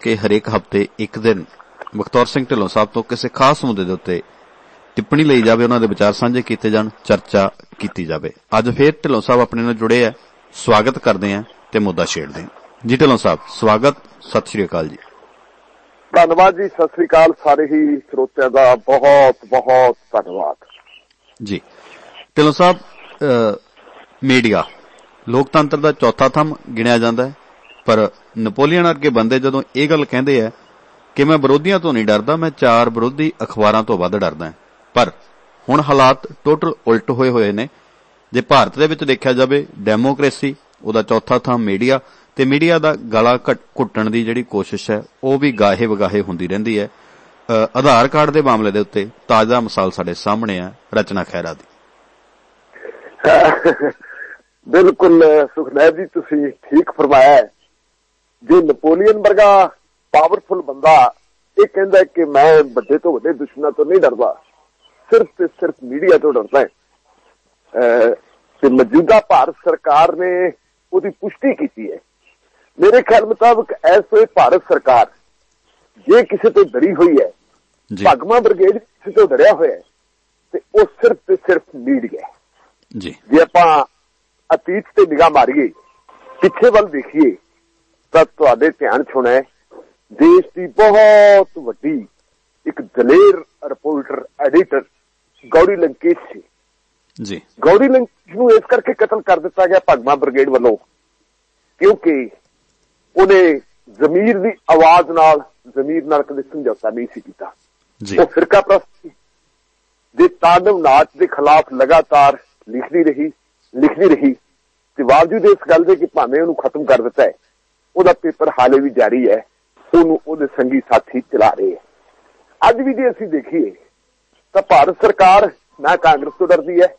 कि हरेक हफ्ते एक दिन बखतौर सिंह ढिल्लों साहब तो किसी खास मुद्दे दे उत्ते टिप्पणी लई जावे, उन्हां दे विचार साझे कीते जाण, चर्चा कीती जावे। अज फिर ढिल्लों साहब अपने नाल जुड़े है, स्वागत करते हैं ते मुद्दा छेड़ते हैं। जी ढिल्लों साहब, स्वागत, सत श्री अकाल जी। धन्यवाद जी, सत श्री अकाल सारे ही श्रोतिਆਂ ਦਾ बहुत बहुत धन्यवाद जी। ढिल्लों साहब, मीडिया लोकतंत्र ਦਾ चौथा थंब गिणिया जाता है, पर नपोलीਅन वर्गे बंदे जदों ਇਹ ਗੱਲ ਕਹਿੰਦੇ ਆ कि मैं विरोधियों तो नहीं डरदा, मैं 4 विरोधी अखबारों तो वध डरदा है। पर हुण हालात टोटल उल्ट होए हुए ने। जे भारत दे विच देखिया जावे, डेमोक्रेसी उहदा चौथा थंब मीडिया ते मीडिया दा गला घुट्टण दी जिहड़ी कोशिश है वो भी गाहे वगाहे हुंदी रहिंदी है। आधार कार्ड दे मामले दे उत्ते ताज़ा मिसाल साडे सामने है, रचना खैरा दी। बिल्कुल सुखनैब जी, तुसीं ठीक फरमाया है। जे नपोलीਅन वर्गा पावरफुल बंदा ये कहता है कि मैं बड़े तो बड़े दुश्मनों तो नहीं डरदा, सिर्फ ते सिर्फ मीडिया तो डरदा है। मौजूदा भारत सरकार ने उसकी पुष्टि की है। मेरे ख्याल मुताबिक इस वे भारत सरकार जे किसी तो डरी हुई है, भगवा ब्रिगेड किसी तो डरिया हुआ है, तो वो सिर्फ ते सिर्फ मीडिया है। जे आपां अतीत से निगाह मारिए, पिछे वाल देखिए, तो तुहाडे ध्यान च होना है देश की बहुत वड्डी एक दलेर रिपोर्टर एडिटर गौरी लंकेश जी। गौरी लंकेश नूं इस करके कतल कर दिता गया भगवा ब्रिगेड वालों, क्योंकि उन्हें जमीर की आवाज नाल जमीर नाल कदे समझौता नहीं सी कीता। वो फिरका प्रस्त दे तांडव नाच के खिलाफ लगातार लिखती रही ते बावजूद इस गल दे कि भावें उन्हें खत्म कर दिता है, उहदा पेपर हाले भी जारी है, उन्होंने संगी साथी चला रहे हैं। अज भी जे असीं देखिए तो भारत सरकार ना कांग्रेस तो डरती है,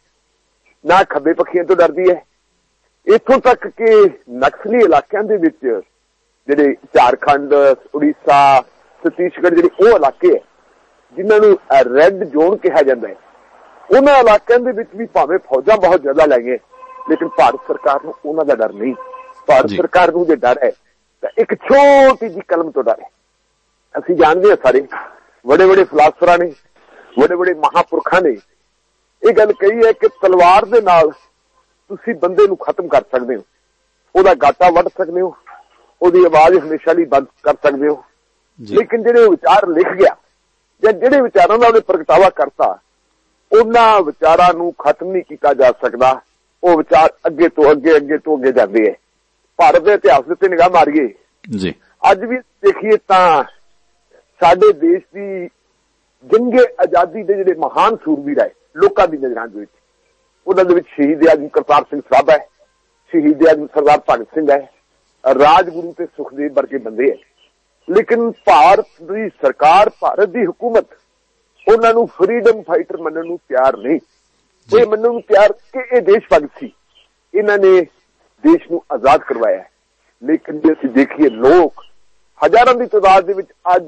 ना खब्बे पखियों तो डरती है। इथों तक कि नक्सली इलाकों के विच जिहड़े झारखंड, उड़ीसा, छत्तीसगढ़ जिहड़े वो इलाके है जिन्होंने रैड जोन कहा जाता है, उन्होंने इलाकों के विच भी भावें फौजां बहुत ज्यादा लाइए, लेकिन भारत सरकार नूं उन्हां दा डर नहीं। भारत सरकार नूं जे डर है एक छोटी जी कलम तो डर है। असीं जानते हैं सारे बड़े बड़े फिलासफर ने, बड़े बड़े महापुरखा ने यह गल कही है कि तलवार दे नाल तुसीं बंदे नूं खत्म कर सकते हो, उहदा गाटा वड्ढ सकते हो, उहदी आवाज हमेशा लई बंद कर सकते हो, लेकिन जिहड़े विचार लिख गया या जिहड़े विचारां दा उहने प्रगटावा करता, उन्हां विचारां नूं खत्म नहीं कीता जा सकदा। वो विचार अगे तो अगे जाते हैं। भारत के इतिहास उत्ते निगाह मारिए, अज भी देखिए तो साडे देश की जंगे आजादी के जिहड़े महान सूरवीर है लोगों की नजरां दे विच, उन्हां दे विच शहीद आजम करतार सिंह सराभा है, शहीद आजम सरदार भगत सिंह है, राजगुरु ते सुखदेव वर्गे बंदे है। लेकिन भारत की सरकार, भारत की हुकूमत उन्हां नूं फ्रीडम फाइटर मनण नूं तैयार नहीं। ये मनण नूं तैयार कि ये देश भगत सी, इन्हां ने देश नूं आजाद करवाया है। लेकिन जे असीं देखिए लोग हजारों की तादाद दे विच अज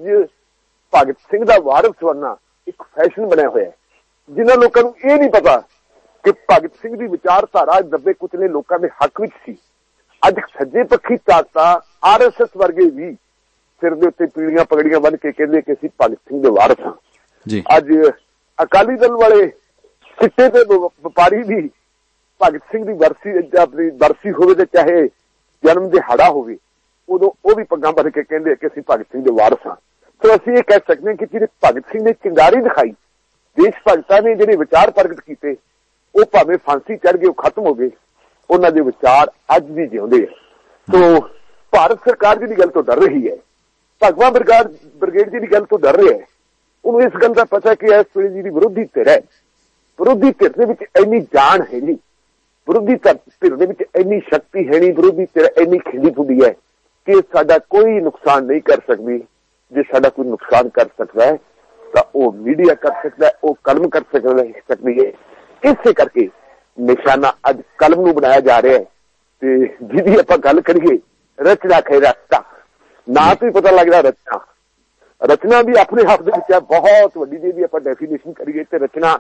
भगत सिंह दा वारिस बनना एक फैशन बनिया होया है। जिन्हां लोकां नूं ये नहीं पता कि भगत सिंह की विचारधारा दबे कुचले लोगों के हक विच सी। अज सज्जे पक्षी ताकतां RSS वर्गे भी सिर दे उत्ते पीड़ियां पगड़ियां बन के कहंदे कि असीं भगत सिंह दे वारिस हां। अज अकाली दल वाले चिट्टे ते व्यापारी भी भगत सिंह की बरसी अपनी बरसी होवे, चाहे जन्म दिहाड़ा होवे, उदों वो भी पग्गां बन के कहंदे कि असीं भगत सिंह दे वारिस हां। तो असीं ये कह सकते हैं कि जिहड़े भगत सिंह ने चिंगारी दिखाई, देश भगतां ने जिहड़े विचार प्रगट कीते, वो भावें फांसी चढ़ गए, खत्म हो गए, उन्हां दे विचार अज भी जिउंदे है। तो भारत सरकार जिहड़ी गल तो डर रही है, भगवा ब्रिगेड जिहड़ी गल तो डर रहा है, उन्होंने इस गल का पता कि इस वेले जिहड़ी विरोधी धिर है, विरोधी धिर दे विच इन्नी जान है नहीं, विरोधी धिर दे विच इन्नी शक्ति है नहीं, विरोधी धिर इन्नी खिंडी खुंडी है कि साडा कोई नुकसान नहीं कर सकती। जे साडा कोई नुकसान कर सकता है तो वह मीडिया कर सकता है, वह कलम कर सकती है। इस करके निशाना अज कलम नूं बनाया जा रहा है। ते जिहदी आपां गल करिए रचना खैरा ना तो ही पता लगदा रचना भी अपने आप दे विच बहुत वड्डी जी आपां डेफिनेशन करिए ते रचना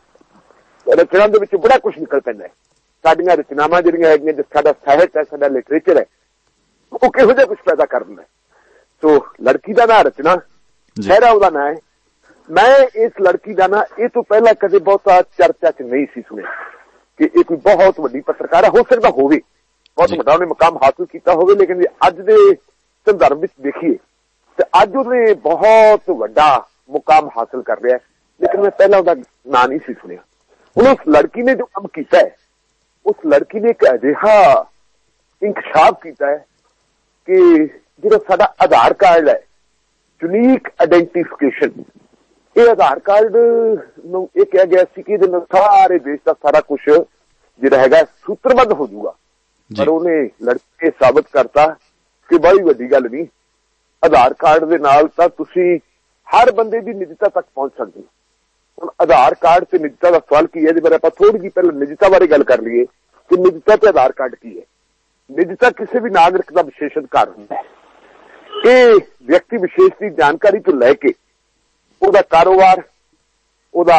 दे विच बड़ा कुछ निकल पैंदा है। साडियां रचनावां जिहड़ियां हैगियां, साडा साहित्य है, साडा लिटरेचर है, वो किहो जिहा कुछ पैदा कर दिंदा है। तो लड़की का नाम रचना खैरा ਉਹਦਾ ਨਾਂ है। मैं इस लड़की का ना ये तो पहला कदे बहुता चर्चा च नहीं सी सुने कि ये कोई बहुत वड्डी पत्रकार है। हो सकता होवे बहुत वड्डा उन्हें मुकाम हासिल किया होवे, लेकिन अज दे संदर्भ विच देखिए तो अज उन्हें बहुत वड्डा मुकाम हासिल कर रहा है, लेकिन मैं पहला उसका नाम नहीं सी सुनिया। हुण उस लड़की ने जो काम किया है, उस लड़की ने एक अजिहा इंकशाफ किया है कि जो साडा आधार कार्ड है, यूनीक आइडेंटिफिकेशन, ये आधार कार्ड नूं ये कहा गया सी कि सारे देश का सारा कुछ जिहड़ा हैगा सूत्रबद्ध हो जाऊगा, पर उन्हें लड़के साबित करता कि बड़ी वड्डी गल नहीं, आधार कार्ड दे नाल तां तुसीं हर बंदे की निजता तक पहुंच सकते हो। हुण आधार कार्ड से निजता का सवाल की है, बारे आप थोड़ी जी पहले निजता बारे गल कर लीए कि निजता ते आधार कार्ड की है। निजता किसी भी नागरिक का विशेष अधिकार होता है। ये व्यक्ति विशेष की जानकारी तो लैके ਉਹਦਾ ਕਾਰੋਬਾਰ, ਉਹਦਾ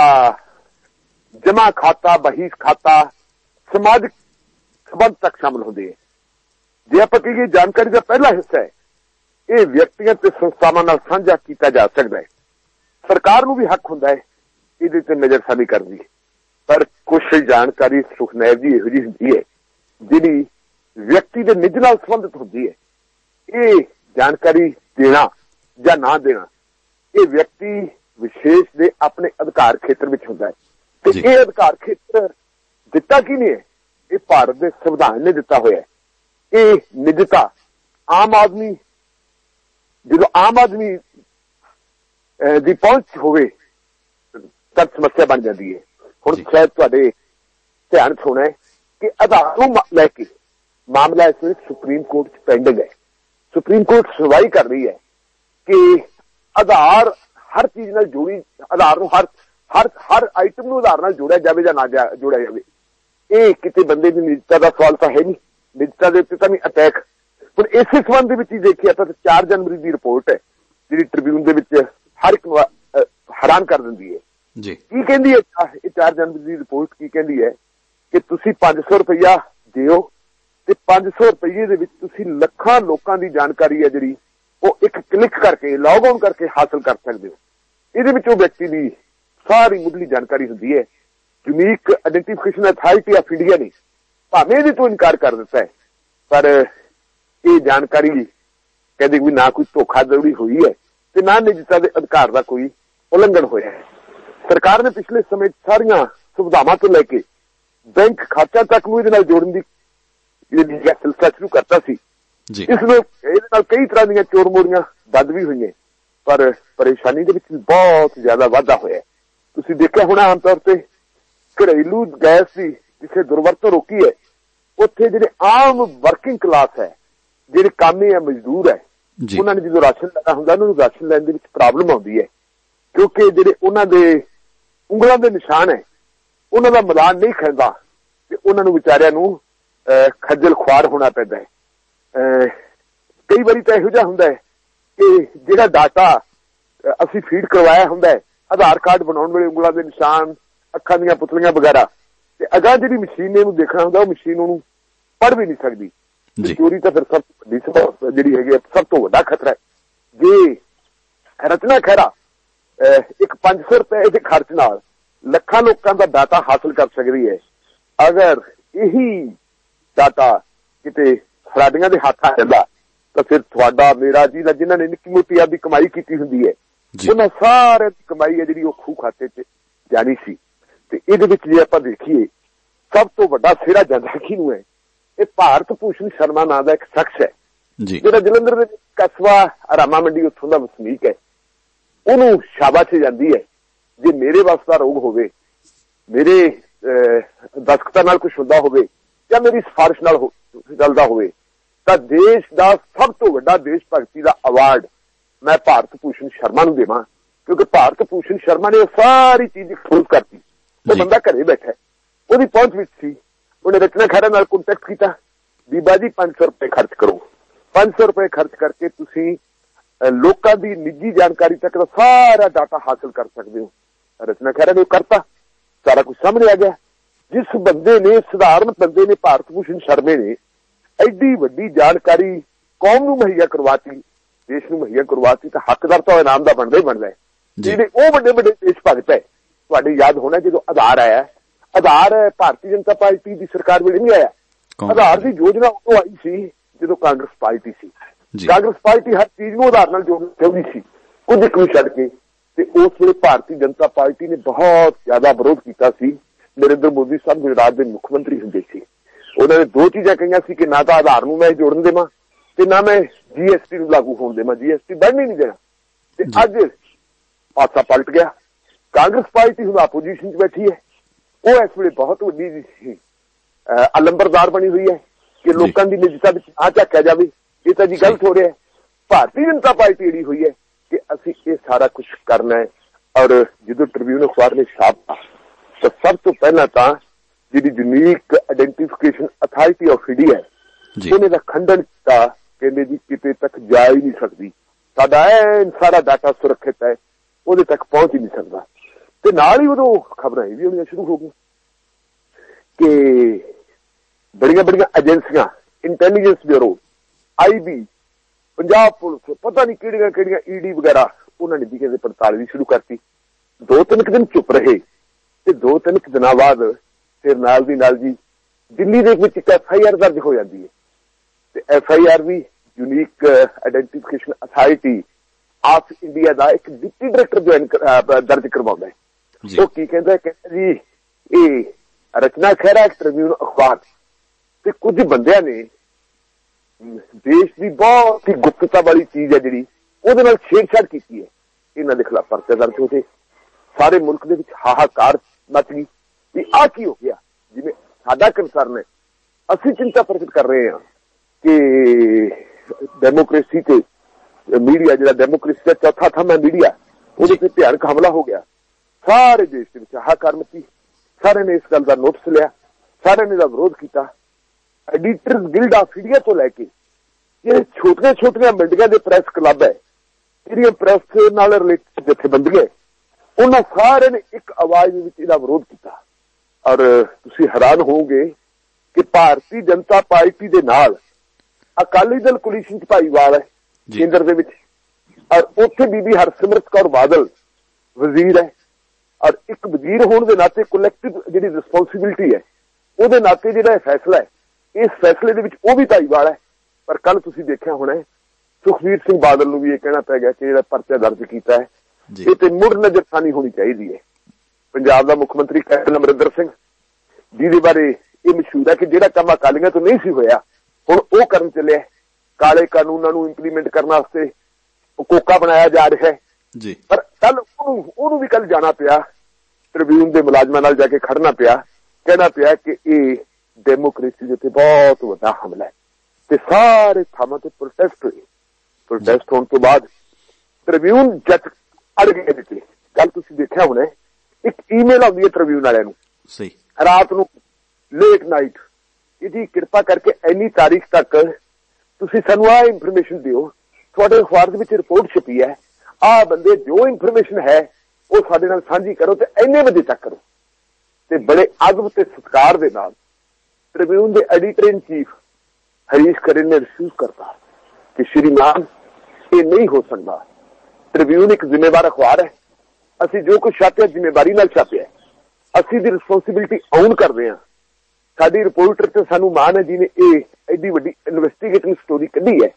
ਜਮਾ ਖਾਤਾ, ਬਹੀਸ ਖਾਤਾ, ਸਮਾਜਿਕ ਸੰਬੰਧ ਤੱਕ ਸ਼ਾਮਲ ਹੁੰਦੇ ਹੈ। ਜੇ ਆਪਾਂ ਕਹੀਏ ਜਾਣਕਾਰੀ ਦਾ ਪਹਿਲਾ ਹਿੱਸਾ ਹੈ, ਇਹ ਵਿਅਕਤੀਆਂ ਤੇ ਸੰਸਥਾਵਾਂ ਨਾਲ ਸਾਂਝਾ ਕੀਤਾ ਜਾ ਸਕਦਾ ਹੈ। ਸਰਕਾਰ ਨੂੰ ਵੀ ਹੱਕ ਹੁੰਦਾ ਹੈ ਇਹਦੇ ਤੇ ਨਜ਼ਰਸਾਨੀ ਕਰਨ ਦੀ, ਪਰ ਕੁਝ ਜਾਣਕਾਰੀ ਸੁਖਨੈਬ ਜੀ ਇਹੋ ਜਿਹੀ ਹੁੰਦੀ ਹੈ ਜਿਹੜੀ ਵਿਅਕਤੀ ਦੇ ਨਿੱਜ ਨਾਲ ਸੰਬੰਧਿਤ ਹੁੰਦੀ ਹੈ। ਇਹ ਜਾਣਕਾਰੀ ਦੇਣਾ ਜਾਂ ਨਾ ਦੇਣਾ ਇਹ ਵਿਅਕਤੀ ਵਿਸ਼ੇਸ਼ ਦੇ ਆਪਣੇ ਅਧਿਕਾਰ ਖੇਤਰ ਵਿੱਚ ਹੁੰਦਾ ਹੈ, ਤੇ ਇਹ ਅਧਿਕਾਰ ਖੇਤਰ ਦਿੱਤਾ ਕਿਹਨੇ ਹੈ? ਇਹ ਭਾਰਤ ਦੇ ਸੰਵਿਧਾਨ ਨੇ ਦਿੱਤਾ ਹੋਇਆ ਹੈ। ਇਹ ਨਿਜਤਾ ਆਮ ਆਦਮੀ, ਜਦੋਂ ਆਮ ਆਦਮੀ ਦੀ ਪਹੁੰਚ ਹੋਵੇ ਤਾਂ ਸਮੱਸਿਆ ਬਣ ਜਾਂਦੀ ਹੈ। ਹੁਣ ਸ਼ਾਇਦ ਤੁਹਾਡੇ ਧਿਆਨ 'ਚ ਹੋਣਾ ਹੈ ਕਿ ਆਧਾਰ ਨੂੰ ਲੈ ਕੇ ਮਾਮਲਾ ਇਸ ਵੇਲੇ ਸੁਪਰੀਮ ਕੋਰਟ 'ਚ ਪੈਂਡਿੰਗ ਹੈ। ਸੁਪਰੀਮ ਕੋਰਟ ਸੁਣਵਾਈ ਕਰ ਰਹੀ ਹੈ ਕਿ ਆਧਾਰ ਹਰ ਚੀਜ਼ ਨਾਲ ਜੋੜੀ, ਆਧਾਰ ਨੂੰ ਹਰ ਆਈਟਮ ਨੂੰ ਆਧਾਰ ਨਾਲ ਜੋੜਿਆ ਜਾਵੇ ਜਾਂ ਨਾ ਜੋੜਿਆ ਜਾਵੇ। ਇਹ ਕਿਤੇ ਬੰਦੇ ਦੀ ਨਿਜਤਾ ਦਾ ਸਵਾਲ ਤਾਂ ਹੈ ਨਹੀਂ, ਨਿਜਤਾ ਦੇ ਉੱਤੇ ਤਾਂ ਨਹੀਂ ਅਟੈਕ। ਹੁਣ ਇਸੇ ਸੰਬੰਧ ਦੇ ਵਿੱਚ ਹੀ ਦੇਖਿਆ ਤਾਂ 4 ਜਨਵਰੀ ਦੀ ਰਿਪੋਰਟ ਹੈ ਜਿਹੜੀ ਟ੍ਰਿਬਿਊਨ ਦੇ ਵਿੱਚ ਹਰ ਇੱਕ ਹੈਰਾਨ ਕਰ ਦਿੰਦੀ ਹੈ। ਕੀ ਕਹਿੰਦੀ ਹੈ ਇਹ 4 ਜਨਵਰੀ ਦੀ ਰਿਪੋਰਟ? ਕੀ ਕਹਿੰਦੀ ਹੈ ਕਿ ਤੁਸੀਂ 500 ਰੁਪਇਆ ਦਿਓ ਤੇ 500 ਰੁਪਏ ਦੇ ਵਿੱਚ ਤੁਸੀਂ ਲੱਖਾਂ ਲੋਕਾਂ ਦੀ ਜਾਣਕਾਰੀ ਹੈ ਜਿਹੜੀ ਉਹ ਇੱਕ ਕਲਿੱਕ ਕਰਕੇ, ਲੌਗ ਆਨ ਕਰਕੇ ਹਾਸਲ ਕਰ ਸਕਦੇ ਹੋ। ਇਹਦੇ ਵਿੱਚ ਉਹ ਵਿਅਕਤੀ ਦੀ ਸਾਰੀ ਮੁੱਢਲੀ ਜਾਣਕਾਰੀ ਹੁੰਦੀ ਹੈ। Unique identification authority of India ਨੇ ਭਾਵੇਂ ਇਹਦੇ ਤੋਂ ਇਨਕਾਰ ਕਰ ਦਿੱਤਾ ਹੈ, ਪਰ ਇਹ ਜਾਣਕਾਰੀ ਕਹਿੰਦੇ ਵੀ ਨਾ ਕੋਈ ਧੋਖਾਧੜੀ ਹੋਈ ਹੈ ਤੇ ਨਾ ਨਿਜਤਾ ਦੇ ਅਧਿਕਾਰ ਦਾ ਕੋਈ ਉਲੰਘਣ ਹੋਇਆ ਹੈ। ਸਰਕਾਰ ਨੇ ਪਿਛਲੇ ਸਮੇਂ ਸਾਰੀਆਂ ਸੁਵਿਧਾਵਾਂ ਤੋਂ ਲੈ ਕੇ ਬੈਂਕ ਖਾਤਿਆਂ ਤੱਕ ਨੂੰ ਇਹਦੇ ਨਾਲ ਜੋੜਨ ਦੀ ਸਿਲਸਿਲਾ ਸ਼ੁਰੂ ਕਰਤਾ ਸੀ। ਇਹਦੇ ਨਾਲ ਕਈ ਤਰ੍ਹਾਂ ਦੀਆਂ ਚੋਰ ਮੋਰੀਆਂ ਵੱਧ ਵੀ ਹੋਈਆਂ, ਪਰ ਪਰੇਸ਼ਾਨੀ ਦੇ ਵਿੱਚ ਬਹੁਤ ਜ਼ਿਆਦਾ ਵਾਧਾ ਹੋਇਆ। ਤੁਸੀਂ ਦੇਖਿਆ ਹੋਣਾ ਆਮ ਤੌਰ ਤੇ ਘਰੇਲੂ ਗੈਸ ਦੀ ਜਿੱਥੇ ਦੁਰਵਰਤੋਂ ਰੋਕੀ ਹੈ, ਉੱਥੇ ਜਿਹੜੇ ਆਮ ਵਰਕਿੰਗ ਕਲਾਸ ਹੈ, ਜਿਹੜੇ ਕਾਮੇ ਹੈ, ਮਜ਼ਦੂਰ ਹੈ, ਉਹਨਾਂ ਨੇ ਜਦੋਂ ਰਾਸ਼ਨ ਲੈਣਾ ਹੁੰਦਾ ਉਹਨਾਂ ਨੂੰ ਰਾਸ਼ਨ ਲੈਣ ਦੇ ਵਿੱਚ ਪ੍ਰੋਬਲਮ ਆਉਂਦੀ ਹੈ, ਕਿਉਂਕਿ ਜਿਹੜੇ ਉਹਨਾਂ ਦੇ ਉਂਗਲਾਂ ਦੇ ਨਿਸ਼ਾਨ ਹੈ ਉਹਨਾਂ ਦਾ ਮਿਲਾਨ ਨਹੀਂ ਖਾਂਦਾ ਤੇ ਉਹਨਾਂ ਨੂੰ ਵਿਚਾਰਿਆਂ ਨੂੰ ਖੱਜਲ ਖੁਆਰ ਹੋਣਾ ਪੈਂਦਾ ਹੈ। ਕਈ ਵਾਰੀ ਤਾਂ ਇਹੋ ਜਿਹਾ ਹੁੰਦਾ ਹੈ ਕਿ ਜਿਹੜਾ ਡਾਟਾ ਅਸੀਂ ਫੀਡ ਕਰਵਾਇਆ ਹੁੰਦਾ ਹੈ ਆਧਾਰ ਕਾਰਡ ਬਣਾਉਣ ਵੇਲੇ, ਉਂਗਲਾਂ ਦੇ ਨਿਸ਼ਾਨ, ਅੱਖਾਂ ਦੀਆਂ ਪੁਤਲੀਆਂ ਵਗੈਰਾ, ਤੇ ਅਗਾਂਹ ਜਿਹੜੀ ਮਸ਼ੀਨ ਨੇ ਇਹਨੂੰ ਦੇਖਣਾ ਹੁੰਦਾ ਉਹ ਮਸ਼ੀਨ ਉਹਨੂੰ ਪੜ੍ਹ ਵੀ ਨਹੀਂ ਸਕਦੀ। ਚੋਰੀ ਤਾਂ ਫਿਰ ਸਭ ਤੋਂ ਵੱਡੀ ਜਿਹੜੀ ਹੈਗੀ ਸਭ ਤੋਂ ਵੱਡਾ ਖਤਰਾ ਹੈ। ਜੇ ਰਚਨਾ ਖਹਿਰਾ ਇੱਕ 500 ਰੁਪਏ ਦੇ ਖਰਚ ਨਾਲ ਲੱਖਾਂ ਲੋਕਾਂ ਦਾ ਡਾਟਾ ਹਾਸਲ ਕਰ ਸਕਦੀ ਹੈ, ਅਗਰ ਇਹੀ ਡਾਟਾ ਕਿਤੇ ਫਰਾਡੀਆਂ ਦੇ ਹੱਥ ਆ ਜਾਂਦਾ ਤਾਂ ਫਿਰ ਤੁਹਾਡਾ, ਮੇਰਾ, ਜਿਨ੍ਹਾਂ ਨੇ ਨਿੱਕੀ ਮੋਟੀ ਆਪਦੀ ਕਮਾਈ ਕੀਤੀ ਹੁੰਦੀ ਹੈ, ਉਹਨਾਂ ਸਾਰੇ ਕਮਾਈ ਹੈ ਜਿਹੜੀ ਉਹ ਖੂਹ ਖਾਤੇ 'ਚ ਜਾਣੀ ਸੀ। ਤੇ ਇਹਦੇ ਵਿੱਚ ਜੇ ਆਪਾਂ ਦੇਖੀਏ ਸਭ ਤੋਂ ਵੱਡਾ ਸਿਹਰਾ ਜਾਂਦਾ ਕਿਹਨੂੰ ਹੈ? ਇਹ ਭਾਰਤ ਭੂਸ਼ਣ ਸ਼ਰਮਾ ਨਾਂ ਦਾ ਇੱਕ ਸ਼ਖਸ ਹੈ ਜਿਹੜਾ ਜਲੰਧਰ ਦੇ ਕਸਬਾ ਰਾਮਾ ਮੰਡੀ ਉੱਥੋਂ ਦਾ ਵਸਨੀਕ ਹੈ। ਉਹਨੂੰ ਸ਼ਾਬਾਸ਼ ਜਾਂਦੀ ਹੈ ਜੇ ਮੇਰੇ ਵੱਸ ਦਾ ਰੋਗ ਹੋਵੇ, ਮੇਰੇ ਦਸਤਖਤਾਂ ਨਾਲ ਕੁਝ ਹੁੰਦਾ ਹੋਵੇ ਜਾਂ ਮੇਰੀ ਸਿਫਾਰਿਸ਼ ਨਾਲ ਚੱਲਦਾ ਹੋਵੇ ਤਾਂ ਦੇਸ਼ ਦਾ ਸਭ ਤੋਂ ਵੱਡਾ ਦੇਸ਼ ਭਗਤੀ ਦਾ ਅਵਾਰਡ ਮੈਂ ਭਾਰਤ ਭੂਸ਼ਣ ਸ਼ਰਮਾ ਨੂੰ ਦੇਵਾਂ, ਕਿਉਂਕਿ ਭਾਰਤ ਭੂਸ਼ਣ ਸ਼ਰਮਾ ਨੇ ਉਹ ਸਾਰੀ ਚੀਜ਼ ਐਕਸਪੋਜ਼ ਕਰਤੀ। ਉਹ ਬੰਦਾ ਘਰੇ ਬੈਠਾ, ਉਹਦੀ ਪਹੁੰਚ ਵਿੱਚ ਸੀ, ਉਹਨੇ ਰਚਨਾ ਖਹਿਰਾ ਨਾਲ ਕੰਟੈਕਟ ਕੀਤਾ, ਬੀਬਾ ਜੀ 500 ਰੁਪਏ ਖਰਚ ਕਰੋ। 500 ਰੁਪਏ ਖਰਚ ਕਰਕੇ ਤੁਸੀਂ ਲੋਕਾਂ ਦੀ ਨਿੱਜੀ ਜਾਣਕਾਰੀ ਤੱਕ ਦਾ ਸਾਰਾ ਡਾਟਾ ਹਾਸਲ ਕਰ ਸਕਦੇ ਹੋ। ਰਚਨਾ ਖਹਿਰਾ ਨੇ ਕਰਤਾ, ਸਾਰਾ ਕੁਝ ਸਾਹਮਣੇ ਆ ਗਿਆ। ਜਿਸ ਬੰਦੇ ਨੇ, ਸਧਾਰਨ ਬੰਦੇ ਨੇ, ਭਾਰਤ ਭੂਸ਼ਣ ਸ਼ਰਮੇ ਨੇ ਐਡੀ ਵੱਡੀ ਜਾਣਕਾਰੀ ਕੌਮ ਨੂੰ ਮੁਹੱਈਆ ਕਰਵਾਤੀ, ਦੇਸ਼ ਨੂੰ ਮੁਹੱਈਆ ਕਰਵਾਤੀ ਤਾਂ ਹੱਕਦਾਰ ਤਾਂ ਇਨਾਮ ਦਾ ਬਣਦਾ ਹੀ ਬਣਦਾ ਹੈ। ਜਿਹੜੇ ਉਹ ਵੱਡੇ ਵੱਡੇ ਦੇਸ਼ ਭਗਤ ਹੈ, ਤੁਹਾਡੇ ਯਾਦ ਹੋਣਾ ਜਦੋਂ ਆਧਾਰ ਆਇਆ, ਆਧਾਰ ਭਾਰਤੀ ਜਨਤਾ ਪਾਰਟੀ ਦੀ ਸਰਕਾਰ ਵੇਲੇ ਨਹੀਂ ਆਇਆ। ਆਧਾਰ ਦੀ ਯੋਜਨਾ ਉਦੋਂ ਆਈ ਸੀ ਜਦੋਂ ਕਾਂਗਰਸ ਪਾਰਟੀ ਸੀ। ਕਾਂਗਰਸ ਪਾਰਟੀ ਹਰ ਚੀਜ਼ ਨੂੰ ਆਧਾਰ ਨਾਲ ਜੋੜਨਾ ਚਾਹੁੰਦੀ ਸੀ, ਕੁਝ ਇੱਕ ਨੂੰ ਛੱਡ ਕੇ। ਤੇ ਉਸ ਵੇਲੇ ਭਾਰਤੀ ਜਨਤਾ ਪਾਰਟੀ ਨੇ ਬਹੁਤ ਜ਼ਿਆਦਾ ਵਿਰੋਧ ਕੀਤਾ ਸੀ। ਨਰਿੰਦਰ ਮੋਦੀ ਸਾਹਿਬ ਗੁਜਰਾਤ ਦੇ ਮੁੱਖ ਮੰਤਰੀ ਹੁੰਦੇ ਸੀ। ਉਹਨਾਂ ਨੇ ਦੋ ਚੀਜ਼ਾਂ ਕਹੀਆਂ ਸੀ ਕਿ ਨਾ ਤਾਂ ਆਧਾਰ ਨੂੰ ਮੈਂ ਜੋੜਨ ਦੇਵਾਂ ਤੇ ਨਾ ਮੈਂ GST ਨੂੰ ਲਾਗੂ ਹੋਣ ਦੇਵਾਂ, GST ਬਣਨ ਹੀ ਨਹੀਂ ਦੇਣਾ। ਤੇ ਅੱਜ ਪਾਸਾ ਪਲਟ ਗਿਆ। ਕਾਂਗਰਸ ਪਾਰਟੀ ਹੁਣ ਆਪੋਜੀਸ਼ਨ 'ਚ ਬੈਠੀ ਹੈ। ਉਹ ਇਸ ਵੇਲੇ ਬਹੁਤ ਵੱਡੀ ਅਲੰਬਰਦਾਰ ਬਣੀ ਹੋਈ ਹੈ ਕਿ ਲੋਕਾਂ ਦੀ ਨਿੱਜਤਾ ਵਿੱਚ ਆ ਝਾਕਿਆ ਜਾਵੇ। ਇਹ ਤਾਂ ਜੀ ਗਲਤ ਹੋ ਰਿਹਾ ਹੈ। ਭਾਰਤੀ ਜਨਤਾ ਪਾਰਟੀ ਜਿਹੜੀ ਹੋਈ ਹੈ ਕਿ ਅਸੀਂ ਇਹ ਸਾਰਾ ਕੁਝ ਕਰਨਾ ਹੈ। ਔਰ ਜਦੋਂ ਟ੍ਰਿਬਿਊਨ ਅਖਬਾਰ ਨੇ ਛਾਪਾ ਤਾਂ ਸਭ ਤੋਂ ਪਹਿਲਾਂ ਤਾਂ ਜਿਹੜੀ unique identification authority of India ਉਹਨੇ ਦਾ ਖੰਡਨ ਕੀਤਾ। ਕਹਿੰਦੇ ਜੀ ਕਿਤੇ ਤੱਕ ਜਾ ਹੀ ਨਹੀਂ ਸਕਦੀ, ਸਾਡਾ ਸਾਰਾ ਡਾਟਾ ਸੁਰੱਖਿਅਤ ਹੈ, ਉਹਦੇ ਤੱਕ ਪਹੁੰਚ ਹੀ ਨਹੀਂ ਸਕਦਾ। ਤੇ ਨਾਲ ਹੀ ਉਦੋਂ ਖਬਰਾਂ ਇਹ ਵੀ ਹੋਣੀਆਂ ਸ਼ੁਰੂ ਹੋ ਗਈਆਂ ਕਿ ਬੜੀਆਂ ਬੜੀਆਂ ਏਜੰਸੀਆਂ, intelligence bureau, IB, Punjab police, ਪਤਾ ਨਹੀਂ ਕਿਹੜੀਆਂ ਕਿਹੜੀਆਂ ED ਵਗੈਰਾ, ਉਹਨਾਂ ਨੇ ਵੀ ਕਹਿੰਦੇ ਪੜਤਾਲ ਵੀ ਸ਼ੁਰੂ ਕਰਤੀ। 2-3 ਦਿਨ ਚੁੱਪ ਰਹੇ ਤੇ 2-3 ਦਿਨਾਂ ਬਾਅਦ ਫਿਰ ਨਾਲ ਦੀ ਨਾਲ ਜੀ ਦਿੱਲੀ ਦੇ ਵਿੱਚ ਇੱਕ FIR ਦਰਜ ਹੋ ਜਾਂਦੀ ਹੈ। ਤੇ FIR ਵੀ unique identification authority of India ਦਾ ਇੱਕ ਡਿਪਟੀ ਡਾਇਰੈਕਟਰ ਦਰਜ ਕਰਵਾਉਂਦਾ ਹੈ। ਉਹ ਕੀ ਕਹਿੰਦਾ ਜੀ, ਇਹ ਰਚਨਾ ਖਹਿਰਾ ਟ੍ਰਿਬਿਊਨ ਅਖਬਾਰ ਤੇ ਕੁਝ ਬੰਦਿਆਂ ਨੇ ਦੇਸ਼ ਦੀ ਬਹੁਤ ਹੀ ਗੁਪਤਤਾ ਵਾਲੀ ਚੀਜ਼ ਹੈ ਜਿਹੜੀ, ਉਹਦੇ ਨਾਲ ਛੇੜਛਾੜ ਕੀਤੀ ਹੈ। ਇਹਨਾਂ ਦੇ ਖਿਲਾਫ ਪਰਚਾ ਦਰਜ ਹੋ ਕੇ ਸਾਰੇ ਮੁਲਕ ਦੇ ਵਿੱਚ ਹਾਹਾਕਾਰ ਮਚ ਗਈ ਵੀ ਆਹ ਕੀ ਹੋ ਗਿਆ। ਜਿਵੇਂ ਸਾਡਾ ਕੰਸਰਨ ਹੈ, ਅਸੀਂ ਚਿੰਤਾ ਪ੍ਰਗਟ ਕਰ ਰਹੇ ਹਾਂ ਕਿ ਡੈਮੋਕ੍ਰੇਸੀ ਤੇ ਮੀਡੀਆ, ਜਿਹੜਾ ਡੈਮੋਕ੍ਰੇਸੀ ਦਾ ਚੌਥਾ ਥੰਮ ਹੈ ਮੀਡੀਆ, ਉਹਦੇ ਤੇ ਭਿਆਨਕ ਹਮਲਾ ਹੋ ਗਿਆ। ਸਾਰੇ ਦੇਸ਼ ਦੇ ਵਿੱਚ ਹਾਹਾਕਾਰ ਮਚੀ। ਸਾਰਿਆਂ ਨੇ ਇਸ ਗੱਲ ਦਾ ਨੋਟਿਸ ਲਿਆ, ਸਾਰਿਆਂ ਨੇ ਇਹਦਾ ਵਿਰੋਧ ਕੀਤਾ। ਐਡੀਟਰਸ ਗਿਲਡ ਆਫ ਇੰਡੀਆ ਤੋਂ ਲੈ ਕੇ ਜਿਹੜੇ ਛੋਟੀਆਂ ਛੋਟੀਆਂ ਮਿਲਡੀਆਂ ਦੇ ਪ੍ਰੈਸ ਕਲੱਬ ਹੈ, ਜਿਹੜੀਆਂ ਪ੍ਰੈਸ ਨਾਲ ਰਿਲੇਟਡ ਜਥੇਬੰਦੀਆਂ, ਉਹਨਾਂ ਸਾਰਿਆਂ ਨੇ ਇੱਕ ਆਵਾਜ਼ ਦੇ ਵਿੱਚ ਇਹਦਾ ਵਿਰੋਧ ਕੀਤਾ। ਔਰ ਤੁਸੀਂ ਹੈਰਾਨ ਹੋਵੋਗੇ ਕਿ ਭਾਰਤੀ ਜਨਤਾ ਪਾਰਟੀ ਦੇ ਨਾਲ ਅਕਾਲੀ ਦਲ ਕੋਲੀਸ਼ਨ 'ਚ ਭਾਈਵਾਲ ਹੈ ਕੇਂਦਰ ਦੇ ਵਿੱਚ, ਔਰ ਉੱਥੇ ਬੀਬੀ ਹਰਸਿਮਰਤ ਕੌਰ ਬਾਦਲ ਵਜ਼ੀਰ ਹੈ। ਔਰ ਇੱਕ ਵਜ਼ੀਰ ਹੋਣ ਦੇ ਨਾਤੇ ਕਲੈਕਟਿਵ ਜਿਹੜੀ ਰਿਸਪੌਂਸਿਬਿਲਿਟੀ ਹੈ, ਉਹਦੇ ਨਾਤੇ ਜਿਹੜਾ ਫੈਸਲਾ ਹੈ, ਇਸ ਫੈਸਲੇ ਦੇ ਵਿੱਚ ਉਹ ਵੀ ਭਾਈਵਾਲ ਹੈ। ਪਰ ਕੱਲ ਤੁਸੀਂ ਦੇਖਿਆ ਹੋਣਾ ਸੁਖਬੀਰ ਸਿੰਘ ਬਾਦਲ ਨੂੰ ਵੀ ਇਹ ਕਹਿਣਾ ਪੈ ਗਿਆ ਕਿ ਜਿਹੜਾ ਪਰਚਾ ਦਰਜ ਕੀਤਾ ਹੈ ਇਹ ਤੇ ਮੁੜ ਨਜ਼ਰਸਾਨੀ ਹੋਣੀ ਚਾਹੀਦੀ ਹੈ। ਪੰਜਾਬ ਦਾ ਮੁੱਖ ਮੰਤਰੀ ਕੈਪਟਨ ਅਮਰਿੰਦਰ ਸਿੰਘ, ਜਿਹਦੇ ਬਾਰੇ ਇਹ ਮਸ਼ਹੂਰ ਹੈ ਕਿ ਜਿਹੜਾ ਕੰਮ ਅਕਾਲੀਆਂ ਤੋਂ ਨਹੀਂ ਸੀ ਹੋਇਆ ਹੁਣ ਉਹ ਕਰਨ ਚੱਲਿਆ। ਕਾਲੇ ਕਾਨੂੰਨਾਂ ਨੂੰ ਇੰਪਲੀਮੈਂਟ ਕਰਨ ਵਾਸਤੇ ਕੋਕਾ ਬਣਾਇਆ ਜਾ ਰਿਹਾ ਹੈ। ਪਰ ਕੱਲ ਉਹਨੂੰ ਵੀ ਕੱਲ ਜਾਣਾ ਪਿਆ, ਟ੍ਰਿਬਿਊਨ ਦੇ ਮੁਲਾਜ਼ਮਾਂ ਨਾਲ ਜਾ ਕੇ ਖੜਨਾ ਪਿਆ, ਕਹਿਣਾ ਪਿਆ ਕਿ ਇਹ ਡੈਮੋਕ੍ਰੇਸੀ ਦੇ ਉੱਤੇ ਬਹੁਤ ਵੱਡਾ ਹਮਲਾ ਹੈ। ਤੇ ਸਾਰੇ ਥਾਵਾਂ ਤੇ ਪ੍ਰੋਟੈਸਟ ਹੋਏ। ਪ੍ਰੋਟੈਸਟ ਹੋਣ ਤੋਂ ਬਾਅਦ ਟ੍ਰਿਬਿਊਨ ਜੱਟ ਅੜ ਗਏ ਦਿੱਤੇ। ਕੱਲ ਤੁਸੀਂ ਦੇਖਿਆ ਹੋਣਾ ਇੱਕ ਈਮੇਲ ਆਉਂਦੀ ਹੈ ਟ੍ਰਿਬਿਊਨ ਵਾਲਿਆਂ ਨੂੰ ਰਾਤ ਨੂੰ ਲੇਟ ਨਾਈਟ, ਇਹਦੀ ਕਿਰਪਾ ਕਰਕੇ ਇੰਨੀ ਤਾਰੀਖ ਤੱਕ ਤੁਸੀਂ ਸਾਨੂੰ ਆਹ ਇਨਫੋਰਮੇਸ਼ਨ ਦਿਓ, ਤੁਹਾਡੇ ਅਖਬਾਰ ਦੇ ਵਿੱਚ ਰਿਪੋਰਟ ਛਪੀ ਹੈ, ਆਹ ਬੰਦੇ ਜੋ ਇਨਫੋਰਮੇਸ਼ਨ ਹੈ ਉਹ ਸਾਡੇ ਨਾਲ ਸਾਂਝੀ ਕਰੋ ਤੇ ਇੰਨੇ ਵਜੇ ਤੱਕ ਕਰੋ। ਤੇ ਬੜੇ ਅਦਬ ਤੇ ਸਤਿਕਾਰ ਦੇ ਨਾਲ ਟ੍ਰਿਬਿਊਨ ਦੇ ਐਡੀਟਰ ਇਨ ਚੀਫ ਹਰੀਸ਼ ਖਰੇ ਨੇ ਰਿਫਿਊਜ਼ ਕਰਤਾ ਕਿ ਸ਼੍ਰੀਮਾਨ ਇਹ ਨਹੀਂ ਹੋ ਸਕਦਾ। ਟ੍ਰਿਬਿਊਨ ਇੱਕ ਜ਼ਿੰਮੇਵਾਰ ਅਖਬਾਰ ਹੈ, ਅਸੀਂ ਜੋ ਕੁਝ ਛਾਪਿਆ ਜ਼ਿੰਮੇਵਾਰੀ ਨਾਲ ਛਾਪਿਆ, ਅਸੀਂ ਦੀ ਰਿਸਪੌਂਸਿਬਿਲਿਟੀ ਆਨ ਕਰਦੇ ਹਾਂ। ਸਾਡੀ ਰਿਪੋਰਟਰ ਤੇ ਸਾਨੂੰ ਮਾਣ ਹੈ ਜਿਹਨੇ ਇਹ ਐਡੀ ਵੱਡੀ ਇਨਵੈਸਟੀਗੇਟਿੰਗ ਸਟੋਰੀ ਕੱਢੀ ਹੈ।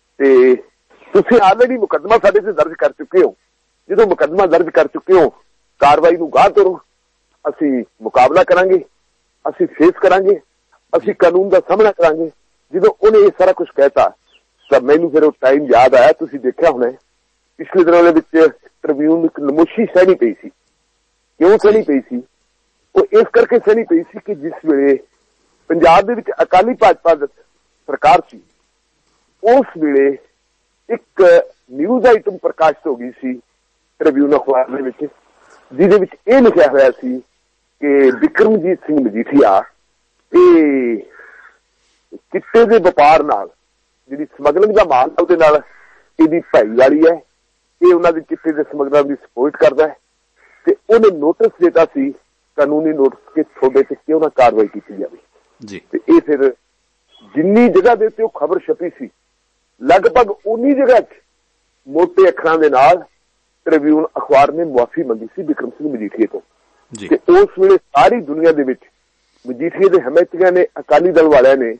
ਤੇ ਤੁਸੀਂ ਆਲਰੇਡੀ ਮੁਕੱਦਮਾ ਸਾਡੇ ਤੇ ਦਰਜ ਕਰ ਚੁੱਕੇ ਹੋ। ਜਦੋਂ ਮੁਕੱਦਮਾ ਦਰਜ ਕਰ ਚੁੱਕੇ ਹੋ, ਕਾਰਵਾਈ ਨੂੰ ਗਾਹ ਤੋਰੋ, ਅਸੀਂ ਮੁਕਾਬਲਾ ਕਰਾਂਗੇ, ਅਸੀਂ ਫੇਸ ਕਰਾਂਗੇ, ਅਸੀਂ ਕਾਨੂੰਨ ਦਾ ਸਾਹਮਣਾ ਕਰਾਂਗੇ। ਜਦੋਂ ਉਹਨੇ ਇਹ ਸਾਰਾ ਕੁਝ ਕਹਿਤਾ ਤਾਂ ਮੈਨੂੰ ਫਿਰ ਉਹ ਟਾਈਮ ਯਾਦ ਆਇਆ। ਤੁਸੀਂ ਦੇਖਿਆ ਹੋਣਾ ਪਿਛਲੇ ਦਿਨਾਂ ਦੇ ਵਿੱਚ ਟ੍ਰਿਬਿਊਨ ਇੱਕ ਨਮੋਸ਼ੀ ਸਹਿਣੀ ਪਈ ਸੀ। ਕਿਉਂ ਸਹਿਣੀ ਪਈ ਸੀ? ਉਹ ਇਸ ਕਰਕੇ ਸਹਿਣੀ ਪਈ ਸੀ ਕਿ ਜਿਸ ਵੇਲੇ ਪੰਜਾਬ ਦੇ ਵਿੱਚ ਅਕਾਲੀ ਭਾਜਪਾ ਸਰਕਾਰ ਸੀ, ਉਸ ਵੇਲੇ ਇੱਕ ਨਿਊਜ਼ ਆਈਟਮ ਪ੍ਰਕਾਸ਼ਿਤ ਹੋ ਗਈ ਸੀ ਟ੍ਰਿਬਿਊਨ ਅਖਬਾਰ ਦੇ ਵਿੱਚ, ਜਿਹਦੇ ਵਿੱਚ ਇਹ ਲਿਖਿਆ ਹੋਇਆ ਸੀ ਕਿ ਬਿਕਰਮਜੀਤ ਸਿੰਘ ਮਜੀਠੀਆ ਇਹ ਚਿੱਟੇ ਦੇ ਵਪਾਰ ਨਾਲ, ਜਿਹੜੀ ਸਮਗਲਿੰਗ ਦਾ ਮਾਲ ਉਹਦੇ ਨਾਲ ਇਹਦੀ ਭਾਈਵਾਲੀ ਹੈ, ਇਹ ਉਹਨਾਂ ਦੇ ਚਿੱਟੇ ਦੇ ਸਮਗਲਰਾਂ ਦੀ ਸਪੋਰਟ ਕਰਦਾ ਹੈ। ਤੇ ਉਹਨੇ ਨੋਟਿਸ ਦਿੱਤਾ ਸੀ, ਕਾਨੂੰਨੀ ਨੋਟਿਸ, ਕਿ ਤੁਹਾਡੇ ਤੇ ਕਿਉਂ ਨਾ ਕਾਰਵਾਈ ਕੀਤੀ ਜਾਵੇ। ਤੇ ਇਹ ਫਿਰ ਜਿੰਨੀ ਜਗ੍ਹਾ ਦੇ ਉੱਤੇ ਉਹ ਖਬਰ ਛਪੀ ਸੀ, ਲਗਭਗ ਉਨੀ ਜਗ੍ਹਾ 'ਚ ਮੋਟੇ ਅੱਖਰਾਂ ਦੇ ਨਾਲ ਟ੍ਰਿਬਿਊਨ ਅਖਬਾਰ ਨੇ ਮੁਆਫੀ ਮੰਗੀ ਸੀ ਬਿਕਰਮ ਸਿੰਘ ਮਜੀਠੀਏ ਤੋਂ। ਤੇ ਉਸ ਵੇਲੇ ਸਾਰੀ ਦੁਨੀਆ ਦੇ ਵਿੱਚ ਮਜੀਠੀਏ ਦੇ ਹਮਾਇਤੀਆਂ ਨੇ, ਅਕਾਲੀ ਦਲ ਵਾਲਿਆਂ ਨੇ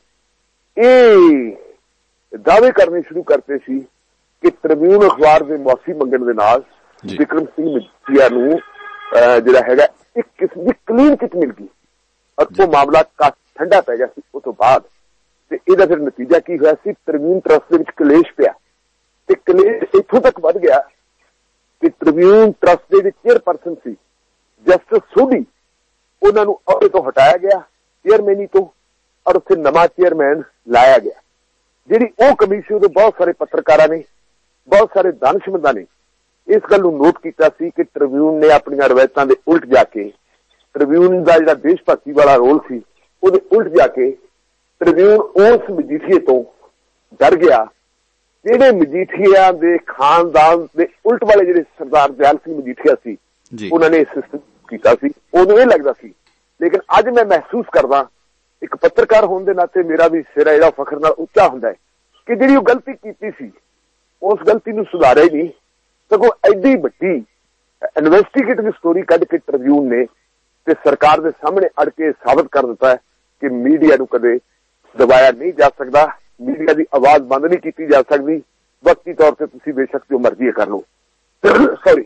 ਇਹ ਦਾਅਵੇ ਕਰਨੇ ਸ਼ੁਰੂ ਕਰਤੇ ਸੀ ਕਿ ਟ੍ਰਿਬਿਊਨ ਅਖਬਾਰ ਦੇ ਮੁਆਫੀ ਮੰਗਣ ਦੇ ਨਾਲ ਬਿਕਰਮ ਸਿੰਘ ਮਜੀਠੀਆ ਨੂੰ ਜਿਹੜਾ ਹੈਗਾ ਇੱਕ ਕਿਸਮ ਦੀ ਕਲੀਨ ਚਿੱਟ ਮਿਲ ਗਈ ਔਰ ਉਹ ਮਾਮਲਾ ਕਾਫੀ ਠੰਡਾ ਪੈ ਗਿਆ ਸੀ ਉਸ ਤੋਂ ਬਾਅਦ। ਤੇ ਇਹਦਾ ਫਿਰ ਨਤੀਜਾ ਕੀ ਹੋਇਆ ਸੀ, ਟ੍ਰਿਬਿਊਨ ਟਰਸਟ ਦੇ ਵਿੱਚ ਕਲੇਸ਼ ਪਿਆ ਤੇ ਕਲੇਸ਼ ਇੱਥੋਂ ਤੱਕ ਵੱਧ ਗਿਆ ਕਿ ਟ੍ਰਿਬਿਊਨ ਟਰਸਟ ਦੇ ਵਿੱਚ ਚੇਅਰਪਰਸਨ ਸੀ ਜਸਟਿਸ ਸੋਢੀ, ਉਹਨਾਂ ਨੂੰ ਅਹੁਦੇ ਤੋਂ ਹਟਾਇਆ ਗਿਆ ਚੇਅਰਮੈਨੀ ਤੋਂ ਔਰ ਉੱਥੇ ਨਵਾਂ ਚੇਅਰਮੈਨ ਲਾਇਆ ਗਿਆ। ਜਿਹੜੀ ਉਹ ਕਮਿਸ਼ਨ ਦੇ ਬਹੁਤ ਸਾਰੇ ਪੱਤਰਕਾਰਾਂ ਨੇ, ਬਹੁਤ ਸਾਰੇ ਦਾਨਿਸ਼ਮੰਦਾਂ ਨੇ ਇਸ ਗੱਲ ਨੂੰ ਨੋਟ ਕੀਤਾ ਸੀ ਕਿ ਟ੍ਰਿਬਿਊਨ ਨੇ ਆਪਣੀਆਂ ਰਵਾਇਤਾਂ ਦੇ ਉਲਟ ਜਾ ਕੇ, ਟ੍ਰਿਬਿਊਨ ਦਾ ਜਿਹੜਾ ਦੇਸ਼ ਭਗਤੀ ਵਾਲਾ ਰੋਲ ਸੀ ਉਹਦੇ ਉਲਟ ਜਾ ਕੇ ਟ੍ਰਿਬਿਊਨ ਉਸ ਮਜੀਠੀਏ ਤੋਂ ਡਰ ਗਿਆ ਜਿਹੜੇ ਮਜੀਠੀਆ ਦੇ ਖਾਨਦਾਨ ਦੇ ਉਲਟ ਵਾਲੇ ਜਿਹੜੇ ਸਰਦਾਰ ਦਿਆਲ ਸਿੰਘ ਮਜੀਠੀਆ ਸੀ ਉਹਨਾਂ ਨੇ ਸਿਸਟਮ ਕੀਤਾ ਸੀ। ਉਹਨੂੰ ਇਹ ਲੱਗਦਾ ਸੀ, ਲੇਕਿਨ ਅੱਜ ਮੈਂ ਮਹਿਸੂਸ ਕਰਦਾ ਇੱਕ ਪੱਤਰਕਾਰ ਹੋਣ ਦੇ ਨਾਤੇ ਮੇਰਾ ਵੀ ਸਿਰਾ ਜਿਹੜਾ ਫਖਰ ਨਾਲ ਉੱਚਾ ਹੁੰਦਾ ਹੈ ਕਿ ਜਿਹੜੀ ਉਹ ਗਲਤੀ ਕੀਤੀ ਸੀ ਉਸ ਗਲਤੀ ਨੂੰ ਸੁਧਾਰਿਆ ਹੀ ਨਹੀਂ, ਸਗੋਂ ਐਡੀ ਵੱਡੀ ਇਨਵੈਸਟੀਗੇਟਿਵ ਸਟੋਰੀ ਕੱਢ ਕੇ ਟ੍ਰਿਬਿਊਨ ਨੇ ਤੇ ਸਰਕਾਰ ਦੇ ਸਾਹਮਣੇ ਅੜ ਕੇ ਸਾਬਤ ਕਰ ਦਿੱਤਾ ਹੈ ਕਿ ਮੀਡੀਆ ਨੂੰ ਕਦੇ ਦਬਾਇਆ ਨਹੀਂ ਜਾ ਸਕਦਾ, ਮੀਡੀਆ ਦੀ ਆਵਾਜ਼ ਬੰਦ ਨਹੀਂ ਕੀਤੀ ਜਾ ਸਕਦੀ। ਵਕਤੀ ਤੌਰ ਤੇ ਤੁਸੀਂ ਬੇਸ਼ੱਕ ਜੋ ਮਰਜ਼ੀ ਕਰ ਲਓ। ਸੌਰੀ,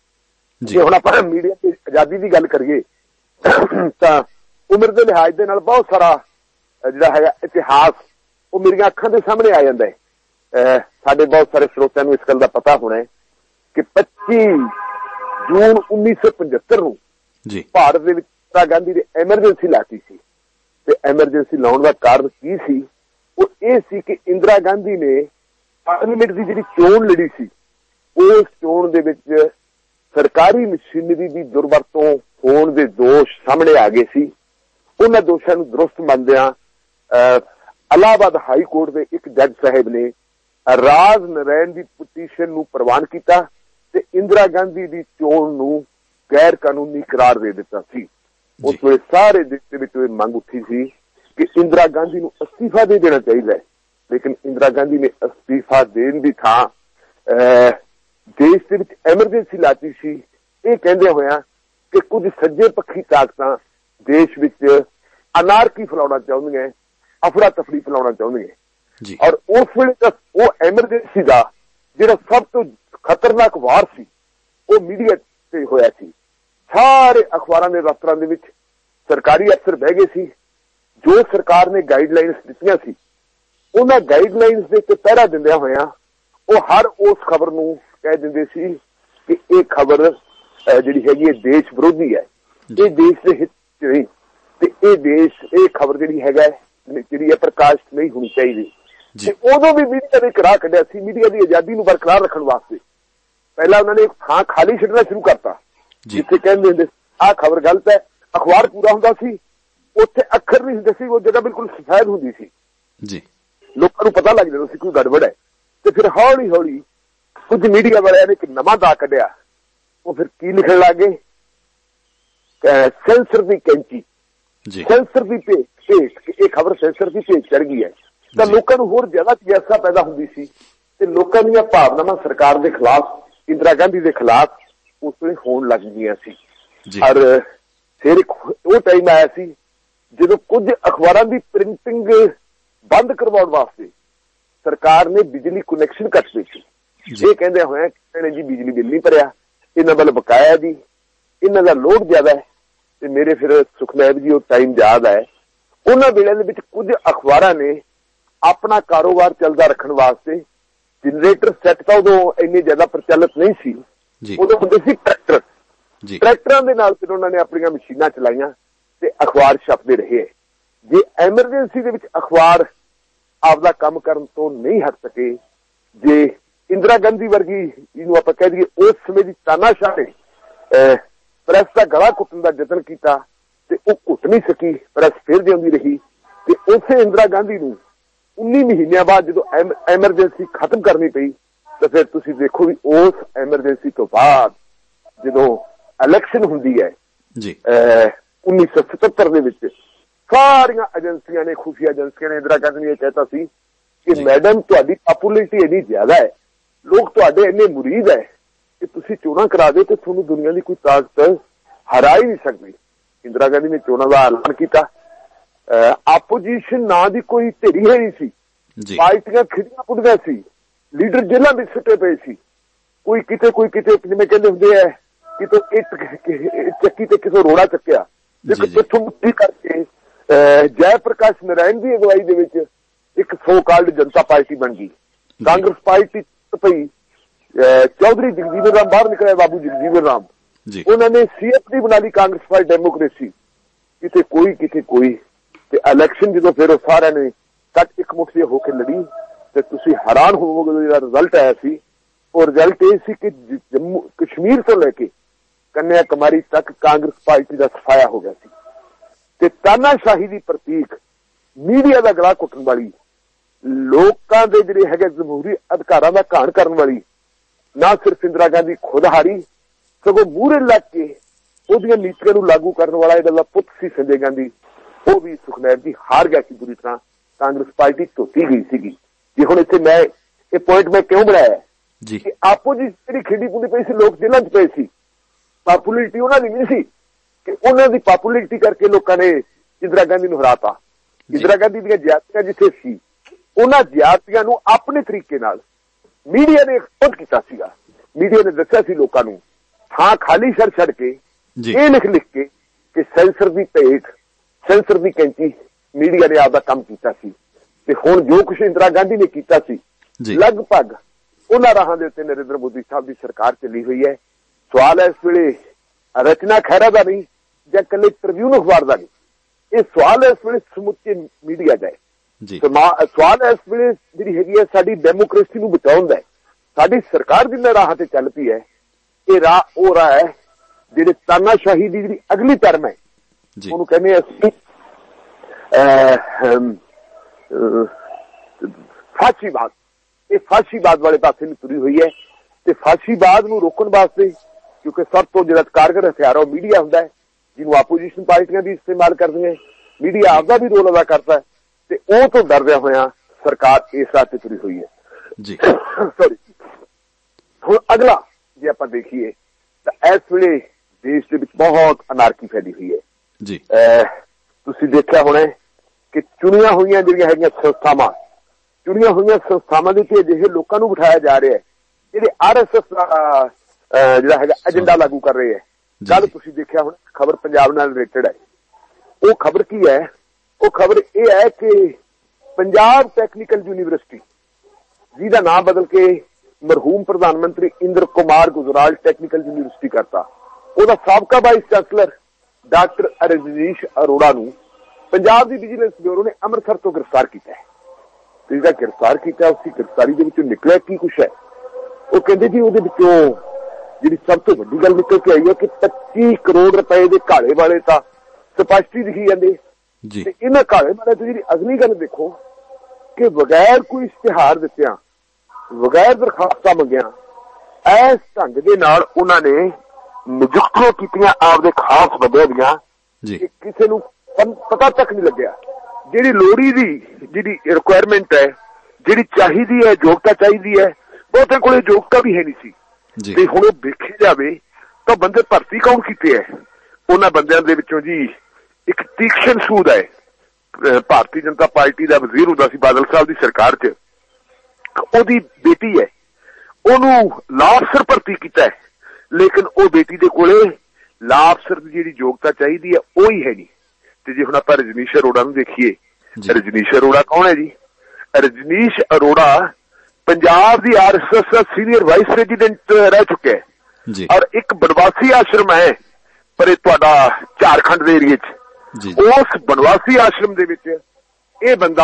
ਜੇ ਹੁਣ ਆਪਾਂ ਮੀਡੀਆ ਦੀ ਆਜ਼ਾਦੀ ਦੀ ਗੱਲ ਕਰੀਏ ਤਾਂ ਉਮਰ ਦੇ ਲਿਹਾਜ਼ ਦੇ ਨਾਲ ਬਹੁਤ ਸਾਰਾ ਜਿਹੜਾ ਹੈਗਾ ਇਤਿਹਾਸ ਉਹ ਮੇਰੀਆਂ ਅੱਖਾਂ ਦੇ ਸਾਹਮਣੇ ਆ ਜਾਂਦਾ ਹੈ। ਸਾਡੇ ਬਹੁਤ ਸਾਰੇ ਸਰੋਤਿਆਂ ਨੂੰ ਇਸ ਗੱਲ ਦਾ ਪਤਾ ਹੋਣਾ ਹੈ ਕਿ 25 ਜੂਨ 1975 ਨੂੰ ਭਾਰਤ ਦੇ ਵਿੱਚ ਇੰਦਰਾ ਗਾਂਧੀ ਨੇ ਐਮਰਜੈਂਸੀ ਲਾਤੀ ਸੀ ਤੇ ਐਮਰਜੈਂਸੀ ਲਾਉਣ ਦਾ ਕਾਰਨ ਕੀ ਸੀ? ਉਹ ਇਹ ਸੀ ਕਿ ਇੰਦਰਾ ਗਾਂਧੀ ਨੇ ਪਾਰਲੀਮੈਂਟ ਦੀ ਜਿਹੜੀ ਚੋਣ ਲੜੀ ਸੀ ਉਸ ਚੋਣ ਦੇ ਵਿੱਚ ਸਰਕਾਰੀ ਮਸ਼ੀਨਰੀ ਦੀ ਦੁਰਵਰਤੋਂ ਹੋਣ ਦੇ ਦੋਸ਼ ਸਾਹਮਣੇ ਆ ਗਏ ਸੀ। ਉਹਨਾਂ ਦੋਸ਼ਾਂ ਨੂੰ ਦਰੁਸਤ ਮੰਨਦਿਆਂ ਇਲਾਹਾਬਾਦ ਹਾਈ ਕੋਰਟ ਦੇ ਇੱਕ ਜੱਜ ਸਾਹਿਬ ਨੇ ਰਾਜ ਨਰੈਣ ਦੀ ਪਟੀਸ਼ਨ ਨੂੰ ਪ੍ਰਵਾਨ ਕੀਤਾ ਤੇ ਇੰਦਰਾ ਗਾਂਧੀ ਦੀ ਚੋਣ ਨੂੰ ਗੈਰ ਕਾਨੂੰਨੀ ਕਰਾਰ ਦੇ ਦਿੱਤਾ ਸੀ। ਉਸ ਵੇਲੇ ਸਾਰੇ ਦੇਸ਼ ਦੇ ਵਿੱਚ ਇਹ ਮੰਗ ਉੱਠੀ ਸੀ ਕਿ ਇੰਦਰਾ ਗਾਂਧੀ ਨੂੰ ਅਸਤੀਫਾ ਦੇ ਦੇਣਾ ਚਾਹੀਦਾ ਹੈ, ਲੇਕਿਨ ਇੰਦਰਾ ਗਾਂਧੀ ਨੇ ਅਸਤੀਫਾ ਦੇਣ ਦੀ ਥਾਂ ਦੇਸ਼ ਦੇ ਵਿੱਚ ਐਮਰਜੈਂਸੀ ਲਾਤੀ ਸੀ, ਇਹ ਕਹਿੰਦੇ ਹੋਇਆ ਕਿ ਕੁਝ ਸੱਜੇ ਪੱਖੀ ਤਾਕਤਾਂ ਦੇਸ਼ ਵਿੱਚ ਅਨਾਰਕੀ ਫੈਲਾਉਣਾ ਚਾਹੁੰਦੀਆਂ, ਅਫਰਾ ਤਫਰੀ ਫੈਲਾਉਣਾ ਚਾਹੁੰਦੀਆਂ। ਔਰ ਉਸ ਵੇਲੇ ਤਾਂ ਉਹ ਐਮਰਜੈਂਸੀ ਦਾ ਜਿਹੜਾ ਸਭ ਤੋਂ ਖਤਰਨਾਕ ਵਾਰ ਸੀ ਉਹ ਮੀਡੀਆ ਤੇ ਹੋਇਆ ਸੀ। ਸਾਰੇ ਅਖਬਾਰਾਂ ਦੇ ਦਫ਼ਤਰਾਂ ਦੇ ਵਿੱਚ ਸਰਕਾਰੀ ਅਫਸਰ ਬਹਿ ਗਏ ਸੀ। ਜੋ ਸਰਕਾਰ ਨੇ ਗਾਈਡਲਾਈਨਸ ਦਿੱਤੀਆਂ ਸੀ ਉਹਨਾਂ ਗਾਈਡਲਾਈਨਸ ਦੇ ਉੱਤੇ ਪਹਿਰਾ ਦਿੰਦਿਆਂ ਹੋਇਆਂ ਉਹ ਹਰ ਉਸ ਖਬਰ ਨੂੰ ਕਹਿ ਦਿੰਦੇ ਸੀ ਕਿ ਇਹ ਖਬਰ ਜਿਹੜੀ ਹੈਗੀ ਹੈ ਦੇਸ਼ ਵਿਰੋਧੀ ਹੈ, ਇਹ ਦੇਸ਼ ਦੇ ਹਿੱਤ ਚ ਨਹੀਂ ਤੇ ਇਹ ਖਬਰ ਜਿਹੜੀ ਹੈਗਾ ਜਿਹੜੀ ਹੈ ਪ੍ਰਕਾਸ਼ਿਤ ਨਹੀਂ ਹੋਣੀ ਚਾਹੀਦੀ। ਤੇ ਉਦੋਂ ਵੀ ਮੀਡੀਆ ਨੇ ਇੱਕ ਰਾਹ ਕੱਢਿਆ ਸੀ ਮੀਡੀਆ ਦੀ ਆਜ਼ਾਦੀ ਨੂੰ ਬਰਕਰਾਰ ਰੱਖਣ ਵਾਸਤੇ। ਪਹਿਲਾਂ ਉਹਨਾਂ ਨੇ ਇੱਕ ਥਾਂ ਖਾਲੀ ਛੱਡਣਾ ਸ਼ੁਰੂ ਕਰਤਾ ਜਿੱਥੇ ਕਹਿੰਦੇ ਹੁੰਦੇ ਆਹ ਖਬਰ ਗਲਤ ਹੈ, ਅਖਬਾਰ ਪੂਰਾ ਹੁੰਦਾ ਸੀ, ਉੱਥੇ ਅੱਖਰ ਨਹੀਂ ਹੁੰਦੇ ਸੀ, ਉਹ ਜਗ੍ਹਾ ਬਿਲਕੁਲ ਸਫੈਦ ਹੁੰਦੀ ਸੀ, ਲੋਕਾਂ ਨੂੰ ਪਤਾ ਲੱਗ ਜਾਂਦਾ ਸੀ ਕੋਈ ਗੜਬੜ ਹੈ। ਤੇ ਫਿਰ ਹੌਲੀ ਹੌਲੀ ਕੁਝ ਮੀਡੀਆ ਵਾਲਿਆਂ ਨੇ ਇੱਕ ਨਵਾਂ ਦਾਅ ਕੱਢਿਆ, ਉਹ ਫਿਰ ਕੀ ਲਿਖਣ ਲੱਗੇ, ਸੈਂਸਰ ਦੀ ਕੈਂਚੀ, ਸੈਂਸਰ ਦੀ ਭੇਟ, ਇਹ ਖਬਰ ਸੈਂਸਰ ਦੀ ਭੇਟ ਚੜ ਗਈ ਹੈ। ਤਾਂ ਲੋਕਾਂ ਨੂੰ ਹੋਰ ਜ਼ਿਆਦਾ ਜਿਗਿਆਸਾ ਪੈਦਾ ਹੁੰਦੀ ਸੀ ਤੇ ਲੋਕਾਂ ਦੀਆਂ ਭਾਵਨਾਵਾਂ ਸਰਕਾਰ ਦੇ ਖਿਲਾਫ, ਇੰਦਰਾ ਗਾਂਧੀ ਦੇ ਖਿਲਾਫ ਉਸ ਵੇਲੇ ਹੋਣ ਲੱਗ ਗਈਆਂ ਸੀ। ਔਰ ਫਿਰ ਉਹ ਟਾਈਮ ਆਇਆ ਸੀ ਜਦੋਂ ਕੁਝ ਅਖਬਾਰਾਂ ਦੀ ਪ੍ਰਿੰਟਿੰਗ ਬੰਦ ਕਰਵਾਉਣ ਵਾਸਤੇ ਸਰਕਾਰ ਨੇ ਬਿਜਲੀ ਕੁਨੈਕਸ਼ਨ ਕੱਟ ਦਿੱਤੇ। ਇਹ ਕਹਿੰਦੇ ਹੋਇਆ ਕਿ ਜੀ ਬਿਜਲੀ ਬਿੱਲ ਨਹੀਂ ਭਰਿਆ, ਇਹਨਾਂ ਵੱਲ ਬਕਾਇਆ ਜੀ, ਇਹਨਾਂ ਦਾ ਲੋਡ ਜ਼ਿਆਦਾ ਹੈ। ਤੇ ਮੇਰੇ ਫਿਰ ਸੁਖਨੈਬ ਜੀ ਉਹ ਟਾਈਮ ਯਾਦ ਹੈ, ਉਹਨਾਂ ਵੇਲੇ ਦੇ ਵਿੱਚ ਕੁਝ ਅਖਬਾਰਾਂ ਨੇ ਆਪਣਾ ਕਾਰੋਬਾਰ ਚੱਲਦਾ ਰੱਖਣ ਵਾਸਤੇ ਜਨਰੇਟਰ ਸੈੱਟ ਤਾਂ ਉਦੋਂ ਇੰਨੇ ਜ਼ਿਆਦਾ ਪ੍ਰਚਲਿਤ ਨਹੀਂ ਸੀ, ਉਦੋਂ ਹੁੰਦੇ ਸੀ ਟਰੈਕਟਰ, ਟਰੈਕਟਰਾਂ ਦੇ ਨਾਲ ਫਿਰ ਉਹਨਾਂ ਨੇ ਆਪਣੀਆਂ ਮਸ਼ੀਨਾਂ ਚਲਾਈਆਂ ਤੇ ਅਖਬਾਰ ਛਪਦੇ ਰਹੇ। ਜੇ ਐਮਰਜੈਂਸੀ ਦੇ ਵਿੱਚ ਅਖਬਾਰ ਆਪਦਾ ਕੰਮ ਕਰਨ ਤੋਂ ਨਹੀਂ ਹਟ ਸਕੇ, ਜੇ ਇੰਦਰਾ ਗਾਂਧੀ ਵਰਗੀ ਜਿਹਨੂੰ ਆਪਾਂ ਕਹਿ ਦਈਏ ਉਸ ਸਮੇਂ ਦੀ ਤਾਨਾਸ਼ਾਹ ਨੇ ਪ੍ਰੈਸ ਦਾ ਗਲਾ ਘੁੱਟਣ ਦਾ ਯਤਨ ਕੀਤਾ ਤੇ ਉਹ ਘੁੱਟ ਨਹੀਂ ਸਕੀ, ਪ੍ਰੈਸ ਫਿਰ ਜਿਉਂਦੀ ਰਹੀ। ਤੇ ਉਸੇ ਇੰਦਰਾ ਗਾਂਧੀ ਨੂੰ 19 ਮਹੀਨਿਆਂ ਬਾਅਦ ਜਦੋਂ ਐਮਰਜੈਂਸੀ ਖਤਮ ਕਰਨੀ ਪਈ ਤਾਂ ਫਿਰ ਤੁਸੀਂ ਦੇਖੋ ਵੀ ਉਸ ਐਮਰਜੈਂਸੀ ਤੋਂ ਬਾਅਦ ਜਦੋਂ ਇਲੈਕਸ਼ਨ ਹੁੰਦੀ ਹੈ 1977 ਦੇ ਵਿੱਚ, ਸਾਰੀਆਂ ਏਜੰਸੀਆਂ ਨੇ, ਖੁਫੀਆ ਏਜੰਸੀਆਂ ਨੇ ਇੰਦਰਾ ਗਾਂਧੀ ਨੇ ਕਹਿਤਾ ਸੀ ਕਿ ਮੈਡਮ ਤੁਹਾਡੀ ਪਪੂਲੈਰਿਟੀ ਇੰਨੀ ਜ਼ਿਆਦਾ ਹੈ ਲੋਕ ਤੁਹਾਡੇ ਇੰਨੇ ਮੁਰੀਦ ਹੈ ਕਿ ਤੁਸੀਂ ਚੋਣਾਂ ਕਰਾ ਦਿਓ ਤੇ ਤੁਹਾਨੂੰ ਦੁਨੀਆ ਦੀ ਕੋਈ ਤਾਕਤ ਹਰਾ ਹੀ ਨਹੀਂ ਸਕਦੀ। ਇੰਦਰਾ ਗਾਂਧੀ ਨੇ ਚੋਣਾਂ ਦਾ ਐਲਾਨ ਕੀਤਾ, ਆਪੋਜੀਸ਼ਨ ਨਾਂ ਦੀ ਕੋਈ ਧਿਰੀ ਹੈ ਨਹੀਂ ਸੀ, ਪਾਰਟੀਆਂ ਖਿੜੀਆਂ ਪੁੱਟਦੀਆਂ ਸੀ, ਲੀਡਰ ਜੇਲ੍ਹਾਂ ਵਿੱਚ ਸੁੱਟੇ ਪਏ ਸੀ, ਕੋਈ ਕਿਤੇ ਜਿਵੇਂ ਕਹਿੰਦੇ ਹੁੰਦੇ ਹੈ ਕਿਤੋਂ ਚੱਕੀ ਤੇ ਕਿਤੋਂ ਰੋੜਾ ਚੱਕਿਆ, ਇੱਕ ਪਿੱਥੋਂ ਮੁੱਠੀ ਕਰਕੇ ਜੈ ਪ੍ਰਕਾਸ਼ ਨਾਰਾਇਣ ਦੀ ਅਗਵਾਈ ਦੇ ਵਿੱਚ ਇੱਕ ਸੋ ਕਾਲਡ ਜਨਤਾ ਪਾਰਟੀ ਬਣ ਗਈ। ਕਾਂਗਰਸ ਪਾਰਟੀ ਪਈ, ਚੌਧਰੀ ਜਗਜੀਵਨ ਰਾਮ ਬਾਹਰ ਨਿਕਲਿਆ, ਬਾਬੂ ਜਗਜੀਵਨ ਰਾਮ, ਉਹਨਾਂ ਨੇ CFD ਬਣਾ ਲਈ ਕਾਂਗਰਸ ਪਾਰਟੀ ਡੈਮੋਕ੍ਰੇਸੀ, ਕਿਤੇ ਕੋਈ ਤੇ ਇਲੈਕਸ਼ਨ ਜਦੋਂ ਫਿਰ ਉਹ ਸਾਰਿਆਂ ਨੇ ਇੱਕ ਮੁੱਠ ਜਿਹੇ ਹੋ ਕੇ ਲੜੀ ਤੇ ਤੁਸੀਂ ਹੈਰਾਨ ਹੋਵੋਗੇ ਜਿਹੜਾ ਰਿਜ਼ਲਟ ਆਇਆ ਸੀ। ਉਹ ਰਿਜ਼ਲਟ ਇਹ ਸੀ ਕਿ ਜੰਮੂ ਕਸ਼ਮੀਰ ਤੋਂ ਲੈ ਕੇ ਕੰਨਿਆ ਕੁਮਾਰੀ ਤੱਕ ਕਾਂਗਰਸ ਪਾਰਟੀ ਦਾ ਸਫਾਇਆ ਹੋ ਗਿਆ ਸੀ ਤੇ ਤਾਨਾਸ਼ਾਹੀ ਦੀ ਪ੍ਰਤੀਕ, ਮੀਡੀਆ ਦਾ ਗਲਾ ਘੁੱਟਣ ਵਾਲੀ, ਲੋਕਾਂ ਦੇ ਜਿਹੜੇ ਹੈਗੇ ਜਮਹੂਰੀ ਅਧਿਕਾਰਾਂ ਦਾ ਘਾਣ ਕਰਨ ਵਾਲੀ ਨਾ ਸਿਰਫ ਇੰਦਰਾ ਗਾਂਧੀ ਖੁਦ ਹਾਰੀ, ਸਗੋਂ ਮੂਹਰੇ ਲੱਗ ਕੇ ਉਹਦੀਆਂ ਨੀਤੀਆਂ ਨੂੰ ਲਾਗੂ ਕਰਨ ਵਾਲਾ ਇਹਦਾ ਦਾ ਪੁੱਤ ਸੀ ਸੰਜੇ ਗਾਂਧੀ, ਉਹ ਵੀ ਸੁਖਨੈਰ ਜੀ ਹਾਰ ਗਿਆ ਸੀ ਪੂਰੀ ਤਰ੍ਹਾਂ। ਕਾਂਗਰਸ ਪਾਰਟੀ ਧੋਤੀ ਗਈ ਸੀਗੀ। ਜੀ ਹੁਣ ਇੱਥੇ ਮੈਂ ਇਹ ਪੁਆਇੰਟ ਮੈਂ ਕਿਉਂ ਬਣਾਇਆ ਕਿ ਆਪੋਜੀਸ਼ਨ ਜਿਹੜੀ ਖੇਡੀ ਪੁੰਦੀ ਪਈ ਸੀ, ਲੋਕ ਜੇਲ੍ਹਾਂ 'ਚ ਪਏ ਸੀ, ਪਾਪੂਲੈਰਿਟੀ ਉਹਨਾਂ ਦੀ ਨਹੀਂ ਸੀ ਕਿ ਉਹਨਾਂ ਦੀ ਪਾਪੂਲੈਰਿਟੀ ਕਰਕੇ ਲੋਕਾਂ ਨੇ ਇੰਦਰਾ ਗਾਂਧੀ ਨੂੰ ਹਰਾਤਾ। ਇੰਦਰਾ ਗਾਂਧੀ ਦੀਆਂ ਜ਼ਿਆਦਤੀਆਂ ਜਿੱਥੇ ਸੀ, ਉਹਨਾਂ ਜ਼ਿਆਦਤੀਆਂ ਨੂੰ ਆਪਣੇ ਤਰੀਕੇ ਨਾਲ ਮੀਡੀਆ ਨੇ ਖੁਦ ਕੀਤਾ ਸੀਗਾ। ਮੀਡੀਆ ਨੇ ਦੱਸਿਆ ਸੀ ਲੋਕਾਂ ਨੂੰ, ਥਾਂ ਖਾਲੀ ਛੱਡ ਕੇ ਇਹ ਲਿਖ ਕੇ ਕਿ ਸੈਂਸਰ ਦੀ ਭੇਟ, ਸੈਂਸਰ ਦੀ ਕੈਂਚੀ ਮੀਡੀਆ ਨੇ ਆਪਦਾ ਕੰਮ ਕੀਤਾ ਸੀ। ਤੇ ਹੁਣ ਜੋ ਕੁਛ ਇੰਦਰਾ ਗਾਂਧੀ ਨੇ ਕੀਤਾ ਸੀ, ਲਗਭਗ ਉਹਨਾਂ ਰਾਹਾਂ ਦੇ ਉੱਤੇ ਨਰਿੰਦਰ ਮੋਦੀ ਸਾਹਿਬ ਦੀ ਸਰਕਾਰ ਚੱਲੀ ਹੋਈ ਹੈ। ਸਵਾਲ ਹੈ ਇਸ ਵੇਲੇ ਰਚਨਾ ਖਹਿਰਾ ਦਾ ਨਹੀਂ ਜਾਂ ਇਕੱਲੇ ਟ੍ਰਿਬਿਊਨ ਅਖਬਾਰ ਦਾ ਨਹੀਂ, ਇਹ ਸਵਾਲ ਹੈ ਇਸ ਵੇਲੇ ਸਮੁੱਚੇ ਮੀਡੀਆ ਦਾ ਹੈ। ਸਵਾਲ ਹੈ ਇਸ ਵੇਲੇ ਜਿਹੜੀ ਹੈਗੀ ਹੈ ਸਾਡੀ ਡੈਮੋਕ੍ਰੇਸੀ ਨੂੰ ਬਚਾਉਣ ਦਾ। ਸਾਡੀ ਸਰਕਾਰ ਜਿੰਨਾ ਰਾਹਾਂ ਤੇ ਚੱਲ ਪਈ ਹੈ, ਇਹ ਰਾਹ ਉਹ ਰਾਹ ਹੈ ਜਿਹੜੇ ਤਾਨਾਸ਼ਾਹੀ ਦੀ ਜਿਹੜੀ ਅਗਲੀ ਟਰਮ ਹੈ, ਉਹਨੂੰ ਕਹਿੰਦੇ ਅਸੀਂ ਫਾਸ਼ੀਵਾਦ। ਇਹ ਫਾਸ਼ੀਵਾਦ ਵਾਲੇ ਪਾਸੇ ਨੂੰ ਤੁਰੀ ਹੋਈ ਹੈ ਤੇ ਫਾਸ਼ੀਵਾਦ ਨੂੰ ਰੋਕਣ ਵਾਸਤੇ, ਕਿਉਂਕਿ ਸਭ ਤੋਂ ਜਿਹੜਾ ਕਾਰਗਰ ਹਥਿਆਰ ਉਹ ਮੀਡੀਆ ਹੁੰਦਾ ਹੈ, ਜਿਹਨੂੰ ਆਪੋਜੀਸ਼ਨ ਪਾਰਟੀਆਂ ਵੀ ਇਸਤੇਮਾਲ ਕਰਦੀਆਂ, ਮੀਡੀਆ ਆਪਦਾ ਵੀ ਰੋਲ ਅਦਾ ਕਰਦਾ ਹੈ ਤੇ ਉਹ ਤੋਂ ਡਰਦਿਆਂ ਹੋਇਆਂ ਸਰਕਾਰ ਇਸ ਰਾਹ ਤੇ ਤੁਰੀ ਹੋਈ ਹੈ। ਸੌਰੀ, ਹੁਣ ਅਗਲਾ ਜੇ ਆਪਾਂ ਦੇਖੀਏ ਤਾਂ ਇਸ ਵੇਲੇ ਦੇਸ਼ ਦੇ ਵਿੱਚ ਬਹੁਤ ਅਨਾਰਕੀ ਫੈਲੀ ਹੋਈ ਹੈ। ਤੁਸੀਂ ਦੇਖਿਆ ਹੋਣਾ ਕਿ ਚੁਣੀਆਂ ਹੋਈਆਂ ਜਿਹੜੀਆਂ ਹੈਗੀਆਂ ਸੰਸਥਾਵਾਂ, ਚੁਣੀਆਂ ਹੋਈਆਂ ਸੰਸਥਾਵਾਂ ਦੇ ਉੱਤੇ ਅਜਿਹੇ ਲੋਕਾਂ ਨੂੰ ਬਿਠਾਇਆ ਜਾ ਰਿਹਾ ਹੈ ਜਿਹੜੇ RSS ਦਾ ਜਿਹੜਾ ਹੈਗਾ ਏਜੰਡਾ ਲਾਗੂ ਕਰ ਰਹੇ ਹੈ। ਕੱਲ ਤੁਸੀਂ ਦੇਖਿਆ ਹੁਣ ਖਬਰ ਪੰਜਾਬ ਨਾਲ ਰਿਲੇਟਡ ਹੈ। ਉਹ ਖਬਰ ਕੀ ਹੈ? ਉਹ ਖਬਰ ਇਹ ਹੈ ਕਿ ਪੰਜਾਬ ਟੈਕਨੀਕਲ ਯੂਨੀਵਰਸਿਟੀ, ਜਿਹਦਾ ਨਾਮ ਬਦਲ ਕੇ ਮਰਹੂਮ ਪ੍ਰਧਾਨ ਮੰਤਰੀ ਇੰਦਰ ਕੁਮਾਰ ਗੁਜਰਾਲ ਟੈਕਨੀਕਲ ਯੂਨੀਵਰਸਿਟੀ ਕਰਤਾ, ਉਹਦਾ ਸਾਬਕਾ vice chancellor doctor Rajneesh Arora ਨੂੰ ਪੰਜਾਬ ਦੀ ਵਿਜੀਲੈਂਸ ਬਿਊਰੋ ਨੇ ਅੰਮ੍ਰਿਤਸਰ ਤੋਂ ਗ੍ਰਿਫਤਾਰ ਕੀਤਾ ਹੈ। ਤੇ ਜਿਹੜਾ ਗ੍ਰਿਫਤਾਰ ਕੀਤਾ, ਉਸ ਦੀ ਗ੍ਰਿਫਤਾਰੀ ਦੇ ਵਿੱਚੋਂ ਨਿਕਲਿਆ ਕੀ ਕੁਛ ਹੈ? ਉਹ ਕਹਿੰਦੇ ਜੀ ਉਹਦੇ ਵਿੱਚੋਂ ਜਿਹੜੀ ਸਭ ਤੋਂ ਵੱਡੀ ਗੱਲ ਨਿਕਲ ਕੇ ਆਈ ਹੈ ਕਿ 25 ਕਰੋੜ ਰੁਪਏ ਦੇ ਘਾਲੇ ਵਾਲੇ ਤਾਂ ਸਪਸ਼ਟ ਹੀ ਦਿਖੀ ਜਾਂਦੇ ਤੇ ਇਹਨਾਂ ਘਾਲੇ ਵਾਲੇ ਤੋਂ ਜਿਹੜੀ ਅਗਲੀ ਗੱਲ ਦੇਖੋ ਕਿ ਬਗੈਰ ਕੋਈ ਇਸ਼ਤਿਹਾਰ ਦਿੱਤਿਆਂ, ਬਗੈਰ ਦਰਖਾਸਤਾਂ ਮੰਗਿਆਂ, ਇਸ ਢੰਗ ਦੇ ਨਾਲ ਉਹਨਾਂ ਨੇ ਨਿਯੁਕਤੀਆਂ ਕੀਤੀਆਂ ਆਪਦੇ ਖਾਸ ਬੰਦਿਆਂ ਦੀਆਂ, ਕਿਸੇ ਨੂੰ ਪਤਾ ਤੱਕ ਨਹੀਂ ਲੱਗਿਆ। ਜਿਹੜੀ ਲੋੜੀ ਦੀ ਜਿਹੜੀ ਰਿਕੁਆਇਰਮੈਂਟ ਹੈ, ਜਿਹੜੀ ਚਾਹੀਦੀ ਹੈ, ਯੋਗਤਾ ਚਾਹੀਦੀ ਹੈ, ਬਹੁਤਿਆਂ ਕੋਲ ਯੋਗਤਾ ਵੀ ਹੈ ਨਹੀਂ ਸੀ। ਤੇ ਹੁਣ ਉਹ ਦੇਖਿਆ ਜਾਵੇ ਤਾਂ ਬੰਦੇ ਭਰਤੀ ਕੌਣ ਕੀਤੇ ਹੈ? ਉਹਨਾਂ ਬੰਦਿਆਂ ਦੇ ਵਿੱਚੋਂ ਜੀ ਇੱਕ ਤੀਕਸ਼ਣ ਸੂਦ ਹੈ, ਭਾਰਤੀ ਜਨਤਾ ਪਾਰਟੀ ਦਾ ਵਜ਼ੀਰ ਹੁੰਦਾ ਸੀ ਬਾਦਲ ਸਾਹਿਬ ਦੀ ਸਰਕਾਰ 'ਚ, ਉਹਦੀ ਬੇਟੀ ਹੈ, ਉਹਨੂੰ ਲਾਅ ਅਫਸਰ ਭਰਤੀ ਕੀਤਾ ਹੈ। ਲੇਕਿਨ ਉਹ ਬੇਟੀ ਦੇ ਕੋਲੇ ਲਾਅ ਅਫਸਰ ਦੀ ਜਿਹੜੀ ਯੋਗਤਾ ਚਾਹੀਦੀ ਹੈ ਉਹ ਹੀ ਹੈ ਨਹੀਂ। ਤੇ ਜੇ ਹੁਣ ਆਪਾਂ ਰਜਨੀਸ਼ ਅਰੋੜਾ ਨੂੰ ਦੇਖੀਏ, ਰਜਨੀਸ਼ ਅਰੋੜਾ ਕੌਣ ਹੈ ਜੀ? ਰਜਨੀਸ਼ ਅਰੋੜਾ ਪੰਜਾਬ ਦੀ RSS ਦਾ ਸੀਨੀਅਰ ਵਾਈਸ ਪ੍ਰੈਜ਼ੀਡੈਂਟ ਰਹਿ ਚੁੱਕਿਆ ਹੈ ਔਰ ਇੱਕ ਬਨਵਾਸੀ ਆਸ਼ਰਮ ਹੈ ਪਰ ਇਹ ਤੁਹਾਡਾ ਝਾਰਖੰਡ ਦੇ ਏਰੀਏ 'ਚ, ਉਸ ਬਨਵਾਸੀ ਆਸ਼ਰਮ ਦੇ ਵਿੱਚ ਇਹ ਬੰਦਾ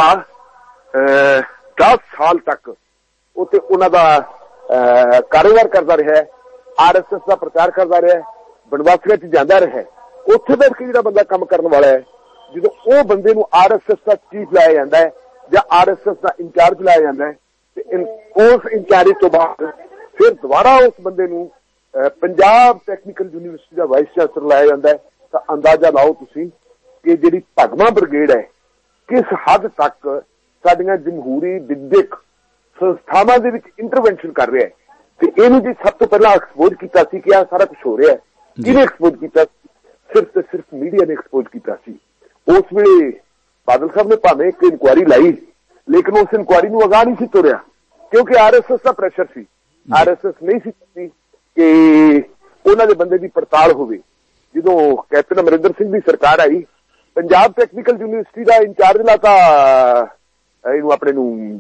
10 ਸਾਲ ਤੱਕ ਉੱਥੇ ਉਹਨਾਂ ਦਾ ਕਾਰੋਬਾਰ ਕਰਦਾ ਰਿਹਾ, RSS ਦਾ ਪ੍ਰਚਾਰ ਕਰਦਾ ਰਿਹਾ, ਬਨਵਾਸੀਆਂ 'ਚ ਜਾਂਦਾ ਰਿਹਾ। ਉੱਥੇ ਬੈਠ ਕੇ ਜਿਹੜਾ ਬੰਦਾ ਕੰਮ ਕਰਨ ਵਾਲਾ ਹੈ, ਜਦੋਂ ਉਹ ਬੰਦੇ ਨੂੰ RSS ਦਾ ਚੀਫ ਲਾਇਆ ਜਾਂਦਾ ਹੈ ਜਾਂ RSS ਦਾ ਇੰਚਾਰਜ ਲਾਇਆ ਜਾਂਦਾ ਹੈ ਤੇ ਉਸ ਇੰਚਾਰਜ ਤੋਂ ਬਾਅਦ ਫਿਰ ਦੁਬਾਰਾ ਉਸ ਬੰਦੇ ਨੂੰ ਪੰਜਾਬ ਟੈਕਨੀਕਲ ਯੂਨੀਵਰਸਿਟੀ ਦਾ ਵਾਈਸ ਚਾਂਸਲਰ ਲਾਇਆ ਜਾਂਦਾ ਹੈ। ਤਾਂ ਅੰਦਾਜ਼ਾ ਲਾਓ ਤੁਸੀਂ ਕਿ ਜਿਹੜੀ ਭਗਵਾਂ ਬ੍ਰਿਗੇਡ ਹੈ ਕਿਸ ਹੱਦ ਤੱਕ ਸਾਡੀਆਂ ਜਮਹੂਰੀ ਵਿਦਿਅਕ ਸੰਸਥਾਵਾਂ ਦੇ ਵਿੱਚ ਇੰਟਰਵੈਂਸ਼ਨ ਕਰ ਰਿਹਾ ਹੈ ਤੇ ਇਹਨੂੰ ਜੀ ਸਭ ਤੋਂ ਪਹਿਲਾਂ ਐਕਸਪੋਜ਼ ਕੀਤਾ ਸੀ ਕਿ ਆਹ ਸਾਰਾ ਕੁਝ ਹੋ ਰਿਹਾ ਹੈ। ਕਿਹਨੇ ਐਕਸਪੋਜ਼ ਕੀਤਾ? ਸਿਰਫ ਤੇ ਸਿਰਫ ਮੀਡੀਆ ਨੇ ਐਕਸਪੋਜ਼ ਕੀਤਾ ਸੀ। ਉਸ ਵੇਲੇ ਬਾਦਲ ਸਾਹਿਬ ਨੇ ਭਾਵੇਂ ਇੱਕ ਇਨਕੁਆਇਰੀ ਲਾਈ, ਲੇਕਿਨ ਉਸ ਇਨਕੁਆਇਰੀ ਨੂੰ ਅਗਾਂਹ ਨਹੀਂ ਸੀ ਤੋਰਿਆ, ਕਿਉਂਕਿ RSS ਦਾ ਪ੍ਰੈਸ਼ਰ ਸੀ। RSS ਨਹੀਂ ਸੀ ਚਾਹੁੰਦੀ ਕਿ ਉਹਨਾਂ ਦੇ ਬੰਦੇ ਦੀ ਪੜਤਾਲ ਹੋਵੇ। ਜਦੋਂ ਕੈਪਟਨ ਅਮਰਿੰਦਰ ਸਿੰਘ ਦੀ ਸਰਕਾਰ ਆਈ, ਪੰਜਾਬ ਟੈਕਨੀਕਲ ਯੂਨੀਵਰਸਿਟੀ ਦਾ ਇੰਚਾਰਜ ਲਾਤਾ ਇਹਨੂੰ, ਆਪਣੇ ਨੂੰ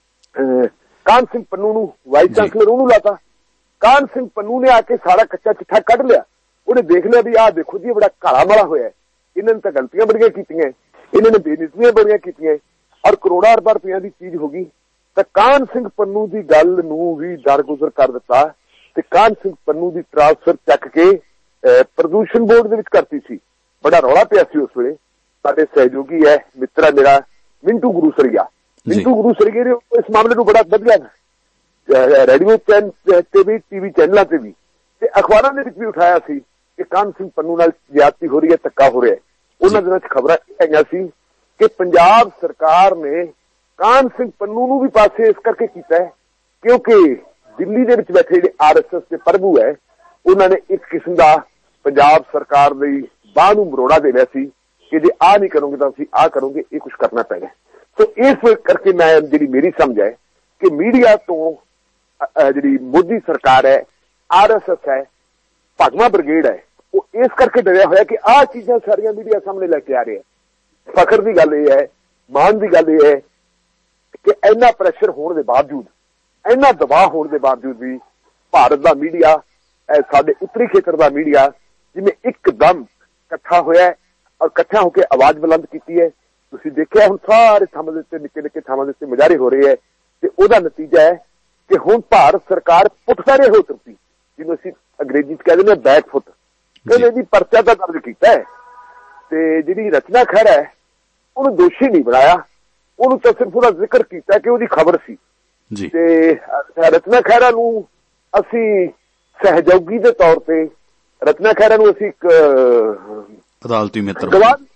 ਕਾਹਨ ਸਿੰਘ ਪੰਨੂ ਨੂੰ, ਵਾਈਸ ਚਾਂਸਲਰ ਉਹਨੂੰ ਲਾਤਾ। ਕਾਹਨ ਸਿੰਘ ਪੰਨੂ ਨੇ ਆ ਕੇ ਸਾਰਾ ਕੱਚਾ ਚਿੱਠਾ ਕੱਢ ਲਿਆ। ਉਹਨੇ ਦੇਖ ਲਿਆ ਵੀ ਆਹ ਦੇਖੋ ਜੀ ਬੜਾ ਕਾਲਾ ਮਾਲਾ ਹੋਇਆ, ਇਹਨਾਂ ਨੇ ਤਾਂ ਗਲਤੀਆਂ ਬੜੀਆਂ ਕੀਤੀਆਂ, ਇਹਨਾਂ ਨੇ ਬੇਨਿਯਮੀਆਂ ਬੜੀਆਂ ਕੀਤੀਆਂ, ਔਰ ਕਰੋੜਾਂ ਅਰਬਾਂ ਰੁਪਈਆਂ ਦੀ ਚੀਜ਼ ਹੋ ਗਈ। ਤਾਂ ਕਾਹਨ ਸਿੰਘ ਪੰਨੂ ਦੀ ਗੱਲ ਨੂੰ ਵੀ ਦਰਗੁਜ਼ਰ ਕਰ ਦਿੱਤਾ ਤੇ ਕਾਹਨ ਸਿੰਘ ਪੰਨੂ ਦੀ ਟ੍ਰਾਂਸਫਰ ਚੱਕ ਕੇ ਪ੍ਰਦੂਸ਼ਣ ਬੋਰਡ ਦੇ ਵਿੱਚ ਕਰਤੀ ਸੀ। ਬੜਾ ਰੌਲਾ ਪਿਆ ਸੀ ਉਸ ਵੇਲੇ। ਸਾਡੇ ਸਹਿਯੋਗੀ ਹੈ, ਮਿੱਤਰ ਹੈ ਮੇਰਾ ਮਿੰਟੂ ਗੁਰੂਸਰੀਆ। ਮਿੰਟੂ ਗੁਰੂਸਰੀਆ ਨੇ ਇਸ ਮਾਮਲੇ ਨੂੰ ਬੜਾ ਵਧੀਆ ਰੇਡੀਓ ਤੇ ਵੀ, ਟੀਵੀ ਚੈਨਲਾਂ ਤੇ ਵੀ ਤੇ ਅਖਬਾਰਾਂ ਦੇ ਵਿੱਚ ਵੀ ਉਠਾਇਆ ਸੀ ਕਿ ਕਾਹਨ ਸਿੰਘ ਪੰਨੂ ਨਾਲ ਜ਼ਿਆਦਤੀ ਹੋ ਰਹੀ ਹੈ, ਧੱਕਾ ਹੋ ਰਿਹਾ ਹੈ। ਉਹਨਾਂ ਦਿਨਾਂ 'ਚ ਖਬਰਾਂ ਆਈਆਂ ਸੀ ਕਿ ਪੰਜਾਬ ਸਰਕਾਰ ਨੇ ਕਾਹਨ ਸਿੰਘ ਪੰਨੂ ਨੂੰ ਵੀ ਪਾਸੇ ਇਸ ਕਰਕੇ ਕੀਤਾ ਹੈ ਕਿਉਂਕਿ ਦਿੱਲੀ ਦੇ ਵਿੱਚ ਬੈਠੇ ਜਿਹੜੇ RSS ਦੇ ਪ੍ਰਭੂ ਹੈ, ਉਹਨਾਂ ਨੇ ਇੱਕ ਕਿਸਮ ਦਾ ਪੰਜਾਬ ਸਰਕਾਰ ਦੀ ਬਾਹ ਨੂੰ ਮਰੋੜਾ ਦੇ ਲਿਆ ਸੀ ਕਿ ਜੇ ਆਹ ਨਹੀਂ ਕਰੋਗੇ ਤਾਂ ਅਸੀਂ ਆਹ ਕਰੋਗੇ, ਇਹ ਕੁਝ ਕਰਨਾ ਪੈਣਾ। ਸੋ ਇਸ ਕਰਕੇ ਮੈਂ ਜਿਹੜੀ ਮੇਰੀ ਸਮਝ ਹੈ ਕਿ ਮੀਡੀਆ ਤੋਂ ਜਿਹੜੀ ਮੋਦੀ ਸਰਕਾਰ ਹੈ, RSS ਹੈ, ਭਗਵਾ ਬ੍ਰਿਗੇਡ ਹੈ, ਉਹ ਇਸ ਕਰਕੇ ਡਰਿਆ ਹੋਇਆ ਕਿ ਆਹ ਚੀਜ਼ਾਂ ਸਾਰੀਆਂ ਮੀਡੀਆ ਸਾਹਮਣੇ ਲੈ ਕੇ ਆ ਰਹੇ ਹੈ। ਫਖਰ ਦੀ ਗੱਲ ਇਹ ਹੈ, ਮਾਣ ਦੀ ਗੱਲ ਇਹ ਹੈ ਕਿ ਇੰਨਾ ਪ੍ਰੈਸ਼ਰ ਹੋਣ ਦੇ ਬਾਵਜੂਦ, ਇੰਨਾ ਦਬਾਅ ਹੋਣ ਦੇ ਬਾਵਜੂਦ ਵੀ ਭਾਰਤ ਦਾ ਮੀਡੀਆ, ਸਾਡੇ ਉੱਤਰੀ ਖੇਤਰ ਦਾ ਮੀਡੀਆ ਜਿਵੇਂ ਇੱਕਦਮ ਇਕੱਠਾ ਹੋਇਆ ਔਰ ਇਕੱਠਾ ਹੋ ਕੇ ਆਵਾਜ਼ ਬੁਲੰਦ ਕੀਤੀ ਹੈ। ਤੁਸੀਂ ਦੇਖਿਆ ਹੁਣ ਸਾਰੇ ਥਾਵਾਂ ਦੇ ਉੱਤੇ, ਨਿੱਕੇ ਨਿੱਕੇ ਥਾਵਾਂ ਦੇ ਉੱਤੇ ਮੁਜ਼ਾਹਰੇ ਹੋ ਰਹੇ ਹੈ ਤੇ ਉਹਦਾ ਨਤੀਜਾ ਹੈ ਕਿ ਹੁਣ ਭਾਰਤ ਸਰਕਾਰ ਪੁੱਠਸਾਰੇ ਹੋ ਤੁਰਦੀ, ਜਿਹਨੂੰ ਅਸੀਂ ਅੰਗਰੇਜ਼ੀ 'ਚ ਕਹਿ ਦਿੰਦੇ ਹਾਂ ਬੈਕਫੁੱਟ। ਕਹਿੰਦੇ ਇਹਦੀ ਪਰਚਾ ਤਾਂ ਦਰਜ ਕੀਤਾ ਹੈ ਤੇ ਜਿਹੜੀ ਰਚਨਾ ਖਹਿਰਾ ਹੈ ਉਹਨੂੰ ਦੋਸ਼ੀ ਨਹੀਂ ਬਣਾਇਆ, ਉਹਨੂੰ ਤਾਂ ਸਿਰਫ ਉਹਦਾ ਜ਼ਿਕਰ ਕੀਤਾ ਕਿ ਉਹਦੀ ਖਬਰ ਸੀ ਤੇ ਰਚਨਾ ਖਹਿਰਾ ਨੂੰ ਅਸੀਂ ਸਹਿਯੋਗੀ ਦੇ ਤੌਰ ਤੇ, ਰਚਨਾ ਖਹਿਰਾ ਨੂੰ ਅਸੀਂ ਇੱਕ ਅਦਾਲਤੀ ਮਿੱਤਰ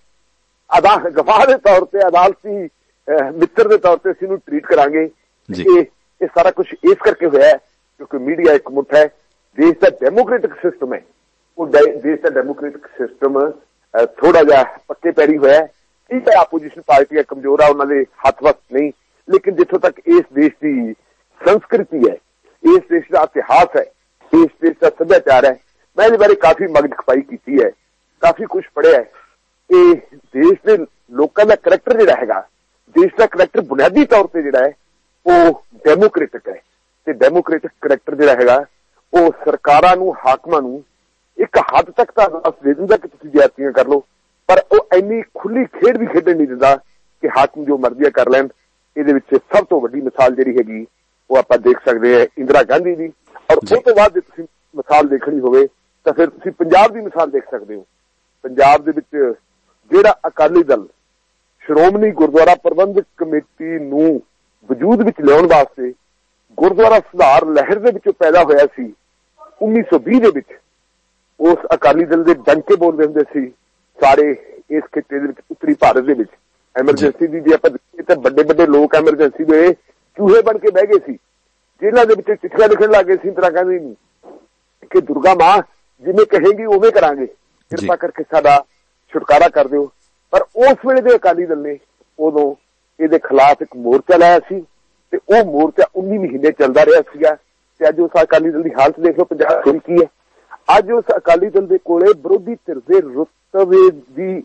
ਗਵਾਹ ਦੇ ਤੌਰ ਤੇ, ਅਦਾਲਤੀ ਮਿੱਤਰ ਦੇ ਤੌਰ ਤੇ ਅਸੀਂ ਨੂੰ ਟ੍ਰੀਟ ਕਰਾਂਗੇ। ਇਹ ਸਾਰਾ ਕੁਝ ਇਸ ਕਰਕੇ ਹੋਇਆ ਕਿਉਂਕਿ ਮੀਡੀਆ ਇੱਕ ਮੁੱਠ ਹੈ। ਦੇਸ਼ ਦਾ ਡੈਮੋਕ੍ਰੇਟਿਕ ਸਿਸਟਮ ਹੈ, ਉਹ ਦੇਸ਼ ਦਾ ਡੈਮੋਕ੍ਰੇਟਿਕ ਸਿਸਟਮ ਥੋੜਾ ਜਿਹਾ ਪੱਕੇ ਪੈਰੀ ਹੋਇਆ। ਠੀਕ ਹੈ, ਆਪੋਜੀਸ਼ਨ ਪਾਰਟੀਆਂ ਕਮਜ਼ੋਰ ਆ, ਉਹਨਾਂ ਦੇ ਹੱਥ ਵਸ ਨਹੀਂ, ਲੇਕਿਨ ਜਿੱਥੋਂ ਤੱਕ ਇਸ ਦੇਸ਼ ਦੀ ਸੰਸਕ੍ਰਿਤੀ ਹੈ, ਇਸ ਦੇਸ਼ ਦਾ ਇਤਿਹਾਸ ਹੈ, ਇਸ ਦੇਸ਼ ਦਾ ਸੱਭਿਆਚਾਰ ਹੈ, ਮੈਂ ਇਹਦੇ ਬਾਰੇ ਕਾਫੀ ਮਗਜ ਖਪਾਈ ਕੀਤੀ ਹੈ, ਕਾਫੀ ਕੁਝ ਪੜ੍ਹਿਆ ਹੈ। ਇਹ ਦੇਸ਼ ਦੇ ਲੋਕਾਂ ਦਾ ਕਰੈਕਟਰ ਜਿਹੜਾ ਹੈਗਾ, ਦੇਸ਼ ਦਾ ਕਰੈਕਟਰ ਬੁਨਿਆਦੀ ਤੌਰ ਤੇ ਜਿਹੜਾ ਹੈ ਉਹ ਡੈਮੋਕ੍ਰੇਟਿਕ ਹੈ ਤੇ ਡੈਮੋਕ੍ਰੇਟਿਕ ਕਰੈਕਟਰ ਜਿਹੜਾ ਹੈਗਾ ਉਹ ਸਰਕਾਰਾਂ ਨੂੰ, ਹਾਕਮਾਂ ਨੂੰ ਇੱਕ ਹੱਦ ਤੱਕ ਤਾਂ ਦੇ ਦਿੰਦਾ ਕਿ ਤੁਸੀਂ ਜ਼ਿਆਦਤੀਆਂ ਕਰ ਲਓ, ਪਰ ਉਹ ਇੰਨੀ ਖੁੱਲੀ ਖੇਡ ਵੀ ਖੇਡਣ ਨਹੀਂ ਦਿੰਦਾ ਕਿ ਹਾਕਮ ਜੋ ਮਰਜ਼ੀ ਕਰ ਲੈਣ। ਇਹਦੇ ਵਿੱਚ ਸਭ ਤੋਂ ਵੱਡੀ ਮਿਸਾਲ ਜਿਹੜੀ ਹੈਗੀ ਉਹ ਆਪਾਂ ਦੇਖ ਸਕਦੇ ਹਾਂ ਇੰਦਰਾ ਗਾਂਧੀ ਦੀ, ਔਰ ਉਹ ਤੋਂ ਬਾਅਦ ਜੇ ਤੁਸੀਂ ਮਿਸਾਲ ਦੇਖਣੀ ਹੋਵੇ ਤਾਂ ਫਿਰ ਤੁਸੀਂ ਪੰਜਾਬ ਦੀ ਮਿਸਾਲ ਦੇਖ ਸਕਦੇ ਹੋ। ਪੰਜਾਬ ਦੇ ਵਿੱਚ ਜਿਹੜਾ ਅਕਾਲੀ ਦਲ ਸ਼੍ਰੋਮਣੀ ਗੁਰਦੁਆਰਾ ਪ੍ਰਬੰਧਕ ਕਮੇਟੀ ਨੂੰ ਵਜੂਦ ਵਿੱਚ ਲਿਆਉਣ ਵਾਸਤੇ ਗੁਰਦੁਆਰਾ ਸੁਧਾਰ ਲਹਿਰ ਦੇ ਵਿੱਚੋਂ ਪੈਦਾ ਹੋਇਆ ਸੀ 1920 ਦੇ ਵਿੱਚ, ਉਸ ਅਕਾਲੀ ਦਲ ਦੇ ਡੰਕੇ ਬੋਲਦੇ ਹੁੰਦੇ ਸੀ ਸਾਰੇ ਇਸ ਖਿੱਤੇ ਦੇ ਵਿੱਚ, ਉੱਤਰੀ ਭਾਰਤ ਦੇ ਵਿੱਚ। ਐਮਰਜੈਂਸੀ ਦੀ ਜੇ ਆਪਾਂ ਦੇਖੀਏ ਤਾਂ ਵੱਡੇ ਵੱਡੇ ਲੋਕ ਐਮਰਜੈਂਸੀ ਦੇ ਚੂਹੇ ਬਣ ਕੇ ਬਹਿ ਗਏ ਸੀ, ਜੇਲ੍ਹਾਂ ਦੇ ਵਿੱਚ ਚਿੱਠੀਆਂ ਲਿਖਣ ਲੱਗ ਗਏ ਸੀ ਇੰਦਰਾ ਗਾਂਧੀ ਨੂੰ ਕਿ ਦੁਰਗਾ ਮਾਂ ਜਿਵੇਂ ਕਹੇਗੀ ਉਵੇਂ ਕਰਾਂਗੇ, ਕਿਰਪਾ ਕਰਕੇ ਸਾਡਾ ਛੁਟਕਾਰਾ ਕਰ ਦਿਓ। ਪਰ ਉਸ ਵੇਲੇ ਦੇ ਅਕਾਲੀ ਦਲ ਨੇ ਉਦੋਂ ਇਹਦੇ ਖਿਲਾਫ ਇੱਕ ਮੋਰਚਾ ਲਾਇਆ ਸੀ ਤੇ ਉਹ ਮੋਰਚਾ 19 ਮਹੀਨੇ ਚੱਲਦਾ ਰਿਹਾ ਸੀਗਾ। ਤੇ ਅੱਜ ਉਸ ਅਕਾਲੀ ਦਲ ਦੀ ਹਾਲਤ ਦੇਖ ਲਓ ਪੰਜਾਬ ਦੀ ਕੀ ਹੈ। ਅੱਜ ਉਸ ਅਕਾਲੀ ਦਲ ਦੇ ਕੋਲੇ ਵਿਰੋਧੀ ਧਿਰ ਦੇ ਰੁਤਬੇ ਦੀ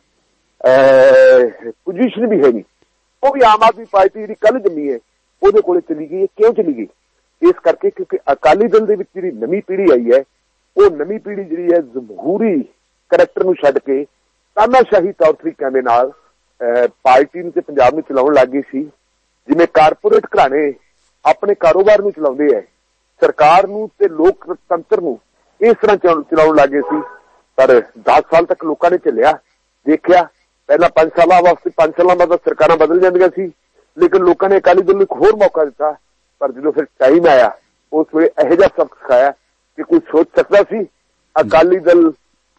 ਪੋਜੀਸ਼ਨ ਵੀ ਹੈ ਨਹੀਂ। ਉਹ ਵੀ ਆਮ ਆਦਮੀ ਪਾਰਟੀ ਜਿਹੜੀ ਕੱਲ ਜੰਮੀ ਹੈ ਉਹਦੇ ਕੋਲੇ ਚਲੀ ਗਈ ਹੈ। ਕਿਉਂ ਚਲੀ ਗਈ? ਇਸ ਕਰਕੇ ਕਿਉਂਕਿ ਅਕਾਲੀ ਦਲ ਦੇ ਵਿੱਚ ਜਿਹੜੀ ਨਵੀਂ ਪੀੜ੍ਹੀ ਆਈ ਹੈ, ਉਹ ਨਵੀਂ ਪੀੜ੍ਹੀ ਜਿਹੜੀ ਹੈ ਜਮਹੂਰੀ ਕਰੈਕਟਰ ਨੂੰ ਛੱਡ ਕੇ ਤਾਨਾਸ਼ਾਹੀ ਤੌਰ ਤਰੀਕਿਆਂ ਦੇ ਨਾਲ ਪਾਰਟੀ ਨੂੰ ਤੇ ਪੰਜਾਬ ਨੂੰ ਚਲਾਉਣ ਲੱਗ ਗਈ ਸੀ। ਜਿਵੇਂ ਕਾਰਪੋਰੇਟ ਘਰਾਣੇ ਆਪਣੇ ਕਾਰੋਬਾਰ ਨੂੰ ਚਲਾਉਂਦੇ ਹੈ, ਸਰਕਾਰ ਨੂੰ ਤੇ ਲੋਕਤੰਤਰ ਨੂੰ ਇਸ ਤਰ੍ਹਾਂ ਚਲਾਉਣ ਲੱਗ ਗਏ ਸੀ। ਪਰ 10 ਸਾਲ ਤੱਕ ਲੋਕਾਂ ਨੇ ਝੱਲਿਆ, ਦੇਖਿਆ। ਪਹਿਲਾਂ 5 ਸਾਲਾਂ ਵਾਸਤੇ 5 ਸਾਲਾਂ ਬਾਅਦ ਸਰਕਾਰਾਂ ਬਦਲ ਜਾਂਦੀਆਂ ਸੀ, ਲੇਕਿਨ ਲੋਕਾਂ ਨੇ ਅਕਾਲੀ ਦਲ ਨੂੰ ਇੱਕ ਹੋਰ ਮੌਕਾ ਦਿੱਤਾ। ਪਰ ਜਦੋਂ ਫਿਰ ਟਾਈਮ ਆਇਆ ਉਸ ਵੇਲੇ ਇਹੋ ਜਿਹਾ ਸਬਕ ਸਿਖਾਇਆ ਕਿ ਕੋਈ ਸੋਚ ਸਕਦਾ ਸੀ ਅਕਾਲੀ ਦਲ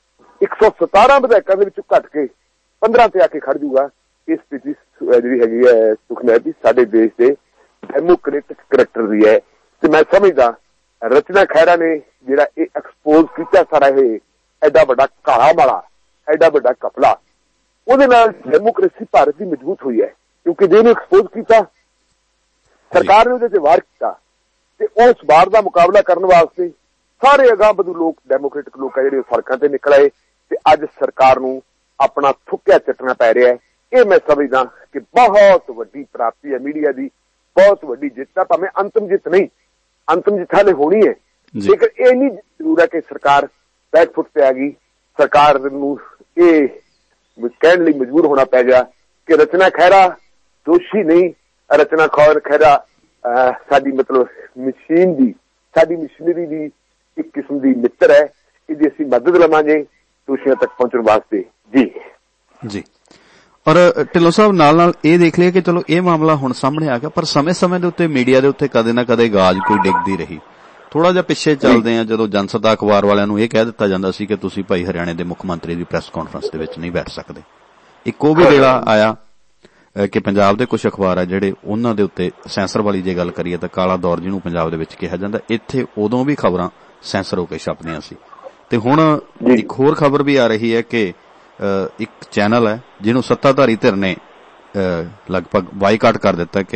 117 ਵਿਧਾਇਕਾਂ ਦੇ ਵਿੱਚੋਂ ਘੱਟ ਕੇ 15 ਤੇ ਆ ਕੇ ਖੜ ਜੂਗਾ। ਇਸ ਸਥਿਤੀ ਜਿਹੜੀ ਹੈਗੀ ਹੈ ਸੁਖਨੈਬ ਜੀ ਸਾਡੇ ਦੇਸ਼ ਦੇ ਡੈਮੋਕ੍ਰੇਟਿਕ ਕਰੈਕਟਰ ਦੀ ਹੈ। ਤੇ ਮੈਂ ਸਮਝਦਾ ਰਚਨਾ ਖਹਿਰਾ ਨੇ ਜਿਹੜਾ ਇਹ ਐਕਸਪੋਜ਼ ਕੀਤਾ ਸਾਰਾ ਇਹ ਐਡਾ ਵੱਡਾ ਕਾਲਾ ਮਾਲਾ, ਐਡਾ ਵੱਡਾ ਕਪਲਾ, ਉਹਦੇ ਨਾਲ ਡੈਮੋਕ੍ਰੇਸੀ ਭਾਰਤ ਦੀ ਮਜ਼ਬੂਤ ਹੋਈ ਹੈ। ਕਿਉਂਕਿ ਜੇ ਇਹਨੂੰ ਐਕਸਪੋਜ਼ ਕੀਤਾ, ਸਰਕਾਰ ਨੇ ਉਹਦੇ ਤੇ ਵਾਰ ਕੀਤਾ, ਤੇ ਉਸ ਵਾਰ ਦਾ ਮੁਕਾਬਲਾ ਕਰਨ ਵਾਸਤੇ ਸਾਰੇ ਅਗਾਂਹ ਵਧੂ ਲੋਕ, ਡੈਮੋਕ੍ਰੇਟਿਕ ਲੋਕ ਆ ਜਿਹੜੇ ਸੜਕਾਂ ਤੇ ਨਿਕਲ ਆਏ, ਤੇ ਅੱਜ ਸਰਕਾਰ ਨੂੰ ਆਪਣਾ ਥੁੱਕਿਆ ਚੱਟਣਾ ਪੈ ਰਿਹਾ ਹੈ। ਇਹ ਮੈਂ ਸਮਝਦਾ ਕਿ ਬਹੁਤ ਵੱਡੀ ਪ੍ਰਾਪਤੀ ਹੈ ਮੀਡੀਆ ਦੀ, ਬਹੁਤ ਵੱਡੀ ਜਿੱਤ ਹੈ। ਭਾਵੇਂ ਅੰਤਮ ਜਿੱਤ ਨਹੀਂ, ਅੰਤਮ ਜਿੱਤ ਹਾਲੇ ਹੋਣੀ ਹੈ, ਲੇਕਿਨ ਇਹ ਨਹੀਂ ਜ਼ਰੂਰ ਹੈ ਕਿ ਸਰਕਾਰ ਬੈਕ ਫੁੱਟ ਤੇ ਆ ਗਈ। ਸਰਕਾਰ ਨੂੰ ਇਹ ਕਹਿਣ ਲਈ ਮਜਬੂਰ ਹੋਣਾ ਪੈ ਗਿਆ ਕਿ ਰਚਨਾ ਖਹਿਰਾ ਦੋਸ਼ੀ ਨਹੀਂ, ਰਚਨਾ ਖਹਿਰਾ ਸਾਡੀ ਮਤਲਬ ਮਸ਼ੀਨ ਦੀ, ਸਾਡੀ ਮਸ਼ੀਨਰੀ ਦੀ ਇੱਕ ਕਿਸਮ ਦੀ ਮਿੱਤਰ ਹੈ, ਇਹਦੀ ਅਸੀਂ ਮਦਦ ਲਵਾਂਗੇ ਦੋਸ਼ੀਆਂ ਤੱਕ ਪਹੁੰਚਣ ਵਾਸਤੇ। ਜੀ ਔਰ ਢਿੱਲੋਂ ਸਾਹਿਬ ਨਾਲ ਇਹ ਦੇਖ ਲਿਆ ਕਿ ਚਲੋ ਇਹ ਮਾਮਲਾ ਹੁਣ ਸਾਹਮਣੇ ਆ ਗਿਆ, ਪਰ ਸਮੇਂ ਦੇ ਉੱਤੇ ਮੀਡੀਆ ਦੇ ਉੱਤੇ ਕਦੇ ਨਾ ਕਦੇ ਗਾਜ ਕੋਈ ਡਿੱਗਦੀ ਰਹੀ। ਥੋੜਾ ਜਿਹਾ ਪਿੱਛੇ ਚੱਲਦੇ ਆ, ਜਦੋਂ ਜਨਸਤਾ ਅਖਬਾਰ ਵਾਲਿਆਂ ਨੂੰ ਇਹ ਕਹਿ ਦਿੱਤਾ ਜਾਂਦਾ ਸੀ ਕਿ ਤੁਸੀਂ ਭਾਈ ਹਰਿਆਣੇ ਦੇ ਮੁੱਖ ਮੰਤਰੀ ਦੀ ਪ੍ਰੈਸ ਕਾਨਫਰੰਸ ਦੇ ਵਿੱਚ ਨਹੀਂ ਬੈਠ ਸਕਦੇ। ਇੱਕ ਉਹ ਵੀ ਵੇਲਾ ਆਇਆ ਕਿ ਪੰਜਾਬ ਦੇ ਕੁਝ ਅਖਬਾਰ ਆ ਜਿਹੜੇ ਉਹਨਾਂ ਦੇ ਉੱਤੇ ਸੈਂਸਰ ਵਾਲੀ ਜੇ ਗੱਲ ਕਰੀਏ ਤਾਂ ਕਾਲਾ ਦੌਰ ਜਿਹਨੂੰ ਪੰਜਾਬ ਦੇ ਵਿੱਚ ਕਿਹਾ ਜਾਂਦਾ, ਇੱਥੇ ਉਦੋਂ ਵੀ ਖਬਰਾਂ ਸੈਂਸਰ ਹੋ ਕੇ ਛਪਦੀਆਂ ਸੀ। ਤੇ ਹੁਣ ਇੱਕ ਹੋਰ ਖਬਰ ਵੀ ਆ ਰਹੀ ਹੈ ਕਿ ਇੱਕ ਚੈਨਲ ਹੈ ਜਿਹਨੂੰ ਸੱਤਾਧਾਰੀ ਧਿਰ ਨੇ ਲਗਭਗ ਬਾਈਕਾਟ ਕਰ ਦਿੱਤਾ ਕਿ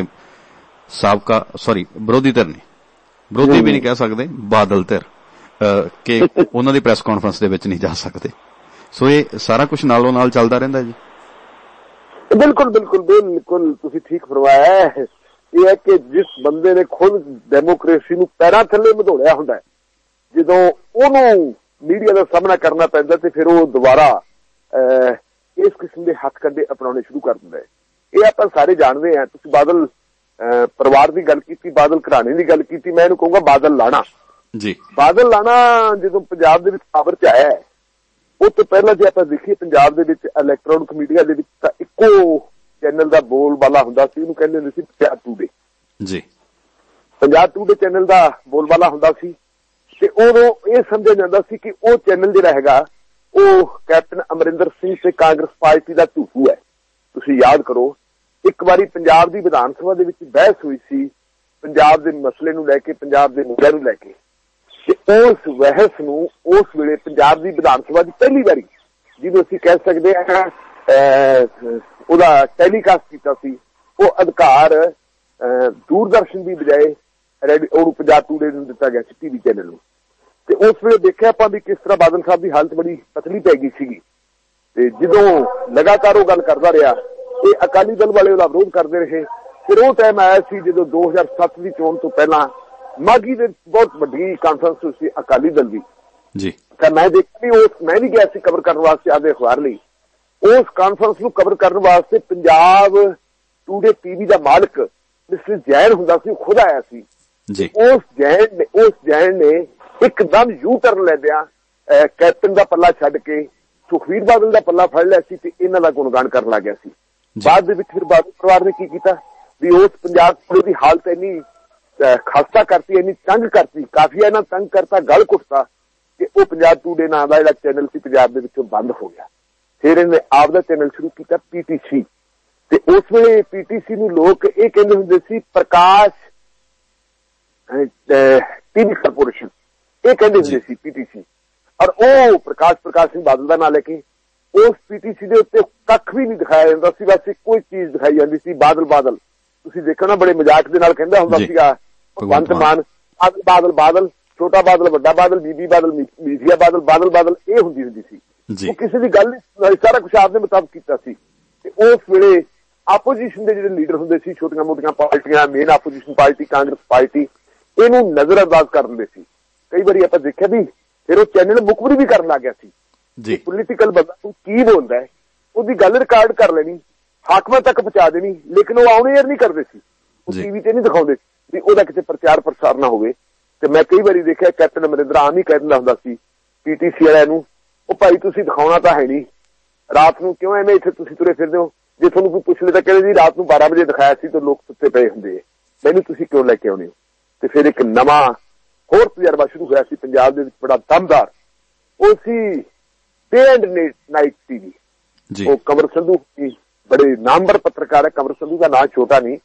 ਵਿਰੋਧੀ ਧਿਰ ਨੇ, ਵਿਰੋਧੀ ਵੀ ਨਹੀਂ ਕਹਿ ਸਕਦੇ, ਬਾਦਲ ਧਿਰ, ਕਿ ਉਹਨਾਂ ਦੀ ਪ੍ਰੈਸ ਕਾਨਫਰੰਸ ਦੇ ਵਿੱਚ ਨਹੀਂ ਜਾ ਸਕਦੇ। ਸੋ ਇਹ ਸਾਰਾ ਕੁਝ ਨਾਲੋਂ ਨਾਲ ਚੱਲਦਾ ਰਹਿੰਦਾ ਜੀ। ਬਿਲਕੁਲ ਤੁਸੀਂ ਠੀਕ ਫਰਮਾਇਆ ਹੈ। ਇਹ ਹੈ ਕਿ ਜਿਸ ਬੰਦੇ ਨੇ ਖੁਦ ਡੈਮੋਕ੍ਰੇਸੀ ਨੂੰ ਪੈਰਾਂ ਥੱਲੇ ਵਧੋੜਿਆ ਹੁੰਦਾ, ਜਦੋਂ ਉਹਨੂੰ ਮੀਡੀਆ ਦਾ ਸਾਹਮਣਾ ਕਰਨਾ ਪੈਂਦਾ ਤੇ ਫਿਰ ਉਹ ਦੁਬਾਰਾ ਇਸ ਕਿਸਮ ਦੇ ਹੱਥ ਕੰਡੇ ਅਪਣਾਉਣੇ ਸ਼ੁਰੂ ਕਰ ਦਿੰਦਾ ਹੈ। ਇਹ ਆਪਾਂ ਸਾਰੇ ਜਾਣਦੇ ਹਾਂ। ਤੁਸੀਂ ਬਾਦਲ ਪਰਿਵਾਰ ਦੀ ਗੱਲ ਕੀਤੀ, ਬਾਦਲ ਘਰਾਣੇ ਦੀ ਗੱਲ ਕੀਤੀ, ਮੈਂ ਇਹਨੂੰ ਕਹੂੰਗਾ ਬਾਦਲ ਲਾਣਾ ਜੀ। ਬਾਦਲ ਲਾਣਾ ਜਦੋਂ ਪੰਜਾਬ ਦੇ ਵਿੱਚ ਪਾਵਰ ਚ ਆਇਆ, ਉਹ ਤੋਂ ਪਹਿਲਾਂ ਜੇ ਆਪਾਂ ਦੇਖੀਏ ਪੰਜਾਬ ਦੇ ਵਿੱਚ ਇਲੈਕਟ੍ਰੋਨਿਕ ਮੀਡੀਆ ਦੇ ਵਿੱਚ ਤਾਂ ਇੱਕੋ ਚੈਨਲ ਦਾ ਬੋਲਬਾਲਾ ਹੁੰਦਾ ਸੀ, ਉਹਨੂੰ ਕਹਿੰਦੇ ਹੁੰਦੇ ਸੀ ਪੰਜਾਬ ਟੂਡੇ ਜੀ। ਪੰਜਾਬ ਟੂਡੇ ਚੈਨਲ ਦਾ ਬੋਲਬਾਲਾ ਹੁੰਦਾ ਸੀ, ਤੇ ਉਦੋਂ ਇਹ ਸਮਝਿਆ ਜਾਂਦਾ ਸੀ ਕਿ ਉਹ ਚੈਨਲ ਜਿਹੜਾ ਹੈਗਾ ਉਹ ਕੈਪਟਨ ਅਮਰਿੰਦਰ ਸਿੰਘ ਤੇ ਕਾਂਗਰਸ ਪਾਰਟੀ ਦਾ ਝੂਠੂ ਹੈ। ਤੁਸੀਂ ਯਾਦ ਕਰੋ, ਇੱਕ ਵਾਰੀ ਪੰਜਾਬ ਦੀ ਵਿਧਾਨ ਸਭਾ ਦੇ ਵਿੱਚ ਬਹਿਸ ਹੋਈ ਸੀ ਪੰਜਾਬ ਦੇ ਮਸਲੇ ਨੂੰ ਲੈ ਕੇ, ਪੰਜਾਬ ਦੇ ਮੁੱਦਿਆਂ ਨੂੰ ਲੈ ਕੇ, ਤੇ ਉਸ ਬਹਿਸ ਨੂੰ ਉਸ ਵੇਲੇ ਪੰਜਾਬ ਦੀ ਵਿਧਾਨ ਸਭਾ ਦੀ ਪਹਿਲੀ ਵਾਰੀ, ਜਿਹਨੂੰ ਅਸੀਂ ਕਹਿ ਸਕਦੇ ਹਾਂ ਉਹਦਾ ਟੈਲੀਕਾਸਟ ਕੀਤਾ ਸੀ, ਉਹ ਅਧਿਕਾਰ ਦੂਰਦਰਸ਼ਨ ਦੀ ਬਜਾਏ ਉਹਨੂੰ ਪੰਜਾਬ ਟੂਡੇ ਨੂੰ ਦਿੱਤਾ ਗਿਆ ਸੀ, ਟੀਵੀ ਚੈਨਲ ਨੂੰ। ਤੇ ਉਸ ਵੇਲੇ ਦੇਖਿਆ ਆਪਾਂ ਵੀ ਕਿਸ ਤਰ੍ਹਾਂ ਬਾਦਲ ਸਾਹਿਬ ਦੀ ਹਾਲਤ ਬੜੀ ਪਤਲੀ ਪੈ ਗਈ ਸੀਗੀ। ਤੇ ਜਦੋਂ ਲਗਾਤਾਰ ਉਹ ਗੱਲ ਕਰਦਾ ਰਿਹਾ, ਇਹ ਅਕਾਲੀ ਦਲ ਵਾਲੇ ਉਹਦਾ ਵਿਰੋਧ ਕਰਦੇ ਰਹੇ। ਫਿਰ ਉਹ ਟਾਈਮ ਆਇਆ ਸੀ ਜਦੋਂ 2007 ਦੀ ਚੋਣ ਤੋਂ ਪਹਿਲਾਂ ਮਾਘੀ ਦੇ ਬਹੁਤ ਵੱਡੀ ਕਾਨਫਰੰਸ ਹੋਈ ਸੀ ਅਕਾਲੀ ਦਲ ਦੀ ਜੀ। ਤਾਂ ਮੈਂ ਦੇਖੀ, ਮੈਂ ਵੀ ਗਿਆ ਸੀ ਕਵਰ ਕਰਨ ਵਾਸਤੇ ਆਪਦੇ ਅਖਬਾਰ ਲਈ। ਉਸ ਕਾਨਫਰੰਸ ਨੂੰ ਕਵਰ ਕਰਨ ਵਾਸਤੇ ਪੰਜਾਬ ਟੂਡੇ ਟੀਵੀ ਦਾ ਮਾਲਕ ਮਿਸਟਰ ਜੈਨ ਹੁੰਦਾ ਸੀ, ਉਹ ਖੁਦ ਆਇਆ ਸੀ ਜੀ। ਉਸ ਜੈਨ ਨੇ ਇੱਕਦਮ ਯੂ ਟਰਨ ਲੈਂਦਿਆਂ ਕੈਪਟਨ ਦਾ ਪੱਲਾ ਛੱਡ ਕੇ ਸੁਖਬੀਰ ਬਾਦਲ ਦਾ ਪੱਲਾ ਫੜ ਲਿਆ ਸੀ ਤੇ ਇਹਨਾਂ ਦਾ ਗੁਣਗਾਨ ਕਰਨ ਲੱਗ ਗਿਆ ਸੀ। ਬਾਅਦ ਦੇ ਵਿੱਚ ਫਿਰ ਬਾਦਲ ਪਰਿਵਾਰ ਨੇ ਕੀ ਕੀਤਾ ਵੀ ਉਸ ਪੰਜਾਬ ਟੂਡੇ ਦੀ ਹਾਲਤ ਇੰਨੀ ਖਾਸਤਾ ਕਰਤੀ, ਇੰਨੀ ਤੰਗ ਕਰਤੀ, ਕਾਫੀ ਇਹਨਾਂ ਤੰਗ ਕਰਤਾ, ਗਲ ਘੁੱਟਤਾ ਕਿ ਉਹ ਪੰਜਾਬ ਟੂਡੇ ਨਾਂ ਦਾ ਜਿਹੜਾ ਚੈਨਲ ਸੀ ਪੰਜਾਬ ਦੇ ਵਿੱਚੋਂ ਬੰਦ ਹੋ ਗਿਆ। ਫਿਰ ਇਹਨੇ ਆਪ ਦਾ ਚੈਨਲ ਸ਼ੁਰੂ ਕੀਤਾ PTC, ਤੇ ਉਸ ਵੇਲੇ PTC ਨੂੰ ਲੋਕ ਇਹ ਕਹਿੰਦੇ ਹੁੰਦੇ ਸੀ ਪ੍ਰਕਾਸ਼ ਟੀਵੀ ਕਾਰਪੋਰੇਸ਼ਨ, ਇਹ ਕਹਿੰਦੇ ਹੁੰਦੇ ਸੀ PTC। ਔਰ ਉਹ ਪ੍ਰਕਾਸ਼ ਸਿੰਘ ਬਾਦਲ ਦਾ ਨਾਂ ਲੈ ਕੇ ਉਸ PTC ਦੇ ਉੱਤੇ ਕੱਖ ਵੀ ਨਹੀਂ ਦਿਖਾਇਆ ਜਾਂਦਾ ਸੀ, ਬਸ ਇੱਕੋ ਚੀਜ਼ ਦਿਖਾਈ ਜਾਂਦੀ ਸੀ, ਬਾਦਲ। ਤੁਸੀਂ ਦੇਖੋ ਨਾ, ਬੜੇ ਮਜ਼ਾਕ ਦੇ ਨਾਲ ਕਹਿੰਦਾ ਹੁੰਦਾ ਸੀਗਾ ਭਗਵੰਤ ਮਾਨ, ਬਾਦਲ, ਛੋਟਾ ਬਾਦਲ, ਵੱਡਾ ਬਾਦਲ, ਬੀਬੀ ਬਾਦਲ, ਮੀਠੀਆ ਬਾਦਲ, ਇਹ ਹੁੰਦੀ ਸੀ। ਉਹ ਕਿਸੇ ਦੀ ਗੱਲ ਨਹੀਂ, ਸਾਰਾ ਕੁਛ ਆਪਦੇ ਮੁਤਾਬਕ ਕੀਤਾ ਸੀ। ਤੇ ਉਸ ਵੇਲੇ ਆਪੋਜੀਸ਼ਨ ਦੇ ਜਿਹੜੇ ਲੀਡਰ ਹੁੰਦੇ ਸੀ, ਛੋਟੀਆਂ ਮੋਟੀਆਂ ਪਾਰਟੀਆਂ, main opposition party Congress party, ਇਹਨੂੰ ਨਜ਼ਰਅੰਦਾਜ਼ ਕਰ ਦਿੰਦੇ ਸੀ। ਕਈ ਵਾਰੀ ਆਪਾਂ ਦੇਖਿਆ ਵੀ ਫਿਰ ਉਹ ਚੈਨਲ ਮੁਖਬਰੀ ਵੀ ਕਰਨ ਲੱਗ ਗਿਆ ਸੀ। ਪੋਲੀਟੀਕਲ ਬੰਦਾ ਤੂੰ ਕੀ ਬੋਲਦਾ, ਉਹਦੀ ਗੱਲ ਰਿਕਾਰਡ ਕਰ ਲੈਣੀ, ਹਾਕਮਾਂ ਤੱਕ ਪਹੁੰਚਾ ਦੇਣੀ, ਲੇਕਿਨ ਉਹ ਆਉਣੇ ਯਾਰ ਨਹੀਂ ਕਰਦੇ ਸੀ, ਉਹ ਟੀਵੀ ਤੇ ਨਹੀਂ ਦਿਖਾਉਂਦੇ ਵੀ ਉਹਦਾ ਕਿਤੇ ਪ੍ਰਚਾਰ ਪ੍ਰਸਾਰ ਨਾ ਹੋਵੇ। ਤੇ ਮੈਂ ਕਈ ਵਾਰੀ ਦੇਖਿਆ ਕੈਪਟਨ ਅਮਰਿੰਦਰ ਆਮ ਹੀ ਕਹਿ ਦਿੰਦਾ ਹੁੰਦਾ ਸੀ PTC ਵਾਲਿਆਂ ਨੂੰ, ਉਹ ਭਾਈ ਤੁਸੀਂ ਦਿਖਾਉਣਾ ਤਾਂ ਹੈ ਨਹੀਂ, ਰਾਤ ਨੂੰ ਕਿਉਂ ਐਵੇਂ ਇੱਥੇ ਤੁਸੀਂ ਤੁਰੇ ਫਿਰਦੇ ਹੋ, ਜੇ ਤੁਹਾਨੂੰ ਕੋਈ ਪੁੱਛ ਲੈ ਤਾਂ ਕਹਿੰਦੇ ਜੀ ਰਾਤ ਨੂੰ 12 ਵਜੇ ਦਿਖਾਇਆ ਸੀ ਤਾਂ ਲੋਕ ਸੁੱਤੇ ਪਏ ਹੁੰਦੇ, ਮੈਨੂੰ ਤੁਸੀਂ ਕਿਉਂ ਲੈ ਕੇ ਆਉਂਦੇ ਹੋ। ਤੇ ਫਿਰ ਇੱਕ ਨਵਾਂ ਹੋਰ ਤਜਰਬਾ ਸ਼ੁਰੂ ਹੋਇਆ ਸੀ ਪੰਜਾਬ ਦੇ ਵਿੱਚ ਬੜਾ ਦਮਦਾਰ, ਉਹ ਸੀ ਡੇ ਐਂਡ ਨਾਈਟ TV। ਉਹ ਕੰਵਰ ਸੰਧੂ ਬੜੇ ਨਾਮਵਰ ਪੱਤਰਕਾਰ ਹੈ, ਕੰਵਰ ਸੰਧੂ ਦਾ ਨਾਂ ਛੋਟਾ ਨਹੀਂ,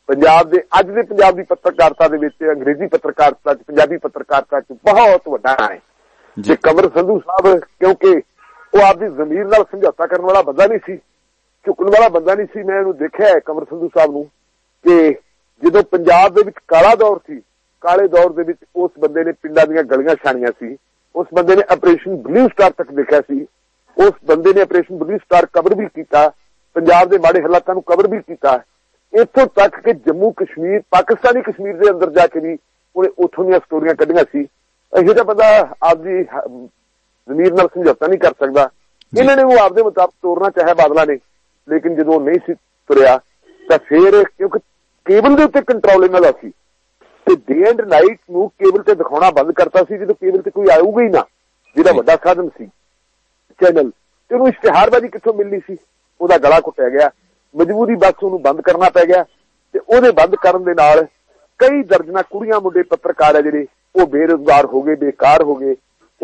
ਪੰਜਾਬ ਦੀ ਪੱਤਰਕਾਰਤਾ ਦੇ ਵਿੱਚ, ਅੰਗਰੇਜ਼ੀ ਪੱਤਰਕਾਰਤਾ 'ਚ, ਪੰਜਾਬੀ ਪੱਤਰਕਾਰਤਾ 'ਚ ਬਹੁਤ ਵੱਡਾ ਹੈ। ਜੇ ਕੰਵਰ ਸੰਧੂ ਸਾਹਿਬ, ਕਿਉਂਕਿ ਉਹ ਆਪਦੀ ਜ਼ਮੀਰ ਨਾਲ ਸਮਝੌਤਾ ਕਰਨ ਵਾਲਾ ਬੰਦਾ ਨਹੀਂ ਸੀ, ਝੁਕਣ ਵਾਲਾ ਬੰਦਾ ਨਹੀਂ ਸੀ। ਮੈਂ ਇਹਨੂੰ ਦੇਖਿਆ ਹੈ ਕੰਵਰ ਸੰਧੂ ਸਾਹਿਬ ਨੂੰ, ਕਿ ਜਦੋਂ ਪੰਜਾਬ ਦੇ ਵਿੱਚ ਕਾਲਾ ਦੌਰ ਸੀ, ਕਾਲੇ ਦੌਰ ਦੇ ਵਿੱਚ ਉਸ ਬੰਦੇ ਨੇ ਪਿੰਡਾਂ ਦੀਆਂ ਗਲੀਆਂ ਛਾਣੀਆਂ ਸੀ, ਉਸ ਬੰਦੇ ਨੇ ਆਪਰੇਸ਼ਨ ਬਲੂ ਸਟਾਰ ਤੱਕ ਦੇਖਿਆ ਸੀ, ਉਸ ਬੰਦੇ ਨੇ ਆਪਰੇਸ਼ਨ ਬਲੂ ਸਟਾਰ ਕਵਰ ਵੀ ਕੀਤਾ, ਪੰਜਾਬ ਦੇ ਮਾੜੇ ਹਾਲਾਤਾਂ ਨੂੰ ਕਵਰ ਵੀ ਕੀਤਾ, ਇੱਥੋਂ ਤੱਕ ਕਿ ਜੰਮੂ ਕਸ਼ਮੀਰ, ਪਾਕਿਸਤਾਨੀ ਕਸ਼ਮੀਰ ਦੇ ਅੰਦਰ ਜਾ ਕੇ ਵੀ ਉਹਨੇ ਉੱਥੋਂ ਦੀਆਂ ਸਟੋਰੀਆਂ ਕੱਢੀਆਂ ਸੀ। ਇਹੋ ਜਿਹਾ ਬੰਦਾ ਆਪਦੀ ਜ਼ਮੀਰ ਨਾਲ ਸਮਝੌਤਾ ਨਹੀਂ ਕਰ ਸਕਦਾ। ਇਹਨਾਂ ਨੇ ਉਹ ਆਪਦੇ ਮੁਤਾਬਕ ਤੋਰਨਾ ਚਾਹਿਆ ਬਾਦਲਾਂ ਨੇ, ਲੇਕਿਨ ਜਦੋਂ ਨਹੀਂ ਸੀ ਤੁਰਿਆ ਤਾਂ ਫਿਰ, ਕਿਉਂਕਿ ਕੇਬਲ ਦੇ ਉੱਤੇ ਕੰਟਰੋਲ ਇਹਨਾਂ ਦਾ ਸੀ, ਤੇ ਡੇ ਐਂਡ ਨਾਈਟ ਨੂੰ ਕੇਬਲ ਤੇ ਦਿਖਾਉਣਾ ਬੰਦ ਕਰਤਾ ਸੀ। ਜਦੋਂ ਕੇਬਲ ਤੇ ਕੋਈ ਆਊਗਾ ਹੀ ਨਾ, ਜਿਹਦਾ ਵੱਡਾ ਸਾਧਨ ਸੀ ਚੈਨਲ, ਤੇ ਉਹਨੂੰ ਇਸ਼ਤਿਹਾਰਬਾਜ਼ੀ ਕਿੱਥੋਂ ਮਿਲਣੀ ਸੀ? ਉਹਦਾ ਗਲਾ ਘੁੱਟਿਆ ਗਿਆ, ਮਜਬੂਰੀ ਬਸ ਉਹਨੂੰ ਬੰਦ ਕਰਨਾ ਪੈ ਗਿਆ। ਤੇ ਉਹਦੇ ਬੰਦ ਕਰਨ ਦੇ ਨਾਲ ਕਈ ਦਰਜਨਾਂ ਕੁੜੀਆਂ ਮੁੰਡੇ ਪੱਤਰਕਾਰ ਆ ਜਿਹੜੇ ਉਹ ਬੇਰੁਜ਼ਗਾਰ ਹੋ ਗਏ, ਬੇਕਾਰ ਹੋ ਗਏ,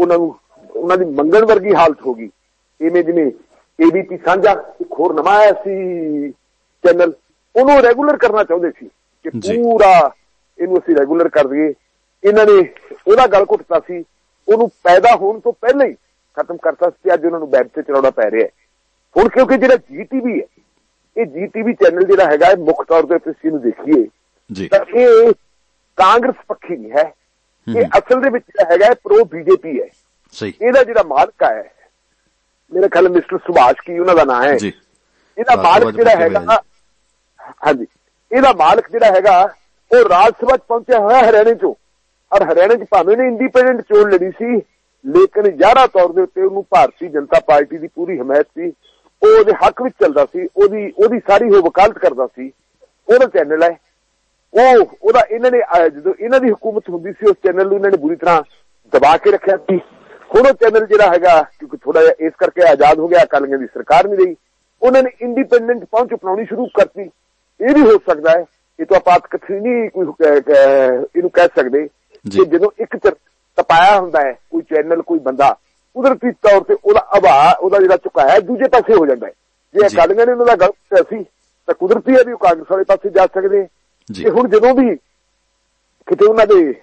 ਉਹਨਾਂ ਦੀ ਮੰਗਣ ਵਰਗੀ ਹਾਲਤ ਹੋ ਗਈ। ਇਵੇਂ ਜਿਵੇਂ ABP ਸਾਂਝਾ ਇੱਕ ਹੋਰ ਨਵਾਂ ਆਇਆ ਸੀ ਚੈਨਲ, ਉਹਨੂੰ ਰੈਗੂਲਰ ਕਰਨਾ ਚਾਹੁੰਦੇ ਸੀ ਕਿ ਪੂਰਾ ਇਹਨੂੰ ਅਸੀਂ ਰੈਗੂਲਰ ਕਰ ਦਈਏ। ਇਹਨਾਂ ਨੇ ਉਹਦਾ ਗਲ ਘੁੱਟਤਾ ਸੀ, ਉਹਨੂੰ ਪੈਦਾ ਹੋਣ ਤੋਂ ਪਹਿਲਾਂ ਹੀ ਖਤਮ ਕਰਤਾ ਸੀ। ਅੱਜ ਉਹਨਾਂ ਨੂੰ ਬੈਠ ਤੇ ਚਲਾਉਣਾ ਪੈ ਰਿਹਾ ਹੁਣ, ਕਿਉਂਕਿ ਜਿਹੜਾ GTV ਹੈ, ਇਹ GTV ਚੈਨਲ ਜਿਹੜਾ ਹੈਗਾ, ਮੁੱਖ ਤੌਰ ਤੇ ਤੁਸੀਂ ਇਹਨੂੰ ਦੇਖੀਏ ਤਾਂ ਇਹ ਕਾਂਗਰਸ ਪੱਖੀ ਨਹੀਂ ਹੈ, ਇਹ ਅਸਲ ਦੇ ਵਿੱਚ ਜਿਹੜਾ ਹੈਗਾ ਪ੍ਰੋ BJP ਹੈ। ਇਹਦਾ ਜਿਹੜਾ ਮਾਲਕ ਹੈ, ਮੇਰੇ ਖਿਆਲ ਮਿਸਟਰ ਸੁਭਾਸ਼ ਕੀ ਉਹਨਾਂ ਦਾ ਨਾਂ ਹੈ, ਇਹਦਾ ਮਾਲਕ ਜਿਹੜਾ ਹੈਗਾ, ਹਾਂਜੀ, ਇਹਦਾ ਮਾਲਕ ਜਿਹੜਾ ਹੈਗਾ ਉਹ ਰਾਜ ਸਭਾ 'ਚ ਪਹੁੰਚਿਆ ਹੋਇਆ ਹਰਿਆਣੇ 'ਚੋਂ, ਔਰ ਹਰਿਆਣੇ 'ਚ ਭਾਵੇਂ ਨੇ ਇੰਡੀਪੈਂਡੈਂਟ ਚੋਣ ਲੜੀ ਸੀ, ਲੇਕਿਨ ਜ਼ਾਹਰਾ ਤੌਰ ਦੇ ਉੱਤੇ ਉਹਨੂੰ ਭਾਰਤੀ ਜਨਤਾ ਪਾਰਟੀ ਦੀ ਪੂਰੀ ਹਮਾਇਤ ਸੀ, ਉਹ ਉਹਦੇ ਹੱਕ ਵਿੱਚ ਚੱਲਦਾ ਸੀ, ਉਹਦੀ ਸਾਰੀ ਉਹ ਵਕਾਲਤ ਕਰਦਾ ਸੀ। ਉਹਦਾ ਚੈਨਲ ਹੈ ਉਹਦਾ ਇਹਨਾਂ ਨੇ ਜਦੋਂ ਇਹਨਾਂ ਦੀ ਹੁਕੂਮਤ ਹੁੰਦੀ ਸੀ, ਉਸ ਚੈਨਲ ਨੂੰ ਇਹਨਾਂ ਨੇ ਬੁਰੀ ਤਰ੍ਹਾਂ ਦਬਾ ਕੇ ਰੱਖਿਆ ਸੀ। ਹੁਣ ਉਹ ਚੈਨਲ ਜਿਹੜਾ ਹੈਗਾ, ਕਿਉਂਕਿ ਥੋੜਾ ਜਿਹਾ ਇਸ ਕਰਕੇ ਆਜ਼ਾਦ ਹੋ ਗਿਆ, ਅਕਾਲੀਆਂ ਦੀ ਸਰਕਾਰ ਨਹੀਂ ਰਹੀ, ਉਹਨਾਂ ਨੇ ਇੰਡੀਪੈਂਡੈਂਟ ਪਹੁੰਚ ਅਪਣਾਉਣੀ ਸ਼ੁਰੂ ਕਰਤੀ। ਇਹ ਵੀ ਹੋ ਸਕਦਾ ਹੈ, ਇਹ ਤਾਂ ਆਪਾਂ ਕਥਨੀ ਨਹੀਂ ਕੋਈ ਇਹਨੂੰ ਕਹਿ ਸਕਦੇ ਕਿ ਜਦੋਂ ਇੱਕ ਤਪਾਇਆ ਹੁੰਦਾ ਹੈ ਕੋਈ ਚੈਨਲ, ਕੋਈ ਬੰਦਾ, ਕੁਦਰਤੀ ਤੌਰ ਤੇ ਉਹਦਾ ਜਿਹੜਾ ਝੁਕਾਇਆ ਦੂਜੇ ਪਾਸੇ ਹੋ ਜਾਂਦਾ ਹੈ। ਜੇ ਅਕਾਲੀਆਂ ਨੇ ਉਹਨਾਂ ਦਾ ਗਲਤ ਕੀਤਾ ਸੀ ਤਾਂ ਕੁਦਰਤੀ ਹੈ ਵੀ ਉਹ ਕਾਂਗਰਸ ਵਾਲੇ ਪਾਸੇ ਜਾ ਸਕਦੇ। ਤੇ ਹੁਣ ਜਦੋਂ ਵੀ ਕਿਤੇ ਉਹਨਾਂ ਦੇ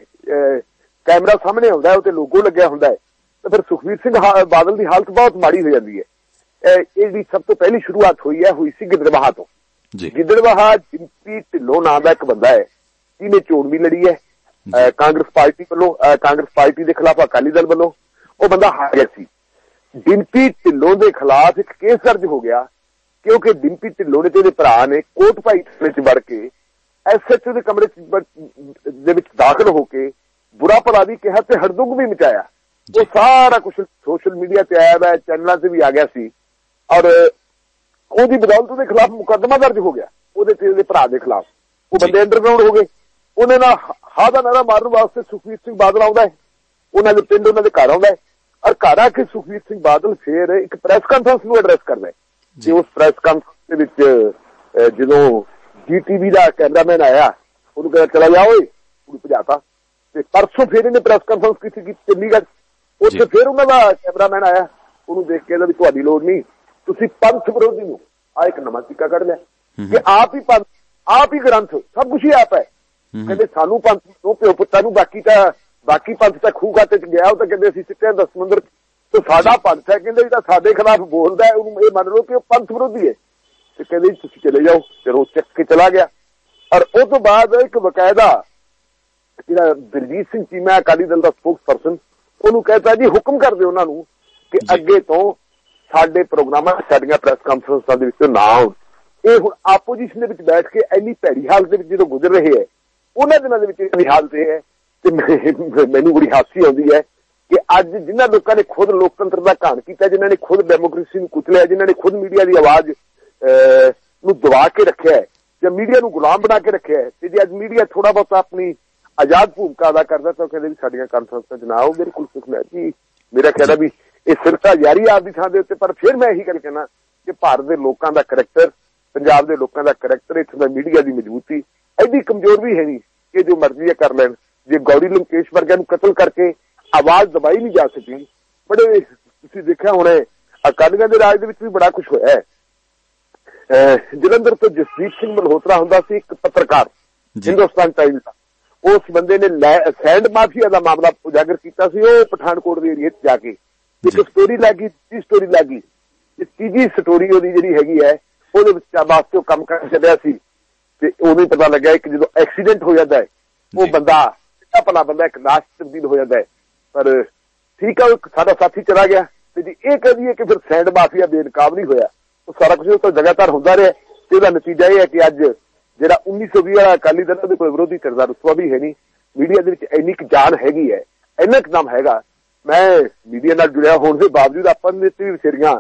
ਕੈਮਰਾ ਸਾਹਮਣੇ ਆਉਂਦਾ, ਉਹ ਤੇ ਲੋਗੋ ਲੱਗਿਆ ਹੁੰਦਾ ਹੈ, ਤਾਂ ਫਿਰ ਸੁਖਬੀਰ ਸਿੰਘ ਬਾਦਲ ਦੀ ਹਾਲਤ ਬਹੁਤ ਮਾੜੀ ਹੋ ਜਾਂਦੀ ਹੈ। ਇਹਦੀ ਸਭ ਤੋਂ ਪਹਿਲੀ ਸ਼ੁਰੂਆਤ ਹੋਈ ਸੀ ਗਿੱਦੜਬਾਹਾ ਤੋਂ। ਗਿੱਦੜਬਾਹਾ ਡਿੰਪੀ ਢਿੱਲੋਂ ਨਾਂ ਦਾ ਇੱਕ ਬੰਦਾ ਹੈ, ਜਿਹਨੇ ਚੋਣ ਵੀ ਲੜੀ ਹੈ ਕਾਂਗਰਸ ਪਾਰਟੀ ਵੱਲੋਂ, ਕਾਂਗਰਸ ਪਾਰਟੀ ਦੇ ਖਿਲਾਫ ਅਕਾਲੀ ਦਲ ਵੱਲੋਂ। ਉਹ ਬੰਦਾ ਹਾਰ ਗਿਆ ਸੀ। ਡਿੰਪੀ ਢਿੱਲੋਂ ਦੇ ਖਿਲਾਫ ਇੱਕ ਕੇਸ ਦਰਜ ਹੋ ਗਿਆ, ਕਿਉਂਕਿ ਡਿੰਪੀ ਢਿੱਲੋਂ ਨੇ ਤੇ ਇਹਦੇ ਭਰਾ ਨੇ ਕੋਟ ਭਾਈ ਥਾਣੇ 'ਚ ਵੜ ਕੇ SHO ਦੇ ਕਮਰੇ ਦੇ ਵਿੱਚ ਦਾਖਲ ਹੋ ਕੇ ਬੁਰਾ ਭਲਾ ਵੀ ਕਿਹਾ ਤੇ ਹੜਦੁੰਗ ਵੀ ਮਚਾਇਆ। ਉਹ ਸਾਰਾ ਕੁਝ ਸੋਸ਼ਲ ਮੀਡੀਆ ਤੇ ਆਇਆ ਵਾ, ਚੈਨਲਾਂ ਤੇ ਵੀ ਆ ਗਿਆ ਸੀ, ਔਰ ਉਹਦੀ ਬਦੌਲਤ ਉਹਦੇ ਖਿਲਾਫ ਮੁਕੱਦਮਾ ਦਰਜ ਹੋ ਗਿਆ, ਉਹਦੇ ਤੇ ਉਹਦੇ ਭਰਾ ਦੇ ਖਿਲਾਫ। ਉਹ ਬੰਦੇ ਅੰਡਰਗਰਾਊਂਡ ਹੋ ਗਏ। ਉਹਨਾਂ ਨਾਲ ਹਾਂ ਦਾ ਨਾਰਾ ਮਾਰਨ ਵਾਸਤੇ ਸੁਖਬੀਰ ਸਿੰਘ ਬਾਦਲ ਆਉਂਦਾ ਹੈ, ਉਹਨਾਂ ਦੇ ਪਿੰਡ, ਉਹਨਾਂ ਦੇ ਘਰ ਆਉਂਦਾ ਹੈ, ਔਰ ਘਰ ਆ ਕੇ ਸੁਖਬੀਰ ਸਿੰਘ ਬਾਦਲ ਫਿਰ ਇੱਕ ਪ੍ਰੈਸ ਕਾਨਫਰੰਸ ਨੂੰ ਐਡਰੈਸ ਕਰਦਾ ਹੈ। ਤੇ ਉਸ ਪ੍ਰੈਸ ਕਾਨਫਰੰਸ ਦੇ ਵਿੱਚ ਜਦੋਂ GTV ਦਾ ਕੈਮਰਾਮੈਨ ਆਇਆ, ਉਹਨੂੰ ਕਹਿੰਦਾ ਚਲਾ ਜਾ ਓਏ, ਉਹਨੂੰ ਭਜਾਤਾ। ਤੇ ਪਰਸੋਂ ਫਿਰ ਇਹਨੇ ਪ੍ਰੈਸ ਕਾਨਫਰੰਸ ਕੀਤੀ ਚੰਡੀਗੜ੍ਹ, ਉੱਥੇ ਫਿਰ ਉਹਨਾਂ ਦਾ ਕੈਮਰਾਮੈਨ ਆਇਆ, ਉਹਨੂੰ ਦੇਖ ਕੇ ਕਹਿੰਦਾ ਵੀ ਤੁਹਾਡੀ ਲੋੜ ਨਹੀਂ, ਤੁਸੀਂ ਪੰਥ ਵਿਰੋਧੀ ਨੂੰ ਆ ਇੱਕ ਨਵਾਂ ਸਿੱਕਾ ਕੱਢ ਲਿਆ ਕਿ ਆਪ ਹੀ ਪੰਥ, ਆਪ ਹੀ ਗ੍ਰੰਥ, ਸਭ ਕੁਛ ਹੀ ਆਪ ਹੈ। ਕਹਿੰਦੇ ਸਾਨੂੰ ਪੰਥ ਤੋਂ ਪਿਓ ਪੁੱਤਾਂ ਨੂੰ, ਬਾਕੀ ਪੰਥ ਤਾਂ ਖੂਹ ਖਾਤੇ 'ਚ ਗਿਆ, ਉਹ ਤਾਂ ਕਹਿੰਦੇ ਅਸੀਂ ਸਿੱਟਿਆਂ ਦਾ ਸਮੁੰਦਰ ਤੋਂ ਸਾਡਾ ਪੰਥ ਹੈ, ਕਹਿੰਦੇ ਜਿਹੜਾ ਸਾਡੇ ਖਿਲਾਫ ਬੋਲਦਾ ਹੈ ਉਹਨੂੰ ਇਹ ਮੰਨ ਲਓ ਕਿ ਉਹ ਪੰਥ ਵਿਰੋਧੀ ਹੈ। ਤੇ ਕਹਿੰਦੇ ਤੁਸੀਂ ਚਲੇ ਜਾਓ, ਫਿਰ ਉਹ ਚੱਕ ਕੇ ਚਲਾ ਗਿਆ। ਔਰ ਉਹ ਤੋਂ ਬਾਅਦ ਇੱਕ ਬਕਾਇਦਾ ਜਿਹੜਾ ਦਲਜੀਤ ਸਿੰਘ ਚੀਮਾ ਅਕਾਲੀ ਦਲ ਦਾ ਸਪੋਕਸ ਪਰਸਨ, ਉਹਨੂੰ ਕਹਿਤਾ ਜੀ ਹੁਕਮ ਕਰ ਦਿਓ ਉਹਨਾਂ ਨੂੰ ਕਿ ਅੱਗੇ ਤੋਂ ਸਾਡੇ ਪ੍ਰੋਗਰਾਮਾਂ, ਸਾਡੀਆਂ ਪ੍ਰੈਸ ਕਾਨਫਰੰਸਾਂ ਦੇ ਵਿੱਚ ਨਾ ਆਉਣ। ਇਹ ਹੁਣ ਆਪੋਜੀਸ਼ਨ ਦੇ ਵਿੱਚ ਬੈਠ ਕੇ ਇੰਨੀ ਭੈੜੀ ਹਾਲਤ ਦੇ ਵਿੱਚ ਜਦੋਂ ਗੁਜ਼ਰ ਰਹੇ ਹੈ, ਉਹਨਾਂ ਦਿਨਾਂ ਦੇ ਵਿੱਚ ਇਹ ਹਾਲਤ ਇਹ ਹੈ। ਤੇ ਮੈਨੂੰ ਬੜੀ ਹਾਸੀ ਆਉਂਦੀ ਹੈ ਕਿ ਅੱਜ ਜਿਨ੍ਹਾਂ ਲੋਕਾਂ ਨੇ ਖੁਦ ਲੋਕਤੰਤਰ ਦਾ ਘਾਣ ਕੀਤਾ, ਜਿਨ੍ਹਾਂ ਨੇ ਖੁਦ ਡੈਮੋਕ੍ਰੇਸੀ ਨੂੰ ਕੁਚਲਿਆ, ਜਿਨ੍ਹਾਂ ਨੇ ਖੁਦ ਮੀਡੀਆ ਦੀ ਆਵਾਜ਼ ਨੂੰ ਦਬਾ ਕੇ ਰੱਖਿਆ ਹੈ ਜਾਂ ਮੀਡੀਆ ਨੂੰ ਗੁਲਾਮ ਬਣਾ ਕੇ ਰੱਖਿਆ ਹੈ, ਤੇ ਜੇ ਅੱਜ ਮੀਡੀਆ ਥੋੜਾ ਬਹੁਤ ਆਪਣੀ ਆਜ਼ਾਦ ਭੂਮਿਕਾ ਅਦਾ ਕਰਦਾ ਤਾਂ ਕਹਿੰਦੇ ਵੀ ਸਾਡੀਆਂ ਕਾਨਫਰੰਸਾਂ 'ਚ ਨਾ ਆਓ। ਬਿਲਕੁਲ ਸੁਖਨਾ ਜੀ, ਮੇਰਾ ਖਿਆਲ ਹੈ ਵੀ ਇਹ ਸਿਰਫ ਜਾਰੀ ਆਪਦੀ ਥਾਂ ਦੇ ਉੱਤੇ। ਪਰ ਫਿਰ ਮੈਂ ਇਹੀ ਗੱਲ ਕਹਿਣਾ ਕਿ ਭਾਰਤ ਦੇ ਲੋਕਾਂ ਦਾ ਕਰੈਕਟਰ, ਪੰਜਾਬ ਦੇ ਲੋਕਾਂ ਦਾ ਕਰੈਕਟਰ, ਇੱਥੋਂ ਦਾ ਮੀਡੀਆ ਦੀ ਮਜ਼ਬੂਤੀ ਐਡੀ ਕਮਜ਼ੋਰ ਵੀ ਹੈ ਨਹੀਂ ਕਿ ਜੋ ਮਰਜ਼ੀ ਕਰ ਲੈਣ। ਜੇ ਗੌਰੀ ਲੰਕੇਸ਼ ਵਰਗਿਆਂ ਨੂੰ ਕਤਲ ਕਰਕੇ ਆਵਾਜ਼ ਦਬਾਈ ਨਹੀਂ ਜਾ ਸਕੀ, ਬੜੇ ਤੁਸੀਂ ਦੇਖਿਆ ਹੋਣਾ ਅਕਾਲੀਆਂ ਦੇ ਰਾਜ ਦੇ ਵਿੱਚ ਵੀ ਬੜਾ ਕੁਝ ਹੋਇਆ ਹੈ। ਜਲੰਧਰ ਤੋਂ ਜਸਦੀਪ ਸਿੰਘ ਮਲਹੋਤਰਾ ਹੁੰਦਾ ਸੀ, ਇੱਕ ਪੱਤਰਕਾਰ, ਹਿੰਦੁਸਤਾਨ ਟਾਈਮਜ਼ ਦਾ। ਉਸ ਬੰਦੇ ਨੇ ਸੈਂਡ ਮਾਫੀਆ ਦਾ ਮਾਮਲਾ ਉਜਾਗਰ ਕੀਤਾ ਸੀ। ਉਹ ਪਠਾਨਕੋਟ ਦੇ ਏਰੀਏ 'ਚ ਜਾ ਕੇ ਇੱਕ ਸਟੋਰੀ ਲੱਗੀ, ਦੂਜੀ ਸਟੋਰੀ ਲੱਗੀ, ਤੀਜੀ ਸਟੋਰੀ ਉਹਦੀ ਜਿਹੜੀ ਹੈਗੀ ਹੈ ਉਹਦੇ ਵਿੱਚ ਵਾਸਤੇ ਉਹ ਕੰਮ ਕਰ ਛੱਡਿਆ ਸੀ। ਤੇ ਉਦੋਂ ਹੀ ਪਤਾ ਲੱਗਿਆ ਕਿ ਜਦੋਂ ਐਕਸੀਡੈਂਟ ਹੋ ਜਾਂਦਾ ਹੈ ਉਹ ਬੰਦਾ ਭਲਾ ਬੰਦਾ ਇੱਕ ਲਾਸ਼ ਤਬਦੀਲ ਹੋ ਜਾਂਦਾ ਹੈ। ਪਰ ਠੀਕ ਆ, ਉਹ ਸਾਡਾ ਸਾਥੀ ਚਲਾ ਗਿਆ। ਤੇ ਜੀ ਇਹ ਕਹੀਏ ਕਿ ਫਿਰ ਸੈਂਡ ਮਾਫੀਆ ਬੇਨਕਾਬ ਨਹੀਂ ਹੋਇਆ, ਉਹ ਸਾਰਾ ਕੁਝ ਉਹ ਤਾਂ ਲਗਾਤਾਰ ਹੁੰਦਾ ਰਿਹਾ। ਤੇ ਉਹਦਾ ਨਤੀਜਾ ਇਹ ਹੈ ਕਿ ਅੱਜ ਜਿਹੜਾ 1920 ਵਾਲਾ ਅਕਾਲੀ ਦਲ ਉਹਦੇ ਕੋਲ ਵਿਰੋਧੀ ਧਿਰ ਦਾ ਰੁਤਬਾ ਵੀ ਹੈ ਨਹੀਂ। ਮੀਡੀਆ ਦੇ ਵਿੱਚ ਇੰਨੀ ਕੁ ਜਾਨ ਹੈਗੀ ਹੈ, ਇੰਨਾ ਕੁ ਦਮ ਹੈਗਾ। ਮੈਂ ਮੀਡੀਆ ਨਾਲ ਜੁੜਿਆ ਹੋਣ ਦੇ ਬਾਵਜੂਦ ਆਪਾਂ ਨੇ ਵੀ ਬਥੇਰੀਆਂ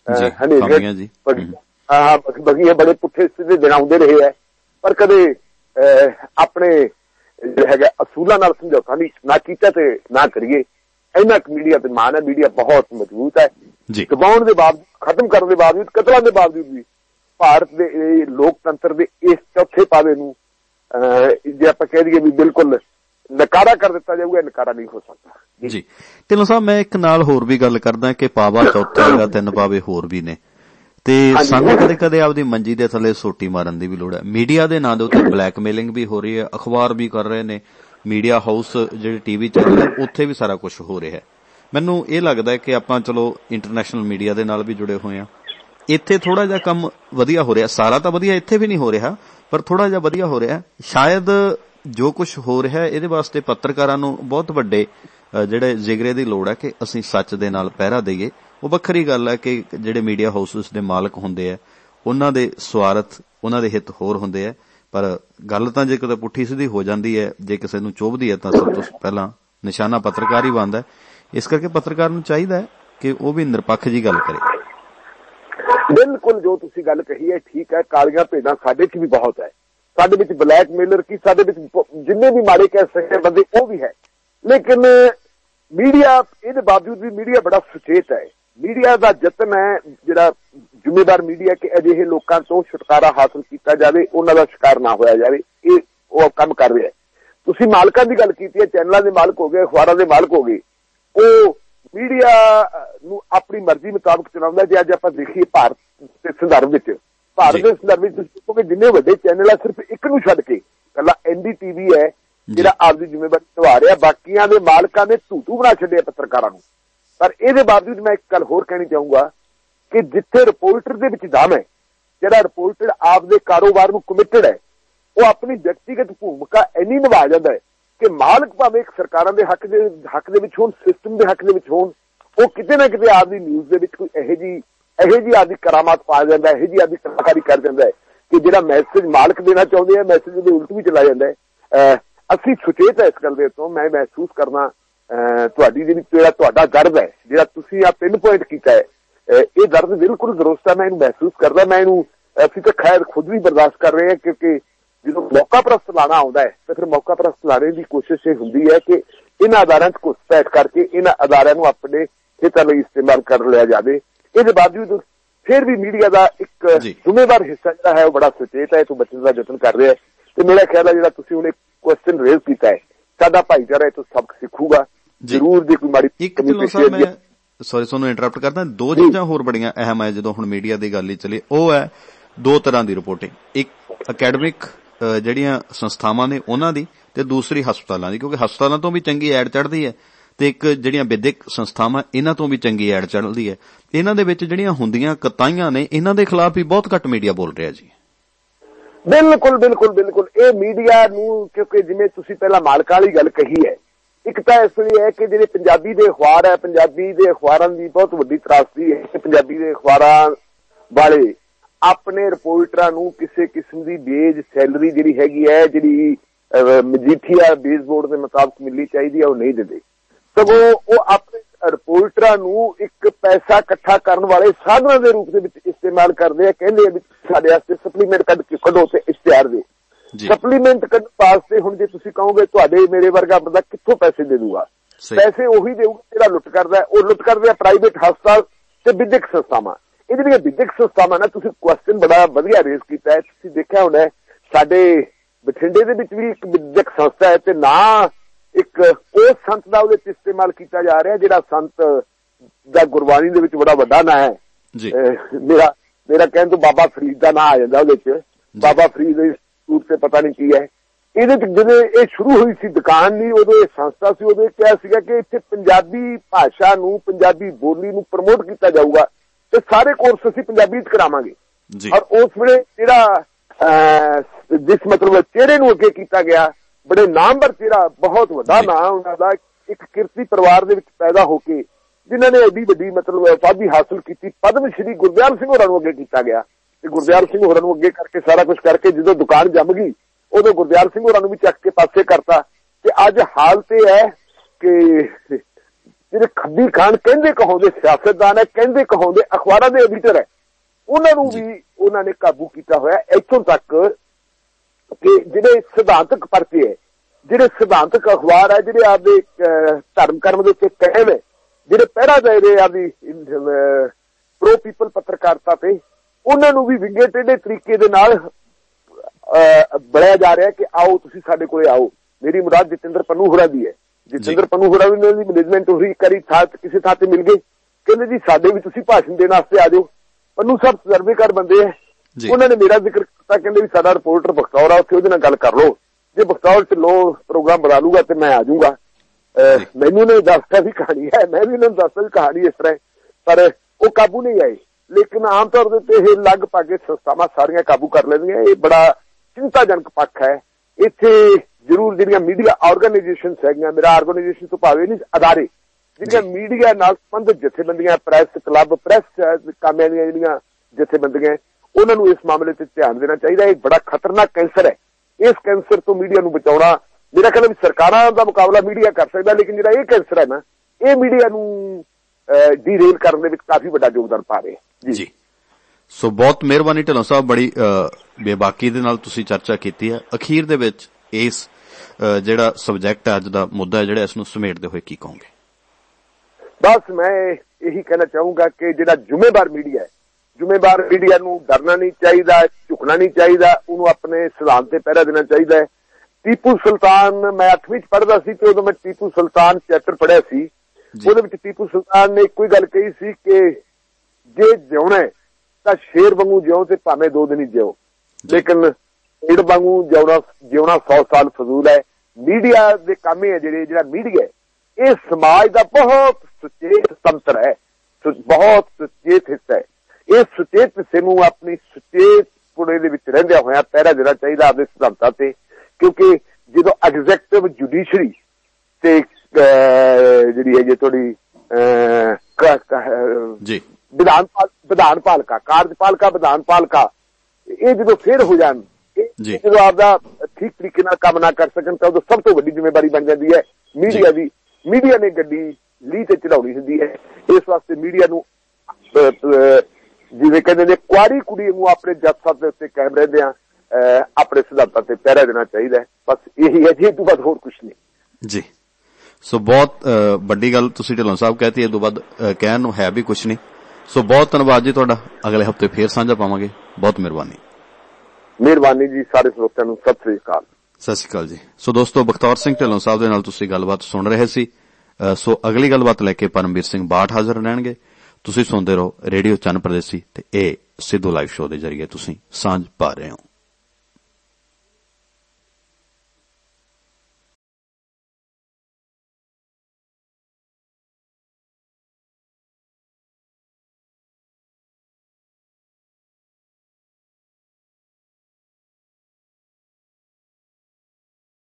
ਬਗੀਆਂ ਬੜੇ ਪੁੱਠੇ ਸਿੱਧੇ ਦਿਨ ਆਉਂਦੇ ਰਹੇ ਹੈ, ਪਰ ਕਦੇ ਆਪਣੇ ਜਿਹੜਾ ਹੈਗਾ ਅਸੂਲਾਂ ਨਾਲ ਸਮਝੌਤਾ ਨਹੀਂ ਨਾ ਕੀਤਾ ਤੇ ਨਾ ਕਰੀਏ। ਇੰਨਾ ਕੁ ਮੀਡੀਆ ਤੇ ਮਾਣ ਹੈ। ਮੀਡੀਆ ਬਹੁਤ ਮਜ਼ਬੂਤ ਹੈ। ਦਬਾਉਣ ਦੇ ਬਾਵਜੂਦ, ਖਤਮ ਕਰਨ ਦੇ ਬਾਵਜੂਦ, ਕਤਲਾਂ ਦੇ ਬਾਵਜੂਦ ਵੀ ਭਾਰਤ ਦੇ ਲੋਕਤੰਤਰ ਦੇ ਇਸ ਚੌਥੇ ਪਾਵੇ ਨੂੰ ਜੇ ਆਪਾਂ ਕਹਿ ਦਈਏ ਵੀ ਬਿਲਕੁਲ ਨਕਾਰਾ ਕਰ ਦਿੱਤਾ ਜਾਊਗਾ, ਨਕਾਰਾ ਨਹੀਂ ਹੋ ਸਕਦਾ। ਜੀ ਢਿੱਲੋਂ ਸਾਹਿਬ, ਮੈਂ ਇੱਕ ਨਾਲ ਹੋਰ ਵੀ ਗੱਲ ਕਰਦਾ ਕਿ ਪਾਵਾ ਚੌਥਾ ਹੈਗਾ, 3 ਪਾਵੇ ਹੋਰ ਵੀ ਨੇ, ਤੇ ਸਾਨੂੰ ਕਦੇ ਕਦੇ ਆਪਦੀ ਮੰਜੀ ਦੇ ਥੱਲੇ ਸੋਟੀ ਮਾਰਨ ਦੀ ਵੀ ਲੋੜ ਹੈ। ਮੀਡੀਆ ਦੇ ਨਾਂ ਦੇ ਉੱਤੇ ਬਲੈਕਮੇਲਿੰਗ ਵੀ ਹੋ ਰਹੀ ਹੈ, ਅਖਬਾਰ ਵੀ ਕਰ ਰਹੇ ਨੇ, ਮੀਡੀਆ ਹਾਊਸ ਜਿਹੜੇ TV ਚੈਨਲ ਹੈ ਉੱਥੇ ਵੀ ਸਾਰਾ ਕੁਝ ਹੋ ਰਿਹਾ ਹੈ। ਮੈਨੂੰ ਇਹ ਲੱਗਦਾ ਕਿ ਆਪਾਂ ਚਲੋ ਇੰਟਰਨੈਸ਼ਨਲ ਮੀਡੀਆ ਦੇ ਨਾਲ ਵੀ ਜੁੜੇ ਹੋਏ ਹਾਂ, ਇੱਥੇ ਥੋੜਾ ਜਿਹਾ ਕੰਮ ਵਧੀਆ ਹੋ ਰਿਹਾ। ਸਾਰਾ ਤਾਂ ਵਧੀਆ ਇੱਥੇ ਵੀ ਨਹੀਂ ਹੋ ਰਿਹਾ, ਪਰ ਥੋੜਾ ਜਿਹਾ ਵਧੀਆ ਹੋ ਰਿਹਾ। ਸ਼ਾਇਦ ਜੋ ਕੁਝ ਹੋ ਰਿਹਾ ਇਹਦੇ ਵਾਸਤੇ ਪੱਤਰਕਾਰਾਂ ਨੂੰ ਬਹੁਤ ਵੱਡੇ ਜਿਹੜੇ ਜਿਗਰੇ ਦੀ ਲੋੜ ਹੈ ਕਿ ਅਸੀਂ ਸੱਚ ਦੇ ਨਾਲ ਪਹਿਰਾ ਦਈਏ। ਉਹ ਵੱਖਰੀ ਗੱਲ ਹੈ ਕਿ ਜਿਹੜੇ ਮੀਡੀਆ ਹਾਊਸਿਸ ਦੇ ਮਾਲਕ ਹੁੰਦੇ ਆ ਉਹਨਾਂ ਦੇ ਸਵਾਰਥ, ਉਹਨਾਂ ਦੇ ਹਿੱਤ ਹੋਰ ਹੁੰਦੇ ਆ, ਪਰ ਗੱਲ ਤਾਂ ਜੇ ਕਿਤੇ ਪੁੱਠੀ ਸਿੱਧੀ ਹੋ ਜਾਂਦੀ ਹੈ, ਜੇ ਕਿਸੇ ਨੂੰ ਚੁੱਭਦੀ ਹੈ ਤਾਂ ਸਭ ਤੋਂ ਪਹਿਲਾਂ ਨਿਸ਼ਾਨਾ ਪੱਤਰਕਾਰ ਹੀ ਬਣਦਾ। ਇਸ ਕਰਕੇ ਪੱਤਰਕਾਰ ਨੂੰ ਚਾਹੀਦਾ ਹੈ ਕਿ ਉਹ ਵੀ ਨਿਰਪੱਖ ਜੀ ਗੱਲ ਕਰੇ। ਬਿਲਕੁਲ ਜੋ ਤੁਸੀਂ ਗੱਲ ਕਹੀ ਹੈ ਠੀਕ ਹੈ। ਕਾਲੀਆਂ ਭੇਡਾਂ ਸਾਡੇ 'ਚ ਵੀ ਬਹੁਤ ਹੈ, ਸਾਡੇ ਵਿੱਚ ਬਲੈਕਮੇਲਰ ਕੀ, ਸਾਡੇ ਵਿੱਚ ਜਿੰਨੇ ਵੀ ਮਾੜੇ ਕਹਿ ਸਕਦੇ ਬੰਦੇ ਉਹ ਵੀ ਹੈ। ਲੇਕਿਨ ਮੀਡੀਆ ਇਹਦੇ ਬਾਵਜੂਦ ਵੀ ਮੀਡੀਆ ਬੜਾ ਸੁਚੇਤ ਹੈ। ਮੀਡੀਆ ਦਾ ਯਤਨ ਹੈ ਜਿਹੜਾ ਜ਼ਿੰਮੇਵਾਰ ਮੀਡੀਆ ਕਿ ਅਜਿਹੇ ਲੋਕਾਂ ਤੋਂ ਛੁਟਕਾਰਾ ਹਾਸਲ ਕੀਤਾ ਜਾਵੇ, ਉਹਨਾਂ ਦਾ ਸ਼ਿਕਾਰ ਨਾ ਹੋਇਆ ਜਾਵੇ। ਇਹ ਉਹ ਕੰਮ ਕਰ ਰਿਹਾ। ਤੁਸੀਂ ਮਾਲਕਾਂ ਦੀ ਗੱਲ ਕੀਤੀ ਹੈ, ਚੈਨਲਾਂ ਦੇ ਮਾਲਕ ਹੋ ਗਏ, ਅਖਬਾਰਾਂ ਦੇ ਮਾਲਕ ਹੋ ਗਏ, ਉਹ ਮੀਡੀਆ ਨੂੰ ਆਪਣੀ ਮਰਜ਼ੀ ਮੁਤਾਬਕ ਚਲਾਉਂਦਾ। ਜੇ ਅੱਜ ਆਪਾਂ ਦੇਖੀਏ ਭਾਰਤ ਦੇ ਸੰਦਰਭ ਵਿੱਚ, ਭਾਰਤ ਦੇ ਸੰਦਰਭ ਵਿੱਚ ਤੁਸੀਂ ਦੇਖੋਗੇ ਜਿੰਨੇ ਵੱਡੇ ਚੈਨਲ ਆ ਸਿਰਫ ਇੱਕ ਨੂੰ ਛੱਡ ਕੇ ਇਕੱਲਾ NDTV ਹੈ ਜਿਹੜਾ ਆਪਦੀ ਜ਼ਿੰਮੇਵਾਰੀ ਨਿਭਾ ਰਿਹਾ। ਬਾਕੀਆਂ ਦੇ ਮਾਲਕਾਂ ਨੇ ਧੂਤੂ ਬਣਾ ਛੱਡਿਆ ਪੱਤਰਕਾਰਾਂ ਨੂੰ। ਪਰ ਇਹਦੇ ਬਾਵਜੂਦ ਮੈਂ ਇੱਕ ਗੱਲ ਹੋਰ ਕਹਿਣੀ ਚਾਹੂੰਗਾ ਕਿ ਜਿੱਥੇ ਰਿਪੋਰਟਰ ਦੇ ਵਿੱਚ ਦਮ ਹੈ, ਜਿਹੜਾ ਰਿਪੋਰਟਰ ਆਪਦੇ ਕਾਰੋਬਾਰ ਨੂੰ ਕਮਿਟਡ ਹੈ, ਉਹ ਆਪਣੀ ਵਿਅਕਤੀਗਤ ਭੂਮਿਕਾ ਇੰਨੀ ਨਿਭਾ ਜਾਂਦਾ ਹੈ ਕਿ ਮਾਲਕ ਭਾਵੇਂ ਇੱਕ ਸਰਕਾਰਾਂ ਦੇ ਹੱਕ ਦੇ ਵਿੱਚ ਹੋਣ, ਸਿਸਟਮ ਦੇ ਹੱਕ ਦੇ ਵਿੱਚ ਹੋਣ, ਉਹ ਕਿਤੇ ਨਾ ਕਿਤੇ ਆਪਦੀ ਨਿਊਜ਼ ਦੇ ਵਿੱਚ ਕੋਈ ਇਹੋ ਜਿਹੀ ਆਪਦੀ ਕਰਾਮਾਤ ਪਾ ਜਾਂਦਾ, ਇਹੋ ਜਿਹੀ ਆਪਦੀ ਕਲਾਕਾਰੀ ਕਰ ਜਾਂਦਾ ਹੈ ਕਿ ਜਿਹੜਾ ਮੈਸੇਜ ਮਾਲਕ ਦੇਣਾ ਚਾਹੁੰਦੇ ਆ ਮੈਸੇਜ ਉਹਦੇ ਉਲਟ ਵੀ ਚਲਾ ਜਾਂਦਾ ਹੈ। ਅਸੀਂ ਸੁਚੇਤ ਹੈ ਇਸ ਗੱਲ ਦੇ ਤੋਂ। ਮੈਂ ਮਹਿਸੂਸ ਕਰਨਾ ਤੁਹਾਡੀ ਜਿਹੜਾ ਤੁਹਾਡਾ ਦਰਦ ਹੈ, ਜਿਹੜਾ ਤੁਸੀਂ ਆ ਪਿੰਨ ਪੁਆਇੰਟ ਕੀਤਾ ਹੈ, ਇਹ ਦਰਦ ਬਿਲਕੁਲ ਦਰੁਸਤ ਹੈ। ਮੈਂ ਇਹਨੂੰ ਮਹਿਸੂਸ ਕਰਦਾ। ਮੈਂ ਇਹਨੂੰ ਅਸੀਂ ਤਾਂ ਖੈਰ ਖੁਦ ਵੀ ਬਰਦਾਸ਼ਤ ਕਰ ਰਹੇ ਹਾਂ, ਕਿਉਂਕਿ ਜਦੋਂ ਮੌਕਾ ਪ੍ਰਸਤ ਲਾਣਾ ਆਉਂਦਾ ਹੈ ਤਾਂ ਫਿਰ ਮੌਕਾ ਪ੍ਰਸਤ ਲਾਣੇ ਦੀ ਕੋਸ਼ਿਸ਼ ਇਹ ਹੁੰਦੀ ਹੈ ਕਿ ਇਹਨਾਂ ਅਦਾਰਿਆਂ 'ਚ ਘੁਸਪੈਠ ਕਰਕੇ ਇਹਨਾਂ ਅਦਾਰਿਆਂ ਨੂੰ ਆਪਣੇ ਹਿੱਤਾਂ ਲਈ ਇਸਤੇਮਾਲ ਕਰ ਲਿਆ ਜਾਵੇ। ਇਹਦੇ ਬਾਵਜੂਦ ਫਿਰ ਵੀ ਮੀਡੀਆ ਦਾ ਇੱਕ ਜ਼ਿੰਮੇਵਾਰ ਹਿੱਸਾ ਜਿਹੜਾ ਹੈ ਉਹ ਬੜਾ ਸੁਚੇਤ ਹੈ, ਤੋਂ ਬਚਣ ਦਾ ਯਤਨ ਕਰ ਰਿਹਾ ਹੈ। ਤੇ ਮੇਰਾ ਖਿਆਲ ਹੈ ਜਿਹੜਾ ਤੁਸੀਂ ਹੁਣ ਇੱਕ ਕੁਐਸਚਨ ਰੇਜ਼ ਕੀਤਾ ਹੈ, ਸਾਡਾ ਭਾਈਚਾਰਾ ਇਹ ਤੋਂ ਸਬਕ ਸਿੱਖੂਗਾ ਜ਼ਰੂਰ। ਜੇ ਕੋਈ ਮਾੜੀ ਸੌਰੀ ਤੁਹਾਨੂੰ ਇੰਟਰਰਪਟ ਕਰਦਾ, ਦੋ ਚੀਜ਼ਾਂ ਹੋਰ ਬੜੀਆਂ ਅਹਿਮ ਹੈ ਜਦੋਂ ਹੁਣ ਮੀਡੀਆ ਦੀ ਗੱਲ ਹੀ ਚੱਲੀ। ਉਹ ਹੈ ਦੋ ਤਰ੍ਹਾਂ ਦੀ ਰਿਪੋਰਟਿੰਗ, ਇੱਕ ਅਕੈਡਮਿਕ ਜਿਹੜੀਆਂ ਸੰਸਥਾਵਾਂ ਨੇ ਉਹਨਾਂ ਦੀ, ਤੇ ਦੂਸਰੀ ਹਸਪਤਾਲਾਂ ਦੀ, ਕਿਉਂਕਿ ਹਸਪਤਾਲਾਂ ਤੋਂ ਵੀ ਚੰਗੀ ਐਡ ਚੜ੍ਹਦੀ ਹੈ ਤੇ ਇੱਕ ਜਿਹੜੀਆਂ ਵਿਦਿਅਕ ਸੰਸਥਾਵਾਂ ਇਹਨਾਂ ਤੋਂ ਵੀ ਚੰਗੀ ਐਡ ਚੜ੍ਹਦੀ ਹੈ। ਇਹਨਾਂ ਦੇ ਵਿੱਚ ਜਿਹੜੀਆਂ ਹੁੰਦੀਆਂ ਕਤਾਈਆਂ ਨੇ ਇਹਨਾਂ ਦੇ ਖਿਲਾਫ ਵੀ ਬਹੁਤ ਘੱਟ ਮੀਡੀਆ ਬੋਲ ਰਿਹਾ ਜੀ। ਬਿਲਕੁਲ ਬਿਲਕੁਲ ਬਿਲਕੁਲ। ਇਹ ਮੀਡੀਆ ਨੂੰ, ਕਿਉਂਕਿ ਜਿਵੇਂ ਤੁਸੀਂ ਪਹਿਲਾਂ ਮਾਲਕਾਂ ਵਾਲੀ ਗੱਲ ਕਹੀ ਹੈ, ਇੱਕ ਤਾਂ ਇਸ ਲਈ ਹੈ ਕਿ ਜਿਹੜੇ ਪੰਜਾਬੀ ਦੇ ਅਖਬਾਰ ਹੈ, ਪੰਜਾਬੀ ਦੇ ਅਖਬਾਰਾਂ ਦੀ ਬਹੁਤ ਵੱਡੀ ਤਰਾਸਦੀ ਹੈ ਕਿ ਪੰਜਾਬੀ ਦੇ ਅਖਬਾਰਾਂ ਵਾਲੇ ਆਪਣੇ ਰਿਪੋਰਟਰਾਂ ਨੂੰ ਕਿਸੇ ਕਿਸਮ ਦੀ ਬੇਜ ਸੈਲਰੀ ਜਿਹੜੀ ਹੈਗੀ ਹੈ, ਜਿਹੜੀ ਮਜੀਠੀਆ ਬੇਸ ਬੋਰਡ ਦੇ ਮੁਤਾਬਕ ਮਿਲਣੀ ਚਾਹੀਦੀ ਹੈ, ਉਹ ਨਹੀਂ ਦਿੰਦੇ। ਸਗੋਂ ਉਹ ਆਪਣੇ ਰਿਪੋਰਟਰਾਂ ਨੂੰ ਇੱਕ ਪੈਸਾ ਇਕੱਠਾ ਕਰਨ ਵਾਲੇ ਸਾਧਨਾਂ ਦੇ ਰੂਪ ਦੇ ਵਿੱਚ ਇਸਤੇਮਾਲ ਕਰਦੇ ਆ। ਕਹਿੰਦੇ ਆ ਵੀ ਸਾਡੇ ਵਾਸਤੇ ਸਪਲੀਮੈਂਟ ਕੱਢੋ ਤੇ ਇਸ਼ਤਿਹਾਰ ਦਿਓ। ਸਪਲੀਮੈਂਟ ਕੱਢਣ ਵਾਸਤੇ ਹੁਣ ਜੇ ਤੁਸੀਂ ਕਹੋਗੇ ਤੁਹਾਡੇ ਮੇਰੇ ਵਰਗਾ ਬੰਦਾ ਕਿੱਥੋਂ ਪੈਸੇ ਦੇ ਦੂਗਾ? ਪੈਸੇ ਉਹੀ ਦੇਊਗਾ ਜਿਹੜਾ ਲੁੱਟ ਕਰਦਾ। ਉਹ ਲੁੱਟ ਕਰਦੇ ਆ ਪ੍ਰਾਈਵੇਟ ਹਸਪਤਾਲ ਤੇ ਵਿਦਿਅਕ ਸੰਸਥਾਵਾਂ। ਇਹ ਜਿਹੜੀਆਂ ਵਿਦਿਅਕ ਸੰਸਥਾਵਾਂ ਨਾ, ਤੁਸੀਂ ਕੁਐਸਚਨ ਬੜਾ ਵਧੀਆ ਰੇਜ਼ ਕੀਤਾ ਹੈ। ਤੁਸੀਂ ਦੇਖਿਆ ਹੋਣਾ ਸਾਡੇ ਬਠਿੰਡੇ ਦੇ ਵਿੱਚ ਵੀ ਇੱਕ ਵਿਦਿਅਕ ਸੰਸਥਾ ਹੈ ਤੇ ਨਾ ਇੱਕ ਉਸ ਸੰਤ ਦਾ ਉਹਦੇ ਚ ਇਸਤੇਮਾਲ ਕੀਤਾ ਜਾ ਰਿਹਾ ਜਿਹੜਾ ਸੰਤ ਦਾ ਗੁਰਬਾਣੀ ਦੇ ਵਿੱਚ ਬੜਾ ਵੱਡਾ ਨਾਂ ਹੈ। ਮੇਰਾ ਮੇਰਾ ਕਹਿਣ ਤੋਂ ਬਾਬਾ ਫਰੀਦ ਦਾ ਨਾਂ ਆ ਜਾਂਦਾ ਉਹਦੇ ਚ, ਬਾਬਾ ਫਰੀਦ ਇੰਸਟੀਚਿਊਟ ਤੇ ਪਤਾ ਨਹੀਂ ਕੀ ਹੈ। ਇਹਦੇ ਚ ਜਦੋਂ ਇਹ ਸ਼ੁਰੂ ਹੋਈ ਸੀ ਦੁਕਾਨ ਨਹੀਂ, ਉਦੋਂ ਇਹ ਸੰਸਥਾ ਸੀ, ਉਦੋਂ ਕਿਹਾ ਸੀਗਾ ਕਿ ਇੱਥੇ ਪੰਜਾਬੀ ਭਾਸ਼ਾ ਨੂੰ, ਪੰਜਾਬੀ ਬੋਲੀ ਨੂੰ ਪ੍ਰਮੋਟ ਕੀਤਾ ਜਾਊਗਾ ਤੇ ਸਾਰੇ ਕੋਰਸ ਅਸੀਂ ਪੰਜਾਬੀ ਚ ਕਰਾਵਾਂਗੇ। ਔਰ ਉਸ ਵੇਲੇ ਜਿਹੜਾ ਜਿਸ ਮਤਲਬ ਚਿਹਰੇ ਨੂੰ ਅੱਗੇ ਕੀਤਾ ਗਿਆ, ਬੜੇ ਨਾਮਵਰ ਚਿਹਰਾ, ਬਹੁਤ ਵੱਡਾ ਨਾਂ ਉਹਨਾਂ ਦਾ, ਇੱਕ ਕਿਰਤੀ ਪਰਿਵਾਰ ਦੇ ਵਿੱਚ ਪੈਦਾ ਹੋ ਕੇ ਜਿਨ੍ਹਾਂ ਨੇ ਐਡੀ ਵੱਡੀ ਮਤਲਬ ਉਪਾਧੀ ਹਾਸਲ ਕੀਤੀ, ਪਦਮ ਸ਼੍ਰੀ ਗੁਰਦਿਆਲ ਸਿੰਘ ਹੋਰਾਂ ਨੂੰ ਅੱਗੇ ਕੀਤਾ ਗਿਆ ਤੇ ਗੁਰਦਿਆਲ ਸਿੰਘ ਹੋਰਾਂ ਨੂੰ ਅੱਗੇ ਕਰਕੇ ਸਾਰਾ ਕੁਝ ਕਰਕੇ ਜਦੋਂ ਦੁਕਾਨ ਜੰਮ ਗਈ ਉਦੋਂ ਗੁਰਦਿਆਲ ਸਿੰਘ ਹੋਰਾਂ ਨੂੰ ਵੀ ਚੱਕ ਕੇ ਪਾਸੇ ਕਰਤਾ। ਤੇ ਅੱਜ ਹਾਲਤ ਇਹ ਹੈ ਕਿ ਜਿਹੜੇ ਖੱਬੀ ਖਾਨ ਕਹਿੰਦੇ ਕਹਾਉਂਦੇ ਸਿਆਸਤਦਾਨ ਹੈ, ਕਹਿੰਦੇ ਕਹਾਉਂਦੇ ਅਖਬਾਰਾਂ ਦੇ ਐਡੀਟਰ ਹੈ, ਉਹਨਾਂ ਨੂੰ ਵੀ ਉਹਨਾਂ ਨੇ ਕਾਬੂ ਕੀਤਾ ਹੋਇਆ। ਇੱਥੋਂ ਤੱਕ ਕਿ ਜਿਹੜੇ ਸਿਧਾਂਤਕ ਪਰਚੇ ਹੈ, ਜਿਹੜੇ ਸਿਧਾਂਤਕ ਅਖਬਾਰ ਹੈ, ਜਿਹੜੇ ਆਪਦੇ ਧਰਮ ਕਰਮ ਦੇ ਉੱਤੇ ਕਾਇਮ ਹੈ, ਜਿਹੜੇ ਪਹਿਰਾ ਦੇ ਰਹੇ ਆਪਦੀ ਪ੍ਰੋ ਪੀਪਲ ਪੱਤਰਕਾਰਤਾ ਤੇ, ਉਹਨਾਂ ਨੂੰ ਵੀ ਵਿੰਗੇ ਟੇਢੇ ਤਰੀਕੇ ਦੇ ਨਾਲ ਬੜਿਆ ਜਾ ਰਿਹਾ ਕਿ ਆਓ ਤੁਸੀਂ ਸਾਡੇ ਕੋਲੇ ਆਓ। ਮੇਰੀ ਮੁਰਾਦ ਜਤਿੰਦਰ ਪੰਨੂ ਹੋਰਾਂ ਦੀ ਹੈ। ਜਤਿੰਦਰ ਪੰਨੂ ਹੋਰਾਂ ਵੀ ਉਹਨਾਂ ਦੀ ਮੈਨੇਜਮੈਂਟ ਹੋਈ ਕਰੀ ਕਿਸੇ ਥਾਂ ਤੇ ਮਿਲ ਗਏ, ਕਹਿੰਦੇ ਜੀ ਸਾਡੇ ਵੀ ਤੁਸੀਂ ਭਾਸ਼ਣ ਦੇਣ ਵਾਸਤੇ ਆ ਜਾਓ। ਪੰਨੂ ਸਾਹਿਬ ਤਜਰਬੇਕਾਰ ਬੰਦੇ ਹੈ, ਉਹਨਾਂ ਨੇ ਮੇਰਾ ਜ਼ਿਕਰ ਕੀਤਾ, ਕਹਿੰਦੇ ਵੀ ਸਾਡਾ ਰਿਪੋਰਟਰ ਬਖਤੌਰ ਆ, ਉੱਥੇ ਉਹਦੇ ਨਾਲ ਗੱਲ ਕਰ ਲਓ, ਜੇ ਬਖਤੌਰ ਚ ਲੋ ਪ੍ਰੋਗਰਾਮ ਬਣਾ ਲੂਗਾ ਤੇ ਮੈਂ ਆ ਜਾਊਂਗਾ। ਮੈਨੂੰ ਨੇ ਦੱਸਤਾ ਵੀ ਕਹਾਣੀ ਹੈ, ਮੈਂ ਵੀ ਉਹਨਾਂ ਨੂੰ ਦੱਸਦਾ ਵੀ ਕਹਾਣੀ ਇਸ ਤਰ੍ਹਾਂ, ਪਰ ਉਹ ਕਾਬੂ ਨਹੀਂ ਆਏ। ਲੇਕਿਨ ਆਮ ਤੌਰ ਦੇ ਉੱਤੇ ਇਹ ਲਗਭਗ ਸੰਸਥਾਵਾਂ ਸਾਰੀਆਂ ਕਾਬੂ ਕਰ ਲੈਂਦੀਆਂ। ਇਹ ਬੜਾ ਚਿੰਤਾਜਨਕ ਪੱਖ ਹੈ। ਇੱਥੇ ਜ਼ਰੂਰ ਜਿਹੜੀਆਂ ਮੀਡੀਆ ਆਰਗੇਨਾਈਜੇਸ਼ਨਸ ਹੈਗੀਆਂ, ਮੇਰਾ ਆਰਗੇਨਾਈਜੇਸ਼ਨ ਤੋਂ ਭਾਵੇਂ ਨਹੀਂ, ਅਦਾਰੇ ਜਿਹੜੀਆਂ ਮੀਡੀਆ ਨਾਲ ਸੰਬੰਧਿਤ ਜਥੇਬੰਦੀਆਂ, ਪ੍ਰੈਸ ਕਲੱਬ, ਪ੍ਰੈਸ ਕਾਮਿਆਂ ਦੀਆਂ ਜਿਹੜੀਆਂ ਜਥੇਬੰਦੀਆਂ, ਉਹਨਾਂ ਨੂੰ ਇਸ ਮਾਮਲੇ ਤੇ ਧਿਆਨ ਦੇਣਾ ਚਾਹੀਦਾ। ਇਹ ਬੜਾ ਖਤਰਨਾਕ ਕੈਂਸਰ ਹੈ। ਇਸ ਕੈਂਸਰ ਤੋਂ ਮੀਡੀਆ ਨੂੰ ਬਚਾਉਣਾ, ਮੇਰਾ ਖਿਆਲ ਵੀ ਸਰਕਾਰਾਂ ਦਾ ਮੁਕਾਬਲਾ ਮੀਡੀਆ ਕਰ ਸਕਦਾ, ਲੇਕਿਨ ਜਿਹੜਾ ਇਹ ਕੈਂਸਰ ਹੈ ਨਾ, ਇਹ ਮੀਡੀਆ ਨੂੰ ਡੀਰੇਲ ਕਰਨ ਦੇ ਵਿੱਚ ਕਾਫੀ ਵੱਡਾ ਯੋਗਦਾਨ ਪਾ ਰਿਹਾ ਜੀ। ਸੋ ਬਹੁਤ ਮਿਹਰਬਾਨੀ ਢਿੱਲੋਂ ਸਾਹਿਬ, ਬੜੀ ਬੇਬਾਕੀ ਦੇ ਨਾਲ ਤੁਸੀਂ ਚਰਚਾ ਕੀਤੀ ਹੈ। ਅਖੀਰ ਦੇ ਵਿੱਚ ਇਸ ਜਿਹੜਾ ਸਬਜੈਕਟ ਹੈ, ਅੱਜ ਦਾ ਮੁੱਦਾ ਹੈ ਜਿਹੜਾ, ਇਸ ਨੂੰ ਸਮੇਟਦੇ ਹੋਏ ਕੀ ਕਹੋਗੇ? ਬਸ ਮੈਂ ਇਹੀ ਕਹਿਣਾ ਚਾਹੂੰਗਾ ਕਿ ਜਿਹੜਾ ਜ਼ਿੰਮੇਵਾਰ ਮੀਡੀਆ ਹੈ, ਜ਼ਿੰਮੇਵਾਰ ਮੀਡੀਆ ਨੂੰ ਡਰਨਾ ਨਹੀਂ ਚਾਹੀਦਾ, ਝੁਕਣਾ ਨਹੀਂ ਚਾਹੀਦਾ, ਉਹਨੂੰ ਆਪਣੇ ਸਿਧਾਂਤ ਤੇ ਪਹਿਰਾ ਦੇਣਾ ਚਾਹੀਦਾ ਹੈ। ਟੀਪੂ ਸੁਲਤਾਨ, ਮੈਂ 8ਵੀਂ ਚ ਪੜ੍ਹਦਾ ਸੀ ਤੇ ਉਦੋਂ ਮੈਂ ਟੀਪੂ ਸੁਲਤਾਨ ਚੈਪਟਰ ਪੜ੍ਹਿਆ ਸੀ। ਉਹਦੇ ਵਿੱਚ ਟੀਪੂ ਸੁਲਤਾਨ ਨੇ ਇੱਕੋ ਹੀ ਗੱਲ ਕਹੀ ਸੀ ਕਿ ਜੇ ਜਿਉਣਾ ਤਾਂ ਸ਼ੇਰ ਵਾਂਗੂ ਜਿਉ ਤੇ ਭਾਵੇਂ 2 ਦਿਨ ਹੀ ਜਿਉ, ਲੇਕਿਨ ਢੇਡ ਵਾਂਗੂ ਜਿਉਣਾ 100 ਸਾਲ ਫਜ਼ੂਲ ਹੈ। ਮੀਡੀਆ ਦੇ ਕੰਮ ਹੈ ਜਿਹੜਾ ਮੀਡੀਆ ਹੈ, ਇਹ ਸਮਾਜ ਦਾ ਬਹੁਤ ਸੁਚੇਤ ਤੰਤਰ ਹੈ, ਬਹੁਤ ਸੁਚੇਤ ਹਿੱਸਾ ਹੈ। ਇਸ ਸੁਚੇਤ ਹਿੱਸੇ ਨੂੰ ਆਪਣੀ ਸੁਚੇਤ ਪੁੜੇ ਦੇ ਵਿੱਚ ਰਹਿੰਦਿਆਂ ਹੋਇਆਂ ਪਹਿਰਾ ਦੇਣਾ ਚਾਹੀਦਾ ਆਪਣੇ ਸਿਧਾਂਤਾਂ ਤੇ, ਕਿਉਂਕਿ ਜਦੋਂ ਐਗਜ਼ੈਕਟਿਵ, ਜੁਡੀਸ਼ਰੀ ਤੇ ਜਿਹੜੀ ਹੈ ਜੇ ਤੁਹਾਡੀ ਵਿਧਾਨ ਪਾਲਿਕਾ, ਕਾਰਜਪਾਲਿਕਾ, ਵਿਧਾਨ ਪਾਲਿਕਾ, ਇਹ ਜਦੋਂ ਫੇਰ ਹੋ ਜਾਣ, ਜਦੋਂ ਆਪਦਾ ਠੀਕ ਤਰੀਕੇ ਨਾਲ ਕੰਮ ਨਾ ਕਰ ਸਕਣ ਤਾਂ ਉਦੋਂ ਸਭ ਤੋਂ ਵੱਡੀ ਜ਼ਿੰਮੇਵਾਰੀ ਬਣ ਜਾਂਦੀ ਹੈ ਮੀਡੀਆ ਦੀ। ਮੀਡੀਆ ਨੇ ਗੱਡੀ ਲੀਹ ਤੇ ਚੜਾਉਣੀ ਹੁੰਦੀ ਹੈ। ਇਸ ਵਾਸਤੇ ਮੀਡੀਆ ਨੂੰ ਜਿਵੇਂ ਕਹਿੰਦੇ ਨੇ ਕੁਆਰੀ ਕੁੜੀ ਨੂੰ ਆਪਣੇ ਜੱਥਾ ਦੇ ਉੱਤੇ ਕਾਇਮ ਰਹਿੰਦਿਆਂ ਆਪਣੇ ਸਿਧਾਂਤਾਂ ਤੇ ਪਹਿਰਾ ਦੇਣਾ ਚਾਹੀਦਾ ਹੈ। ਬਸ ਇਹੀ ਹੈ ਜੀ, ਇਹ ਤੋਂ ਬਾਅਦ ਹੋਰ ਕੁਛ ਨਹੀਂ ਜੀ। ਸੋ ਬਹੁਤ ਵੱਡੀ ਗੱਲ ਤੁਸੀਂ ਢਿੱਲੋਂ ਸਾਹਿਬ ਕਹਿਤੀ, ਇਹ ਤੋਂ ਬਾਅਦ ਕਹਿਣ ਨੂੰ ਹੈ ਵੀ ਕੁਛ ਨਹੀਂ। ਸੋ ਬਹੁਤ ਧੰਨਵਾਦ ਜੀ ਤੁਹਾਡਾ, ਅਗਲੇ ਹਫ਼ਤੇ ਫੇਰ ਸਾਂਝਾ ਪਾਵਾਂਗੇ। ਬਹੁਤ ਮਿਹਰਬਾਨੀ ਜੀ। ਸਾਰੇ ਸਰੋਤਿਆਂ ਨੂੰ ਸਤਿ ਸ੍ਰੀ ਅਕਾਲ। ਸਤਿ ਸ੍ਰੀ ਅਕਾਲ ਜੀ। ਸੋ ਦੋਸਤੋ, ਬਖਤੌਰ ਸਿੰਘ ਢਿੱਲੋਂ ਸਾਹਿਬ ਦੇ ਨਾਲ ਤੁਸੀਂ ਗੱਲਬਾਤ ਸੁਣ ਰਹੇ ਸੀ। ਸੋ ਅਗਲੀ ਗੱਲਬਾਤ ਲੈ ਕੇ ਪਰਮਵੀਰ ਸਿੰਘ ਬਾਠ ਹਾਜ਼ਰ ਰਹਿਣਗੇ। ਤੁਸੀਂ ਸੁਣਦੇ ਰਹੋ ਰੇਡੀਓ ਚੰਨ ਪ੍ਰਦੇਸੀ ਤੇ ਇਹ ਸਿੱਧੂ ਲਾਈਵ ਸ਼ੋਅ ਦੇ ਜ਼ਰੀਏ ਤੁਸੀਂ ਸਾਂਝ ਪਾ ਰਹੇ ਹੋ।